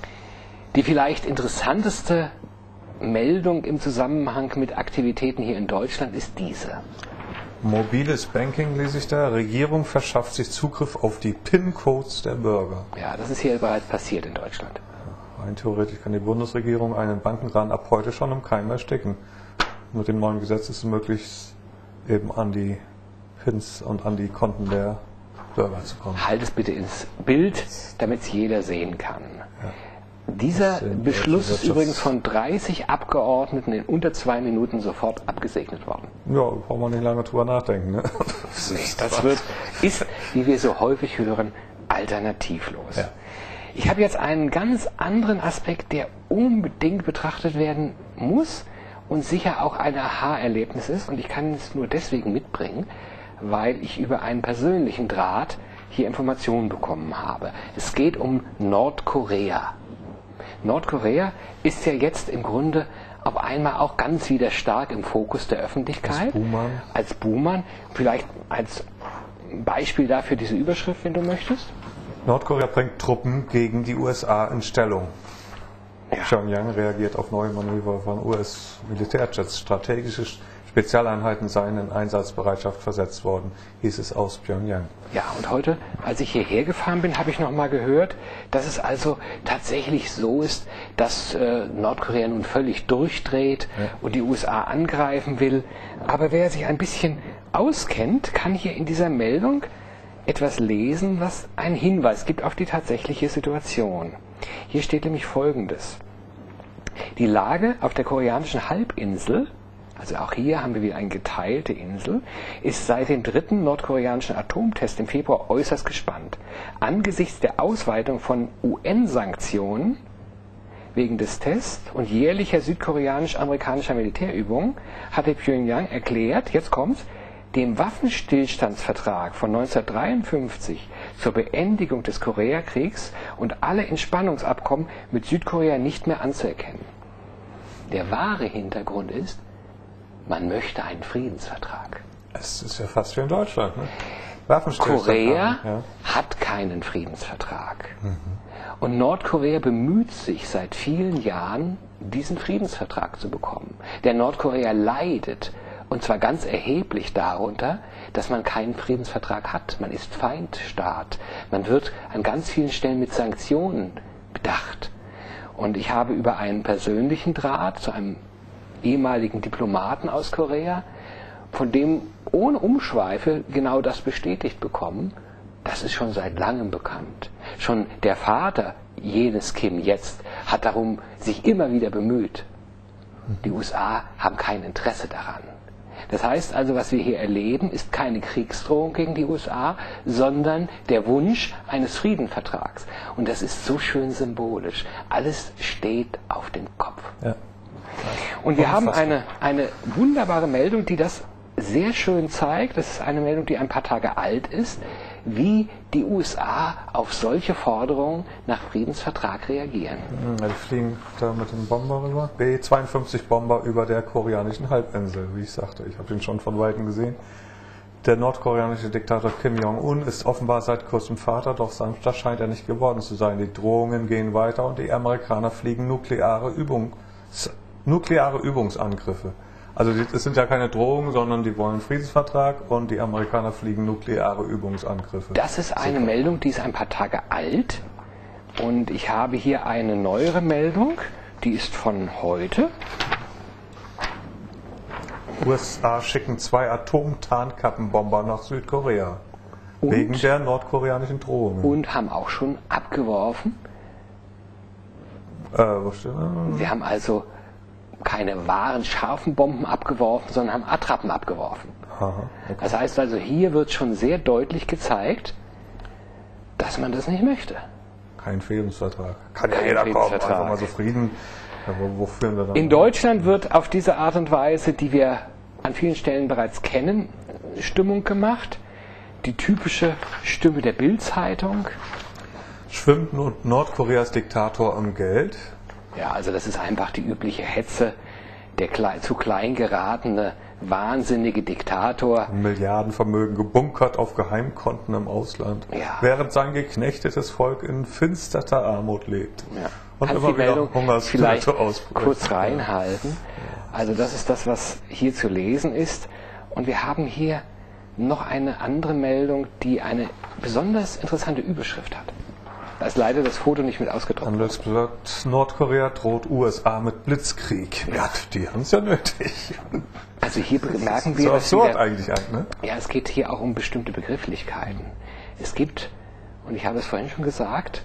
Die vielleicht interessanteste Meldung im Zusammenhang mit Aktivitäten hier in Deutschland ist diese. Mobiles Banking lese ich da. Regierung verschafft sich Zugriff auf die PIN-Codes der Bürger. Ja, das ist hier bereits passiert in Deutschland. Rein theoretisch kann die Bundesregierung einen Bankenran ab heute schon im Keim ersticken. Mit dem neuen Gesetz ist es möglich, eben an die Pins und an die Konten der Bürger zu kommen. Halt es bitte ins Bild, damit es jeder sehen kann. Ja. Dieser Beschluss ist übrigens von dreißig Abgeordneten in unter zwei Minuten sofort abgesegnet worden. Ja, braucht man nicht lange drüber nachdenken. Ne? Das, ist, das wird, ist, wie wir so häufig hören, alternativlos. Ja. Ich habe jetzt einen ganz anderen Aspekt, der unbedingt betrachtet werden muss und sicher auch ein Aha-Erlebnis ist. Und ich kann es nur deswegen mitbringen, weil ich über einen persönlichen Draht hier Informationen bekommen habe. Es geht um Nordkorea. Nordkorea ist ja jetzt im Grunde auf einmal auch ganz wieder stark im Fokus der Öffentlichkeit. Als Buhmann. Als Buhmann. Vielleicht als Beispiel dafür diese Überschrift, wenn du möchtest. Nordkorea bringt Truppen gegen die U S A in Stellung. Ja. Pyongyang reagiert auf neue Manöver von U S-Militärjets. Strategische Spezialeinheiten seien in Einsatzbereitschaft versetzt worden, hieß es aus Pyongyang. Ja, und heute, als ich hierher gefahren bin, habe ich noch mal gehört, dass es also tatsächlich so ist, dass äh, Nordkorea nun völlig durchdreht ja. und die U S A angreifen will. Aber wer sich ein bisschen auskennt, kann hier in dieser Meldung etwas lesen, was einen Hinweis gibt auf die tatsächliche Situation. Hier steht nämlich Folgendes. Die Lage auf der koreanischen Halbinsel, also auch hier haben wir wieder eine geteilte Insel, ist seit dem dritten nordkoreanischen Atomtest im Februar äußerst gespannt. Angesichts der Ausweitung von U N-Sanktionen wegen des Tests und jährlicher südkoreanisch-amerikanischer Militärübungen hatte Pyongyang erklärt, jetzt kommt's, dem Waffenstillstandsvertrag von neunzehnhundertdreiundfünfzig zur Beendigung des Koreakriegs und alle Entspannungsabkommen mit Südkorea nicht mehr anzuerkennen. Der wahre Hintergrund ist, man möchte einen Friedensvertrag. Es ist ja fast wie in Deutschland, ne? Korea ja. hat keinen Friedensvertrag. Mhm. Und Nordkorea bemüht sich seit vielen Jahren, diesen Friedensvertrag zu bekommen. Der Nordkorea leidet, und zwar ganz erheblich darunter, dass man keinen Friedensvertrag hat. Man ist Feindstaat. Man wird an ganz vielen Stellen mit Sanktionen bedacht. Und ich habe über einen persönlichen Draht zu einem ehemaligen Diplomaten aus Korea, von dem ohne Umschweife genau das bestätigt bekommen, das ist schon seit langem bekannt. Schon der Vater jenes Kim jetzt hat darum sich immer wieder bemüht. Die U S A haben kein Interesse daran. Das heißt also, was wir hier erleben, ist keine Kriegsdrohung gegen die U S A, sondern der Wunsch eines Friedensvertrags. Und das ist so schön symbolisch. Alles steht auf dem Kopf. Ja. Und wir haben eine, eine wunderbare Meldung, die das sehr schön zeigt. Das ist eine Meldung, die ein paar Tage alt ist, wie die U S A auf solche Forderungen nach Friedensvertrag reagieren. Ja, die fliegen da mit dem Bomber rüber. B zweiundfünfzig Bomber über der koreanischen Halbinsel, wie ich sagte. Ich habe ihn schon von Weitem gesehen. Der nordkoreanische Diktator Kim Jong-un ist offenbar seit kurzem Vater, doch sanfter scheint er nicht geworden zu sein. Die Drohungen gehen weiter und die Amerikaner fliegen nukleare, Übungs, nukleare Übungsangriffe. Also es sind ja keine Drohungen, sondern die wollen einen Friedensvertrag und die Amerikaner fliegen nukleare Übungsangriffe. Das ist eine Super. Meldung, die ist ein paar Tage alt. Und ich habe hier eine neuere Meldung, die ist von heute. U S A schicken zwei Atom-Tarnkappenbomber nach Südkorea. Und, wegen der nordkoreanischen Drohungen. Und haben auch schon abgeworfen. Äh, wo steht das? Sie haben also keine wahren, scharfen Bomben abgeworfen, sondern haben Attrappen abgeworfen. Aha, okay. Das heißt also, hier wird schon sehr deutlich gezeigt, dass man das nicht möchte. Kein Friedensvertrag. Kann ja jeder kommen, einfach mal so Frieden. Ja, wo, wo führen wir dann In Deutschland wird auf diese Art und Weise, die wir an vielen Stellen bereits kennen, Stimmung gemacht. Die typische Stimme der Bild-Zeitung. Schwimmt Nordkoreas Diktator am Geld? Ja, also das ist einfach die übliche Hetze. Der klein, zu klein geratene, wahnsinnige Diktator. Milliardenvermögen gebunkert auf Geheimkonten im Ausland, ja. während sein geknechtetes Volk in finsterter Armut lebt. Ja. Und Kannst immer die Meldung wieder vielleicht ausbrechen. kurz reinhalten. Also das ist das, was hier zu lesen ist. Und wir haben hier noch eine andere Meldung, die eine besonders interessante Überschrift hat. Da ist leider das Foto nicht mit ausgedruckt. Handelsblatt: Nordkorea droht U S A mit Blitzkrieg. Ja, die haben es ja nötig. Also hier merken wir, so dass absurd eigentlich, ne? Ja, es geht hier auch um bestimmte Begrifflichkeiten. Es gibt, und ich habe es vorhin schon gesagt,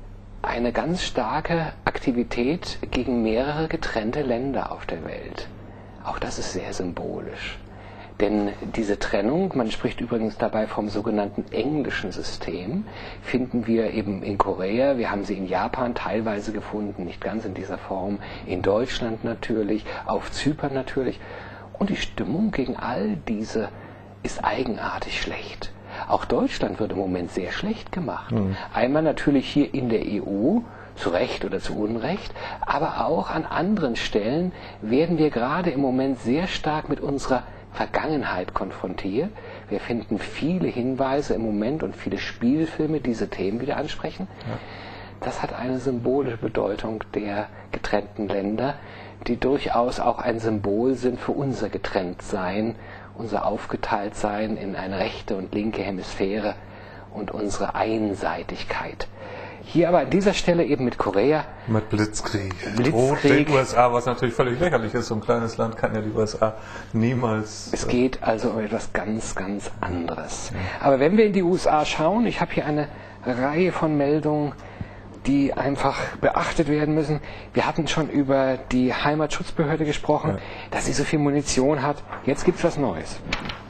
eine ganz starke Aktivität gegen mehrere getrennte Länder auf der Welt. Auch das ist sehr symbolisch. Denn diese Trennung, man spricht übrigens dabei vom sogenannten englischen System, finden wir eben in Korea, wir haben sie in Japan teilweise gefunden, nicht ganz in dieser Form, in Deutschland natürlich, auf Zypern natürlich. Und die Stimmung gegen all diese ist eigenartig schlecht. Auch Deutschland wird im Moment sehr schlecht gemacht. Mhm. Einmal natürlich hier in der E U, zu Recht oder zu Unrecht, aber auch an anderen Stellen werden wir gerade im Moment sehr stark mit unserer Vergangenheit konfrontiert. Wir finden viele Hinweise im Moment und viele Spielfilme, die diese Themen wieder ansprechen. Ja. Das hat eine symbolische Bedeutung der getrennten Länder, die durchaus auch ein Symbol sind für unser Getrenntsein, unser Aufgeteiltsein in eine rechte und linke Hemisphäre und unsere Einseitigkeit. Hier aber an dieser Stelle eben mit Korea. Mit Blitzkrieg. Blitzkrieg. Droht den U S A, was natürlich völlig lächerlich ist. So ein kleines Land kann ja die U S A niemals... Es geht also um etwas ganz, ganz anderes. Ja. Aber wenn wir in die U S A schauen, ich habe hier eine Reihe von Meldungen, die einfach beachtet werden müssen. Wir hatten schon über die Heimatschutzbehörde gesprochen, ja. dass sie so viel Munition hat. Jetzt gibt es was Neues.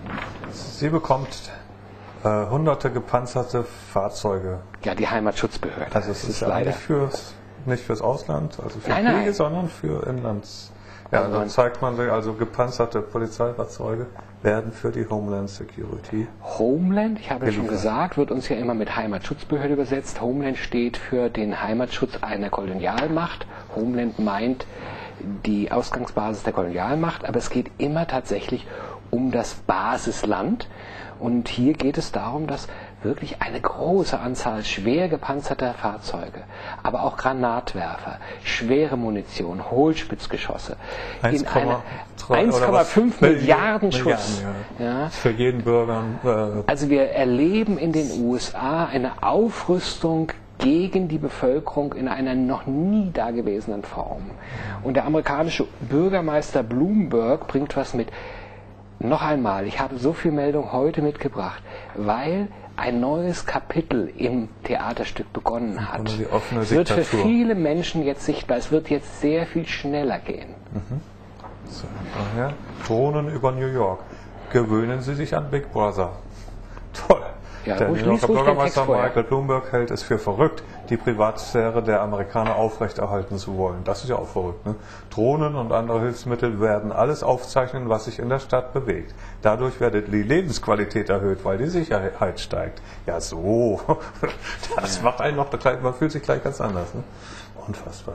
Sie bekommt äh, hunderte gepanzerte Fahrzeuge. Ja, die Heimatschutzbehörde. Also es ist, ist ja leider nicht fürs, nicht fürs Ausland, also für nein, Kriege, nein. sondern für Inlands, Ja, also dann zeigt man sich, also gepanzerte Polizeifahrzeuge werden für die Homeland Security. Homeland, ich habe ja schon gesagt, wird uns ja immer mit Heimatschutzbehörde übersetzt. Homeland steht für den Heimatschutz einer Kolonialmacht. Homeland meint die Ausgangsbasis der Kolonialmacht, aber es geht immer tatsächlich um das Basisland. Und hier geht es darum, dass wirklich eine große Anzahl schwer gepanzerter Fahrzeuge, aber auch Granatwerfer, schwere Munition, Hohlspitzgeschosse in einer eins Komma fünf Milliarden Schuss. Ja. Ja. Für jeden Bürger. Äh also wir erleben in den U S A eine Aufrüstung gegen die Bevölkerung in einer noch nie dagewesenen Form. Und der amerikanische Bürgermeister Bloomberg bringt was mit. Noch einmal, ich habe so viel Meldung heute mitgebracht, weil ein neues Kapitel im Theaterstück begonnen hat. Es wird für viele Menschen jetzt sichtbar, es wird jetzt sehr viel schneller gehen. Mhm. So, daher Drohnen über New York. Gewöhnen Sie sich an Big Brother. Toll. Ja, der New Yorker Bürgermeister Michael Bloomberg hält es für verrückt, die Privatsphäre der Amerikaner aufrechterhalten zu wollen. Das ist ja auch verrückt. Ne? Drohnen und andere Hilfsmittel werden alles aufzeichnen, was sich in der Stadt bewegt. Dadurch werde die Lebensqualität erhöht, weil die Sicherheit steigt. Ja, so. Das macht einen noch, man fühlt sich gleich ganz anders. Ne? Unfassbar.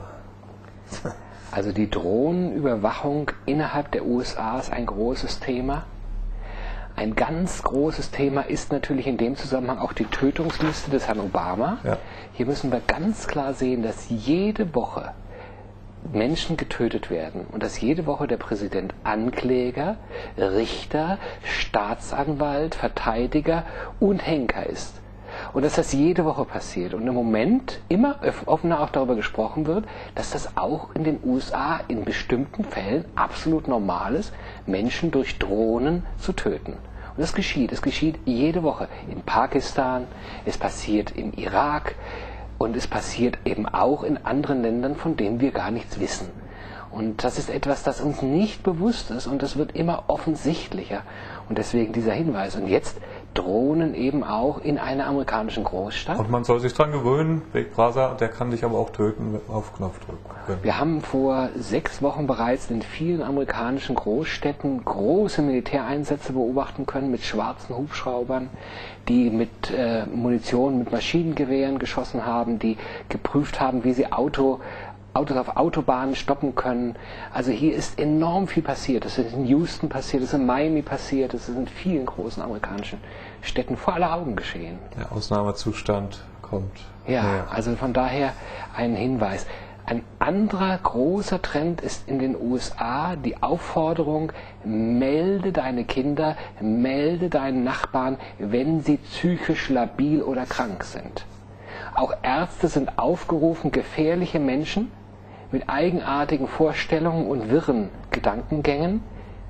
Also die Drohnenüberwachung innerhalb der U S A ist ein großes Thema. Ein ganz großes Thema ist natürlich in dem Zusammenhang auch die Tötungsliste des Herrn Obama. Ja. Hier müssen wir ganz klar sehen, dass jede Woche Menschen getötet werden und dass jede Woche der Präsident Ankläger, Richter, Staatsanwalt, Verteidiger und Henker ist. Und dass das jede Woche passiert und im Moment immer offener auch darüber gesprochen wird, dass das auch in den U S A in bestimmten Fällen absolut normal ist, Menschen durch Drohnen zu töten. Und das geschieht, es geschieht jede Woche in Pakistan, es passiert im Irak und es passiert eben auch in anderen Ländern, von denen wir gar nichts wissen. Und das ist etwas, das uns nicht bewusst ist und das wird immer offensichtlicher. Und deswegen dieser Hinweis. Und jetzt Drohnen eben auch in einer amerikanischen Großstadt. Und man soll sich dran gewöhnen, Big Brother, der kann dich aber auch töten, auf Knopfdruck. Wir haben vor sechs Wochen bereits in vielen amerikanischen Großstädten große Militäreinsätze beobachten können mit schwarzen Hubschraubern, die mit äh, Munition, mit Maschinengewehren geschossen haben, die geprüft haben, wie sie Auto Autos auf Autobahnen stoppen können. Also hier ist enorm viel passiert. Es ist in Houston passiert, es ist in Miami passiert, es ist in vielen großen amerikanischen Städten vor aller Augen geschehen. Der Ausnahmezustand kommt. Ja, näher. Also von daher ein Hinweis. Ein anderer großer Trend ist in den U S A die Aufforderung, melde deine Kinder, melde deinen Nachbarn, wenn sie psychisch labil oder krank sind. Auch Ärzte sind aufgerufen, gefährliche Menschen mit eigenartigen Vorstellungen und wirren Gedankengängen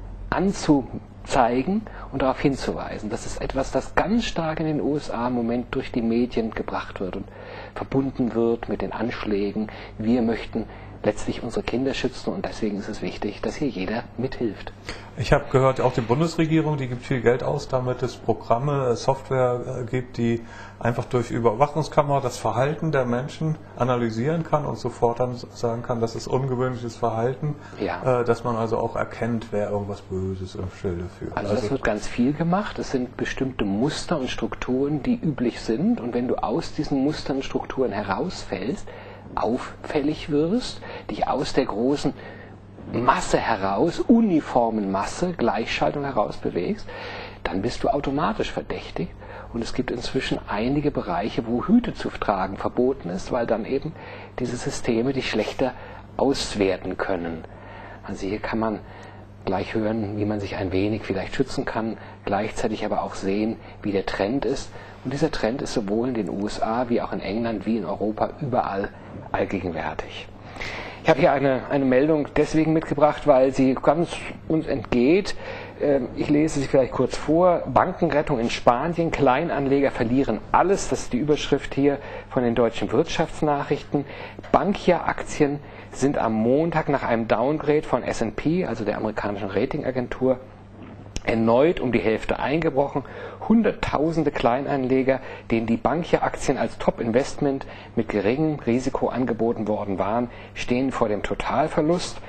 anzuzeigen und darauf hinzuweisen. Das ist etwas, das ganz stark in den U S A im Moment durch die Medien gebracht wird und verbunden wird mit den Anschlägen. Wir möchten letztlich unsere Kinder schützen und deswegen ist es wichtig, dass hier jeder mithilft. Ich habe gehört, auch die Bundesregierung, die gibt viel Geld aus, damit es Programme, Software gibt, die einfach durch Überwachungskamera das Verhalten der Menschen analysieren kann und sofort dann sagen kann, das ist ungewöhnliches Verhalten, ja. äh, dass man also auch erkennt, wer irgendwas Böses im Schilde führt. Also das wird ganz viel gemacht. Es sind bestimmte Muster und Strukturen, die üblich sind und wenn du aus diesen Mustern und Strukturen herausfällst, auffällig wirst, dich aus der großen Masse heraus, uniformen Masse, Gleichschaltung heraus bewegst, dann bist du automatisch verdächtig. Und es gibt inzwischen einige Bereiche, wo Hüte zu tragen verboten ist, weil dann eben diese Systeme dich schlechter auswerten können. Also hier kann man gleich hören, wie man sich ein wenig vielleicht schützen kann, gleichzeitig aber auch sehen, wie der Trend ist. Und dieser Trend ist sowohl in den U S A wie auch in England wie in Europa überall allgegenwärtig. Ich habe hier eine, eine Meldung deswegen mitgebracht, weil sie ganz uns entgeht. Ich lese sie vielleicht kurz vor. Bankenrettung in Spanien. Kleinanleger verlieren alles. Das ist die Überschrift hier von den deutschen Wirtschaftsnachrichten. Bankia-Aktien sind am Montag nach einem Downgrade von S und P, also der amerikanischen Ratingagentur, erneut um die Hälfte eingebrochen. Hunderttausende Kleinanleger, denen die Bankia-Aktien als Top-Investment mit geringem Risiko angeboten worden waren, stehen vor dem Totalverlust.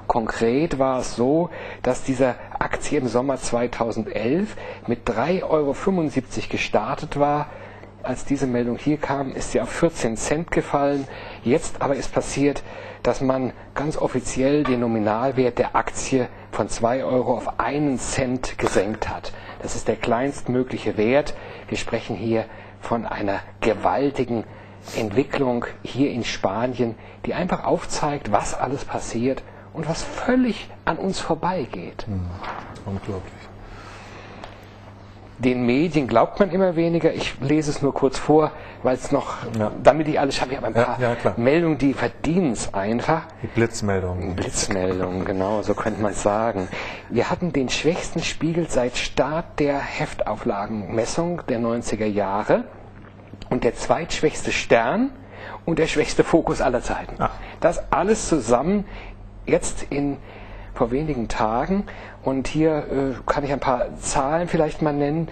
Konkret war es so, dass diese Aktie im Sommer zweitausendelf mit drei Euro fünfundsiebzig gestartet war. Als diese Meldung hier kam, ist sie auf vierzehn Cent gefallen. Jetzt aber ist passiert, dass man ganz offiziell den Nominalwert der Aktie von zwei Euro auf einen Cent gesenkt hat. Das ist der kleinstmögliche Wert. Wir sprechen hier von einer gewaltigen Entwicklung hier in Spanien, die einfach aufzeigt, was alles passiert und was völlig an uns vorbeigeht. Hm, unglaublich. Den Medien glaubt man immer weniger. Ich lese es nur kurz vor, weil es noch, ja. damit ich alles schaffe, ich habe ein paar ja, ja, Meldungen, die verdienen es einfach. Die Blitzmeldungen. Blitzmeldungen, genau, so könnte man es sagen. Wir hatten den schwächsten Spiegel seit Start der Heftauflagenmessung der neunziger Jahre und der zweitschwächste Stern und der schwächste Fokus aller Zeiten. Ach. Das alles zusammen jetzt in vor wenigen Tagen. Und hier äh, kann ich ein paar Zahlen vielleicht mal nennen.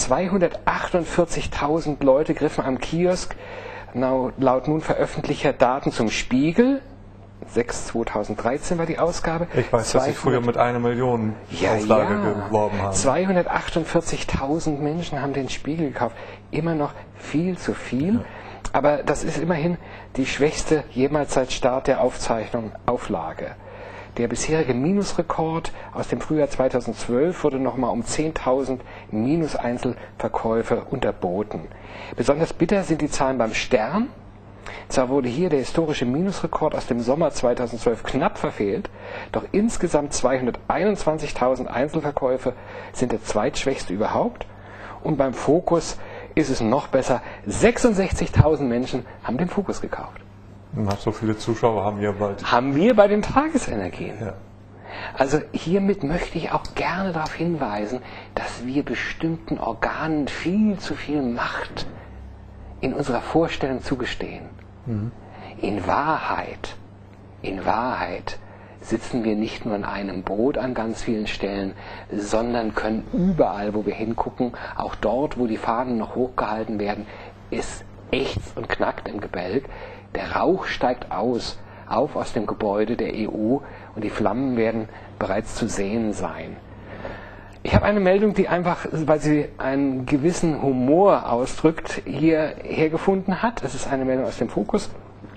zweihundertachtundvierzigtausend Leute griffen am Kiosk laut, laut nun veröffentlichter Daten zum Spiegel. sechs zweitausenddreizehn war die Ausgabe. Ich weiß, dass ich früher mit einer Million ja, Auflage ja. geworben habe. zweihundertachtundvierzigtausend Menschen haben den Spiegel gekauft. Immer noch viel zu viel. Ja. Aber das ist immerhin die schwächste jemals seit Start der Aufzeichnung Auflage. Der bisherige Minusrekord aus dem Frühjahr zweitausendzwölf wurde nochmal um zehntausend Minus-Einzelverkäufe unterboten. Besonders bitter sind die Zahlen beim Stern. Zwar wurde hier der historische Minusrekord aus dem Sommer zweitausendzwölf knapp verfehlt, doch insgesamt zweihunderteinundzwanzigtausend Einzelverkäufe sind der zweitschwächste überhaupt. Und beim Fokus ist es noch besser, sechsundsechzigtausend Menschen haben den Fokus gekauft. So viele Zuschauer haben wir bald. Haben wir bei den Tagesenergien. Ja. Also hiermit möchte ich auch gerne darauf hinweisen, dass wir bestimmten Organen viel zu viel Macht in unserer Vorstellung zugestehen. Mhm. In Wahrheit, in Wahrheit sitzen wir nicht nur in einem Boot an ganz vielen Stellen, sondern können überall, wo wir hingucken, auch dort, wo die Fahnen noch hochgehalten werden, es ächzt und knackt im Gebälk. Der Rauch steigt aus, auf aus dem Gebäude der E U und die Flammen werden bereits zu sehen sein. Ich habe eine Meldung, die einfach, weil sie einen gewissen Humor ausdrückt, hierher gefunden hat. Es ist eine Meldung aus dem Fokus.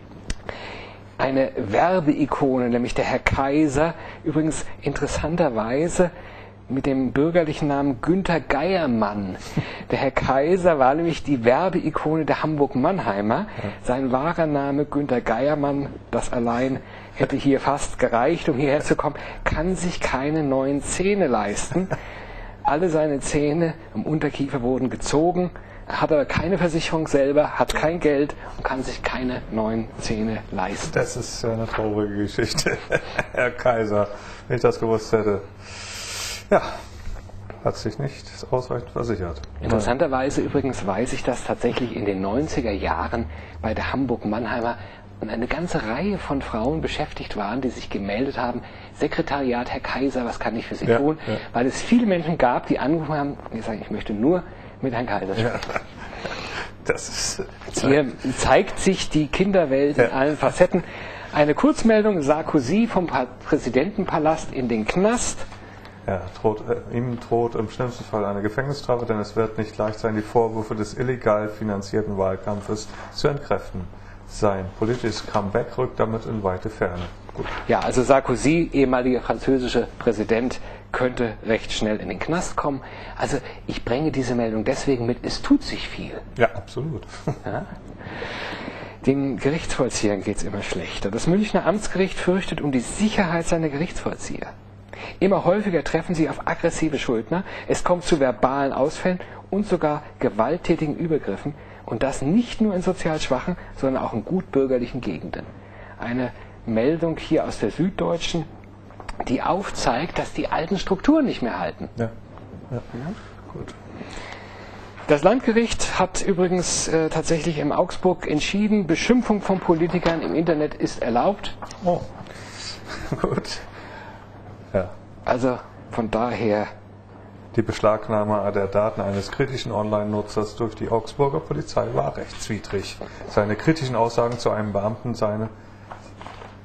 Eine Werbeikone, nämlich der Herr Kaiser, übrigens interessanterweise mit dem bürgerlichen Namen Günther Geiermann. Der Herr Kaiser war nämlich die Werbeikone der Hamburg-Mannheimer. Sein wahrer Name Günther Geiermann, das allein hätte hier fast gereicht, um hierher zu kommen, kann sich keine neuen Zähne leisten. Alle seine Zähne im Unterkiefer wurden gezogen. Er hat aber keine Versicherung selber, hat kein Geld und kann sich keine neuen Zähne leisten. Das ist eine traurige Geschichte, Herr Kaiser, wenn ich das gewusst hätte. Ja, hat sich nicht ausreichend versichert. Interessanterweise übrigens weiß ich, dass tatsächlich in den neunziger Jahren bei der Hamburg-Mannheimer eine ganze Reihe von Frauen beschäftigt waren, die sich gemeldet haben, Sekretariat, Herr Kaiser, was kann ich für Sie ja, tun? Ja. Weil es viele Menschen gab, die angerufen haben und gesagt, ich möchte nur mit Herrn Kaiser sprechen. Ja. Das ist Hier zeigt sich die Kinderwelt ja. in allen Facetten. Eine Kurzmeldung, Sarkozy vom Präsidentenpalast in den Knast. Ja, droht, äh, ihm droht im schlimmsten Fall eine Gefängnisstrafe, denn es wird nicht leicht sein, die Vorwürfe des illegal finanzierten Wahlkampfes zu entkräften. Sein politisches Comeback rückt damit in weite Ferne. Gut. Ja, also Sarkozy, ehemaliger französischer Präsident, könnte recht schnell in den Knast kommen. Also ich bringe diese Meldung deswegen mit, es tut sich viel. Ja, absolut. Ja? Den Gerichtsvollziehern geht es immer schlechter. Das Münchner Amtsgericht fürchtet um die Sicherheit seiner Gerichtsvollzieher. Immer häufiger treffen sie auf aggressive Schuldner, es kommt zu verbalen Ausfällen und sogar gewalttätigen Übergriffen und das nicht nur in sozial schwachen, sondern auch in gut bürgerlichen Gegenden. Eine Meldung hier aus der Süddeutschen, die aufzeigt, dass die alten Strukturen nicht mehr halten. Ja, ja. ja. Gut. Das Landgericht hat übrigens äh, tatsächlich in Augsburg entschieden, Beschimpfung von Politikern im Internet ist erlaubt. Oh, gut. Ja. Also von daher. Die Beschlagnahme der Daten eines kritischen Online-Nutzers durch die Augsburger Polizei war rechtswidrig. Seine kritischen Aussagen zu einem Beamten seine,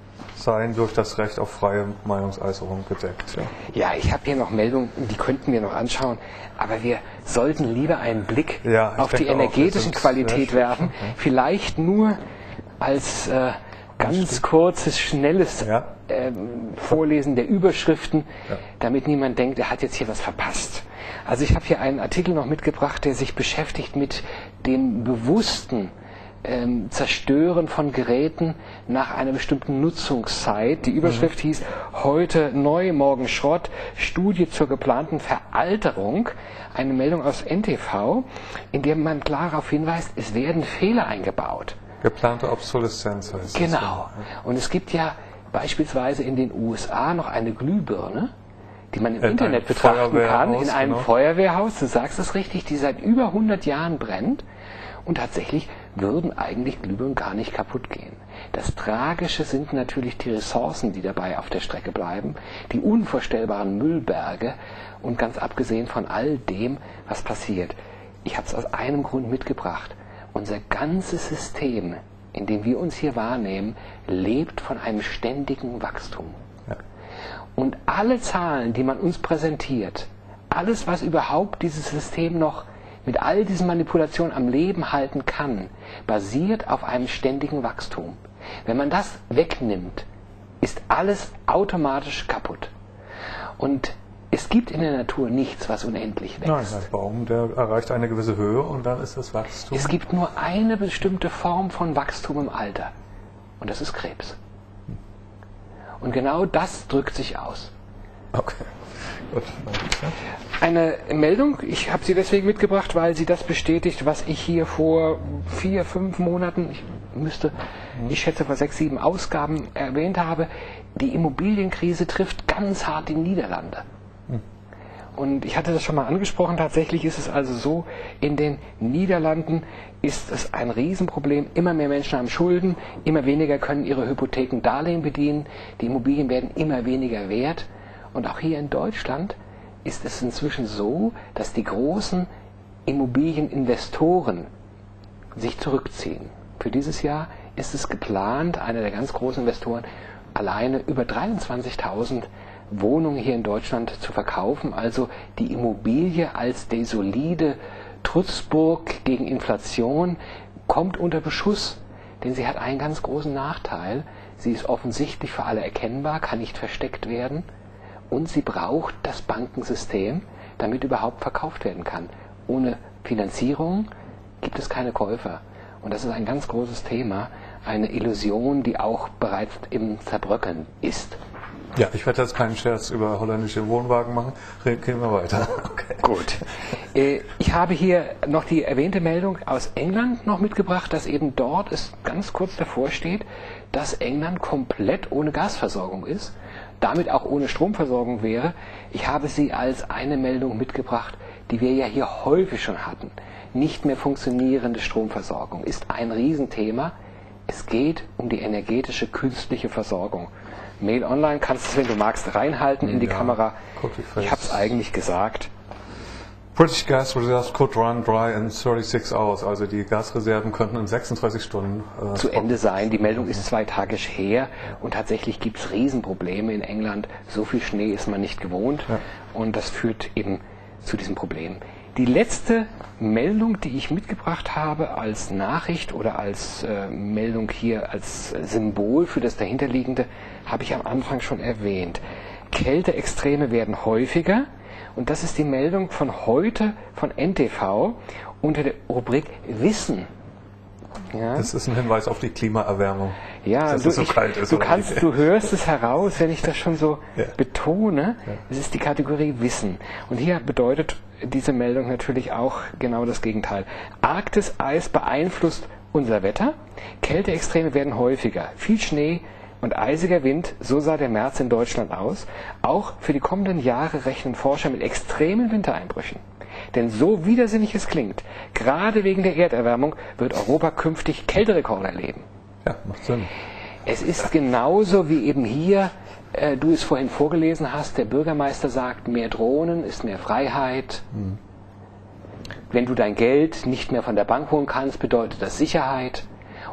seien durch das Recht auf freie Meinungsäußerung gedeckt. Ja, ja ich habe hier noch Meldungen, die könnten wir noch anschauen, aber wir sollten lieber einen Blick ja, auf die energetische Qualität werfen, ja. Vielleicht nur als äh, ganz kurzes, schnelles ja. äh, Vorlesen der Überschriften, ja. damit niemand denkt, er hat jetzt hier was verpasst. Also ich habe hier einen Artikel noch mitgebracht, der sich beschäftigt mit dem bewussten ähm, Zerstören von Geräten nach einer bestimmten Nutzungszeit. Die Überschrift mhm. hieß heute neu, morgen Schrott, Studie zur geplanten Veralterung. Eine Meldung aus N T V, in der man klar darauf hinweist, es werden Fehler eingebaut. Geplante Obsoleszenz heißt Genau. Ja. Und es gibt ja beispielsweise in den U S A noch eine Glühbirne, die man im in Internet betrachten kann, in einem genau. Feuerwehrhaus, du sagst es richtig, die seit über hundert Jahren brennt. Und tatsächlich würden eigentlich Glühbirnen gar nicht kaputt gehen. Das Tragische sind natürlich die Ressourcen, die dabei auf der Strecke bleiben, die unvorstellbaren Müllberge und ganz abgesehen von all dem, was passiert. Ich habe es aus einem Grund mitgebracht. Unser ganzes System, in dem wir uns hier wahrnehmen, lebt von einem ständigen Wachstum. Ja. Und alle Zahlen, die man uns präsentiert, alles, was überhaupt dieses System noch mit all diesen Manipulationen am Leben halten kann, basiert auf einem ständigen Wachstum. Wenn man das wegnimmt, ist alles automatisch kaputt. Und es gibt in der Natur nichts, was unendlich wächst. Nein, ein Baum, der erreicht eine gewisse Höhe und dann ist das Wachstum. Es gibt nur eine bestimmte Form von Wachstum im Alter. Und das ist Krebs. Und genau das drückt sich aus. Okay. Gut. Eine Meldung, ich habe sie deswegen mitgebracht, weil sie das bestätigt, was ich hier vor vier, fünf Monaten, ich müsste, ich schätze vor sechs, sieben Ausgaben erwähnt habe. Die Immobilienkrise trifft ganz hart die Niederlande. Und ich hatte das schon mal angesprochen, tatsächlich ist es also so, in den Niederlanden ist es ein Riesenproblem, immer mehr Menschen haben Schulden, immer weniger können ihre Hypotheken Darlehen bedienen, die Immobilien werden immer weniger wert. Und auch hier in Deutschland ist es inzwischen so, dass die großen Immobilieninvestoren sich zurückziehen. Für dieses Jahr ist es geplant, einer der ganz großen Investoren alleine über dreiundzwanzigtausend Wohnungen hier in Deutschland zu verkaufen. Also die Immobilie als die solide Trutzburg gegen Inflation kommt unter Beschuss, denn sie hat einen ganz großen Nachteil. Sie ist offensichtlich für alle erkennbar, kann nicht versteckt werden. Und sie braucht das Bankensystem, damit überhaupt verkauft werden kann. Ohne Finanzierung gibt es keine Käufer. Und das ist ein ganz großes Thema, eine Illusion, die auch bereits im Zerbröckeln ist. Ja, ich werde jetzt keinen Scherz über holländische Wohnwagen machen. Gehen wir weiter. Okay. Gut. Ich habe hier noch die erwähnte Meldung aus England noch mitgebracht, dass eben dort es ganz kurz davor steht, dass England komplett ohne Gasversorgung ist, damit auch ohne Stromversorgung wäre. Ich habe sie als eine Meldung mitgebracht, die wir ja hier häufig schon hatten. Nicht mehr funktionierende Stromversorgung ist ein Riesenthema. Es geht um die energetische künstliche Versorgung. Mail Online kannst du es, wenn du magst, reinhalten in die ja, Kamera. Ich habe es eigentlich gesagt. British Gas Reserves could run dry in thirty-six hours. Also die Gasreserven könnten in sechsunddreißig Stunden äh, zu Ende sein. Die Meldung ist zwei Tage her und tatsächlich gibt es Riesenprobleme in England. So viel Schnee ist man nicht gewohnt ja. und das führt eben zu diesem Problem. Die letzte Meldung, die ich mitgebracht habe als Nachricht oder als äh, Meldung hier, als Symbol für das dahinterliegende, habe ich am Anfang schon erwähnt. Kälteextreme werden häufiger und das ist die Meldung von heute von N T V unter der Rubrik Wissen. Ja. Das ist ein Hinweis auf die Klimaerwärmung. Ja, dass du, es so ich, kalt ist, du, kannst, du hörst es heraus, wenn ich das schon so ja. betone. Ja. Es ist die Kategorie Wissen. Und hier bedeutet diese Meldung natürlich auch genau das Gegenteil. Arktiseis beeinflusst unser Wetter. Kälteextreme werden häufiger. Viel Schnee und eisiger Wind, so sah der März in Deutschland aus. Auch für die kommenden Jahre rechnen Forscher mit extremen Wintereinbrüchen. Denn so widersinnig es klingt, gerade wegen der Erderwärmung wird Europa künftig Kälterekorde erleben. Ja, macht Sinn. Es ist genauso wie eben hier, äh, du es vorhin vorgelesen hast, der Bürgermeister sagt, mehr Drohnen ist mehr Freiheit. Mhm. Wenn du dein Geld nicht mehr von der Bank holen kannst, bedeutet das Sicherheit.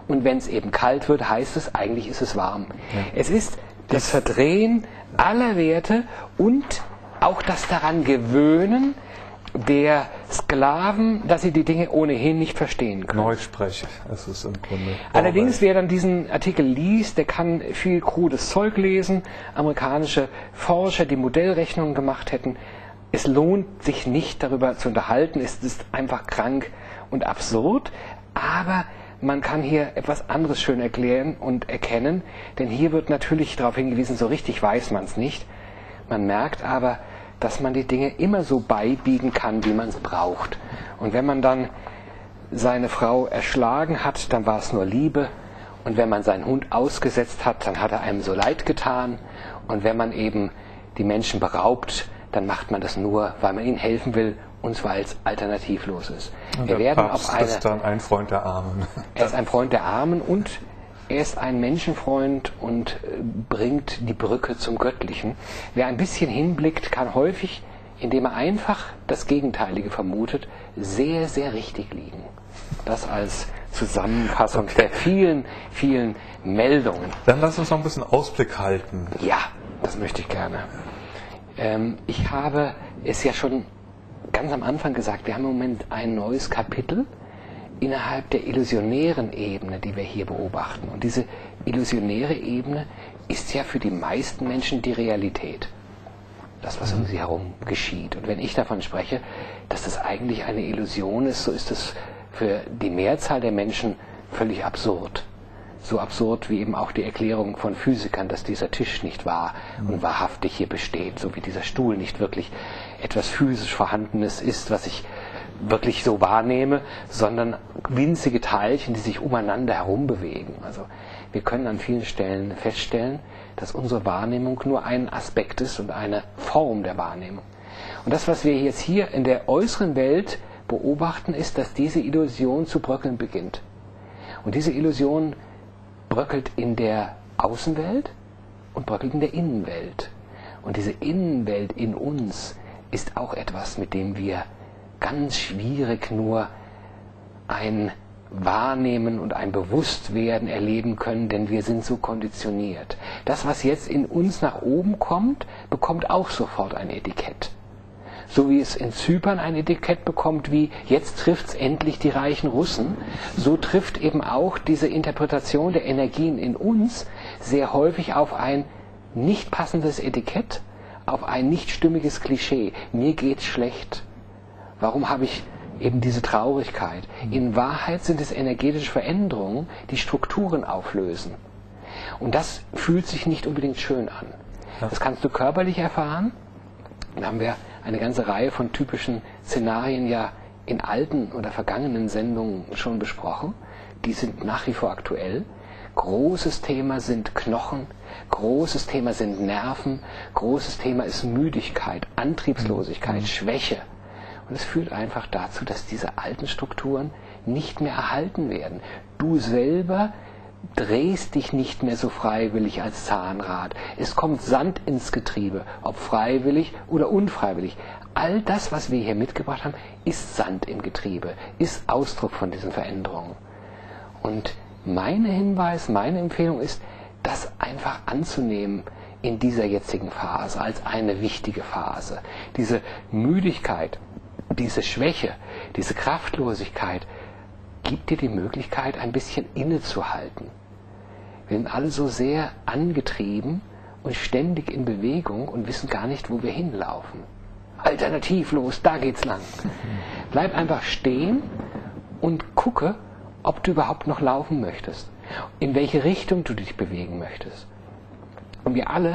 Und wenn es eben kalt wird, heißt es, eigentlich ist es warm. Ja. Es ist das Verdrehen aller Werte und auch das daran gewöhnen der Sklaven, dass sie die Dinge ohnehin nicht verstehen können. Neusprech, es ist im Grunde. Allerdings, wer dann diesen Artikel liest, der kann viel krudes Zeug lesen. Amerikanische Forscher, die Modellrechnungen gemacht hätten. Es lohnt sich nicht, darüber zu unterhalten. Es ist einfach krank und absurd. Aber man kann hier etwas anderes schön erklären und erkennen. Denn hier wird natürlich darauf hingewiesen, so richtig weiß man es nicht. Man merkt aber, dass man die Dinge immer so beibiegen kann, wie man es braucht. Und wenn man dann seine Frau erschlagen hat, dann war es nur Liebe. Und wenn man seinen Hund ausgesetzt hat, dann hat er einem so leid getan. Und wenn man eben die Menschen beraubt, dann macht man das nur, weil man ihnen helfen will und weil es alternativlos ist. Und Wir werden Papst auf eine, ist dann ein Freund der Armen. Er ist ein Freund der Armen und er ist ein Menschenfreund und bringt die Brücke zum Göttlichen. Wer ein bisschen hinblickt, kann häufig, indem er einfach das Gegenteilige vermutet, sehr, sehr richtig liegen. Das als Zusammenfassung okay. der vielen, vielen Meldungen. Dann lass uns noch ein bisschen Ausblick halten. Ja, das möchte ich gerne. Ähm, ich habe es ja schon ganz am Anfang gesagt, wir haben im Moment ein neues Kapitel innerhalb der illusionären Ebene, die wir hier beobachten. Und diese illusionäre Ebene ist ja für die meisten Menschen die Realität. Das, was um sie herum geschieht. Und wenn ich davon spreche, dass das eigentlich eine Illusion ist, so ist es für die Mehrzahl der Menschen völlig absurd. So absurd wie eben auch die Erklärung von Physikern, dass dieser Tisch nicht wahr und wahrhaftig hier besteht, so wie dieser Stuhl nicht wirklich etwas physisch Vorhandenes ist, was ich wirklich so wahrnehme, sondern winzige Teilchen, die sich umeinander herum bewegen. Also wir können an vielen Stellen feststellen, dass unsere Wahrnehmung nur ein Aspekt ist und eine Form der Wahrnehmung. Und das, was wir jetzt hier in der äußeren Welt beobachten, ist, dass diese Illusion zu bröckeln beginnt. Und diese Illusion bröckelt in der Außenwelt und bröckelt in der Innenwelt. Und diese Innenwelt in uns ist auch etwas, mit dem wir ganz schwierig nur ein Wahrnehmen und ein Bewusstwerden erleben können, denn wir sind so konditioniert. Das, was jetzt in uns nach oben kommt, bekommt auch sofort ein Etikett. So wie es in Zypern ein Etikett bekommt, wie jetzt trifft's endlich die reichen Russen, so trifft eben auch diese Interpretation der Energien in uns sehr häufig auf ein nicht passendes Etikett, auf ein nicht stimmiges Klischee. Mir geht's schlecht. Warum habe ich eben diese Traurigkeit? In Wahrheit sind es energetische Veränderungen, die Strukturen auflösen. Und das fühlt sich nicht unbedingt schön an. Das kannst du körperlich erfahren. Da haben wir eine ganze Reihe von typischen Szenarien ja in alten oder vergangenen Sendungen schon besprochen. Die sind nach wie vor aktuell. Großes Thema sind Knochen, großes Thema sind Nerven, großes Thema ist Müdigkeit, Antriebslosigkeit, Schwäche. Und es führt einfach dazu, dass diese alten Strukturen nicht mehr erhalten werden. Du selber drehst dich nicht mehr so freiwillig als Zahnrad. Es kommt Sand ins Getriebe, ob freiwillig oder unfreiwillig. All das, was wir hier mitgebracht haben, ist Sand im Getriebe, ist Ausdruck von diesen Veränderungen. Und mein Hinweis, meine Empfehlung ist, das einfach anzunehmen in dieser jetzigen Phase als eine wichtige Phase. Diese Müdigkeit, diese Schwäche, diese Kraftlosigkeit gibt dir die Möglichkeit, ein bisschen innezuhalten. Wir sind alle so sehr angetrieben und ständig in Bewegung und wissen gar nicht, wo wir hinlaufen. Alternativlos, da geht's lang. Bleib einfach stehen und gucke, ob du überhaupt noch laufen möchtest, in welche Richtung du dich bewegen möchtest. Und wir alle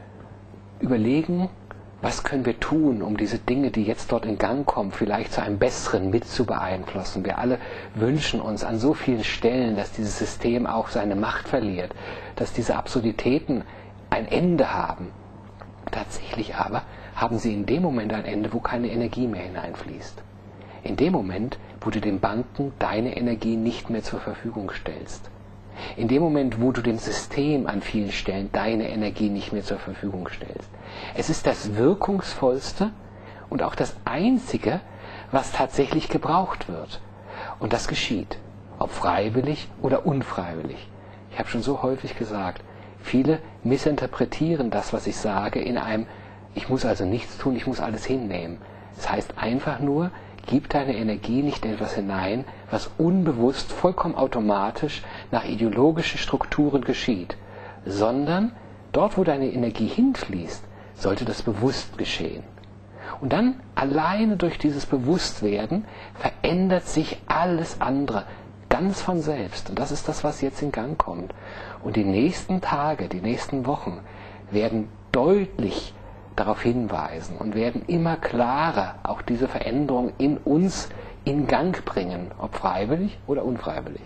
überlegen, was können wir tun, um diese Dinge, die jetzt dort in Gang kommen, vielleicht zu einem Besseren mit zu beeinflussen. Wir alle wünschen uns an so vielen Stellen, dass dieses System auch seine Macht verliert, dass diese Absurditäten ein Ende haben. Tatsächlich aber haben sie in dem Moment ein Ende, wo keine Energie mehr hineinfließt. In dem Moment, wo du den Banken deine Energie nicht mehr zur Verfügung stellst. In dem Moment, wo du dem System an vielen Stellen deine Energie nicht mehr zur Verfügung stellst. Es ist das Wirkungsvollste und auch das Einzige, was tatsächlich gebraucht wird. Und das geschieht. ob freiwillig oder unfreiwillig. Ich habe schon so häufig gesagt, viele missinterpretieren das, was ich sage, in einem, ich muss also nichts tun, ich muss alles hinnehmen. Das heißt einfach nur, gib deine Energie nicht in etwas hinein, was unbewusst, vollkommen automatisch nach ideologischen Strukturen geschieht, sondern dort, wo deine Energie hinfließt, sollte das bewusst geschehen. Und dann, alleine durch dieses Bewusstwerden, verändert sich alles andere ganz von selbst. Und das ist das, was jetzt in Gang kommt. Und die nächsten Tage, die nächsten Wochen werden deutlich darauf hinweisen und werden immer klarer auch diese Veränderung in uns in Gang bringen, ob freiwillig oder unfreiwillig.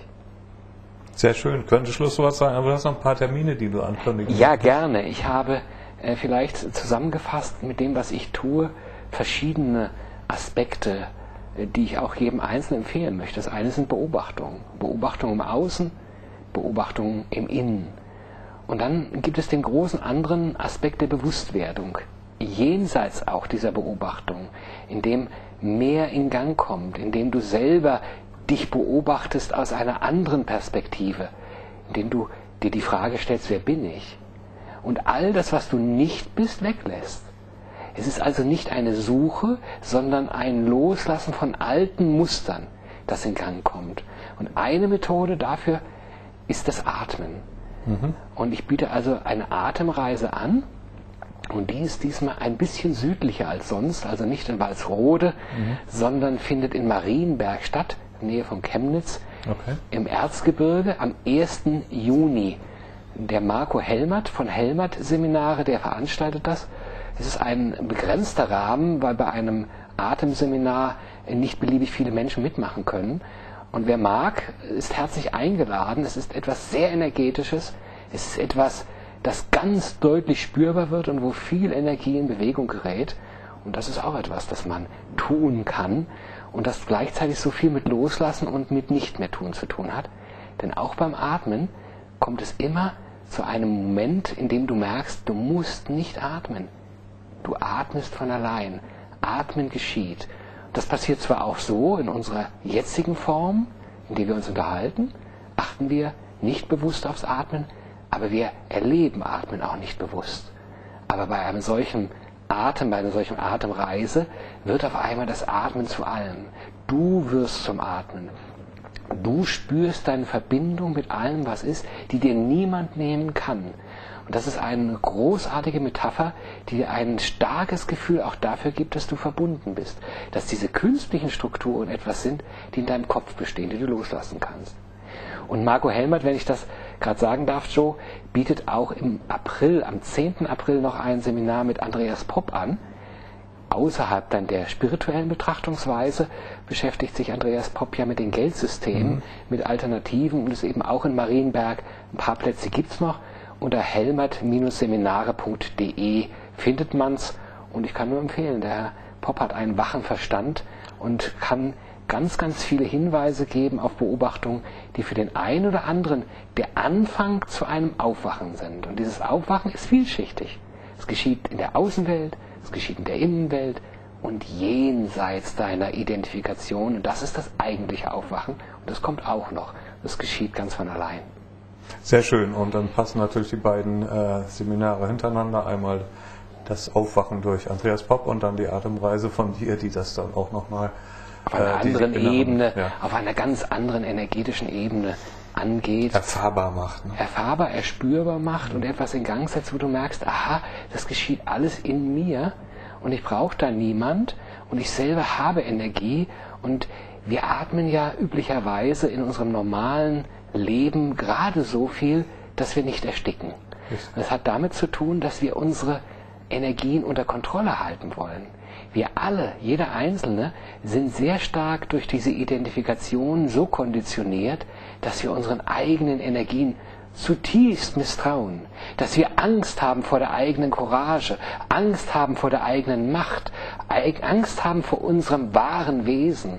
Sehr schön. Könnte Schlusswort sein, aber du hast noch ein paar Termine, die du ankündigen Ja, gerne. Ich habe äh, vielleicht zusammengefasst mit dem, was ich tue, verschiedene Aspekte, äh, die ich auch jedem Einzelnen empfehlen möchte. Das eine sind Beobachtungen. Beobachtungen im Außen, Beobachtungen im Innen. Und dann gibt es den großen anderen Aspekt der Bewusstwerdung. Jenseits auch dieser Beobachtung, in dem mehr in Gang kommt, in dem du selber dich beobachtest aus einer anderen Perspektive, in dem du dir die Frage stellst, wer bin ich? Und all das, was du nicht bist, weglässt. Es ist also nicht eine Suche, sondern ein Loslassen von alten Mustern, das in Gang kommt. Und eine Methode dafür ist das Atmen. Mhm. Und ich biete also eine Atemreise an. Und die ist diesmal ein bisschen südlicher als sonst, also nicht in Walsrode, mhm. sondern findet in Marienberg statt, in der Nähe von Chemnitz, okay. im Erzgebirge am ersten Juni. Der Marco Helmert von Helmert Seminare, der veranstaltet das. Es ist ein begrenzter Rahmen, weil bei einem Atemseminar nicht beliebig viele Menschen mitmachen können. Und wer mag, ist herzlich eingeladen. Es ist etwas sehr Energetisches. Es ist etwas, das ganz deutlich spürbar wird und wo viel Energie in Bewegung gerät. Und das ist auch etwas, das man tun kann und das gleichzeitig so viel mit Loslassen und mit nicht mehr tun zu tun hat. Denn auch beim Atmen kommt es immer zu einem Moment, in dem du merkst, du musst nicht atmen. Du atmest von allein. Atmen geschieht. Das passiert zwar auch so in unserer jetzigen Form, in der wir uns unterhalten, achten wir nicht bewusst aufs Atmen, aber wir erleben Atmen auch nicht bewusst. Aber bei einem solchen Atem, bei einer solchen Atemreise wird auf einmal das Atmen zu allem. Du wirst zum Atmen. Du spürst deine Verbindung mit allem, was ist, die dir niemand nehmen kann. Und das ist eine großartige Metapher, die dir ein starkes Gefühl auch dafür gibt, dass du verbunden bist. Dass diese künstlichen Strukturen etwas sind, die in deinem Kopf bestehen, die du loslassen kannst. Und Marco Helmert, wenn ich das gerade sagen darf, Joe, bietet auch im April, am zehnten April noch ein Seminar mit Andreas Popp an. Außerhalb dann der spirituellen Betrachtungsweise beschäftigt sich Andreas Popp ja mit den Geldsystemen, mhm. mit Alternativen und es eben auch in Marienberg. Ein paar Plätze gibt es noch. Unter helmert Seminare punkt de findet man's. Und ich kann nur empfehlen, der Herr Popp hat einen wachen Verstand und kann ganz, ganz viele Hinweise geben auf Beobachtungen, die für den einen oder anderen der Anfang zu einem Aufwachen sind. Und dieses Aufwachen ist vielschichtig. Es geschieht in der Außenwelt, es geschieht in der Innenwelt und jenseits deiner Identifikation. Und das ist das eigentliche Aufwachen. Und das kommt auch noch. Das geschieht ganz von allein. Sehr schön. Und dann passen natürlich die beiden äh, Seminare hintereinander. Einmal das Aufwachen durch Andreas Popp und dann die Atemreise von dir, die das dann auch nochmal auf einer äh, anderen Ebene, ja. auf einer ganz anderen energetischen Ebene angeht. Erfahrbar macht. Ne? Erfahrbar, erspürbar macht mhm. und etwas in Gang setzt, wo du merkst, aha, das geschieht alles in mir und ich brauche da niemand und ich selber habe Energie und wir atmen ja üblicherweise in unserem normalen Leben gerade so viel, dass wir nicht ersticken. Das hat damit zu tun, dass wir unsere Energien unter Kontrolle halten wollen. Wir alle, jeder Einzelne, sind sehr stark durch diese Identifikation so konditioniert, dass wir unseren eigenen Energien zutiefst misstrauen, dass wir Angst haben vor der eigenen Courage, Angst haben vor der eigenen Macht, Angst haben vor unserem wahren Wesen.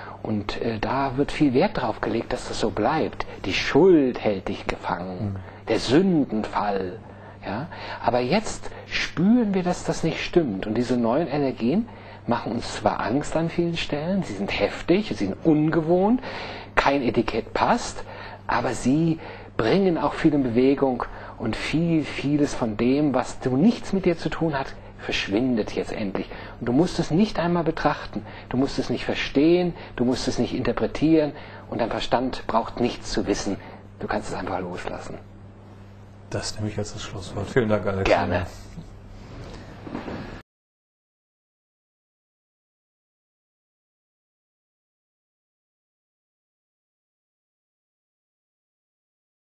Und äh, da wird viel Wert darauf gelegt, dass das so bleibt. Die Schuld hält dich gefangen, mhm. der Sündenfall. Ja? Aber jetzt spüren wir, dass das nicht stimmt. Und diese neuen Energien machen uns zwar Angst an vielen Stellen, sie sind heftig, sie sind ungewohnt. kein Etikett passt, aber sie bringen auch viel in Bewegung und viel, vieles von dem, was du nichts mit dir zu tun hat, verschwindet jetzt endlich. Und du musst es nicht einmal betrachten, du musst es nicht verstehen, du musst es nicht interpretieren und dein Verstand braucht nichts zu wissen. Du kannst es einfach loslassen. Das nehme ich als das Schlusswort. Vielen Dank, Alex. Gerne.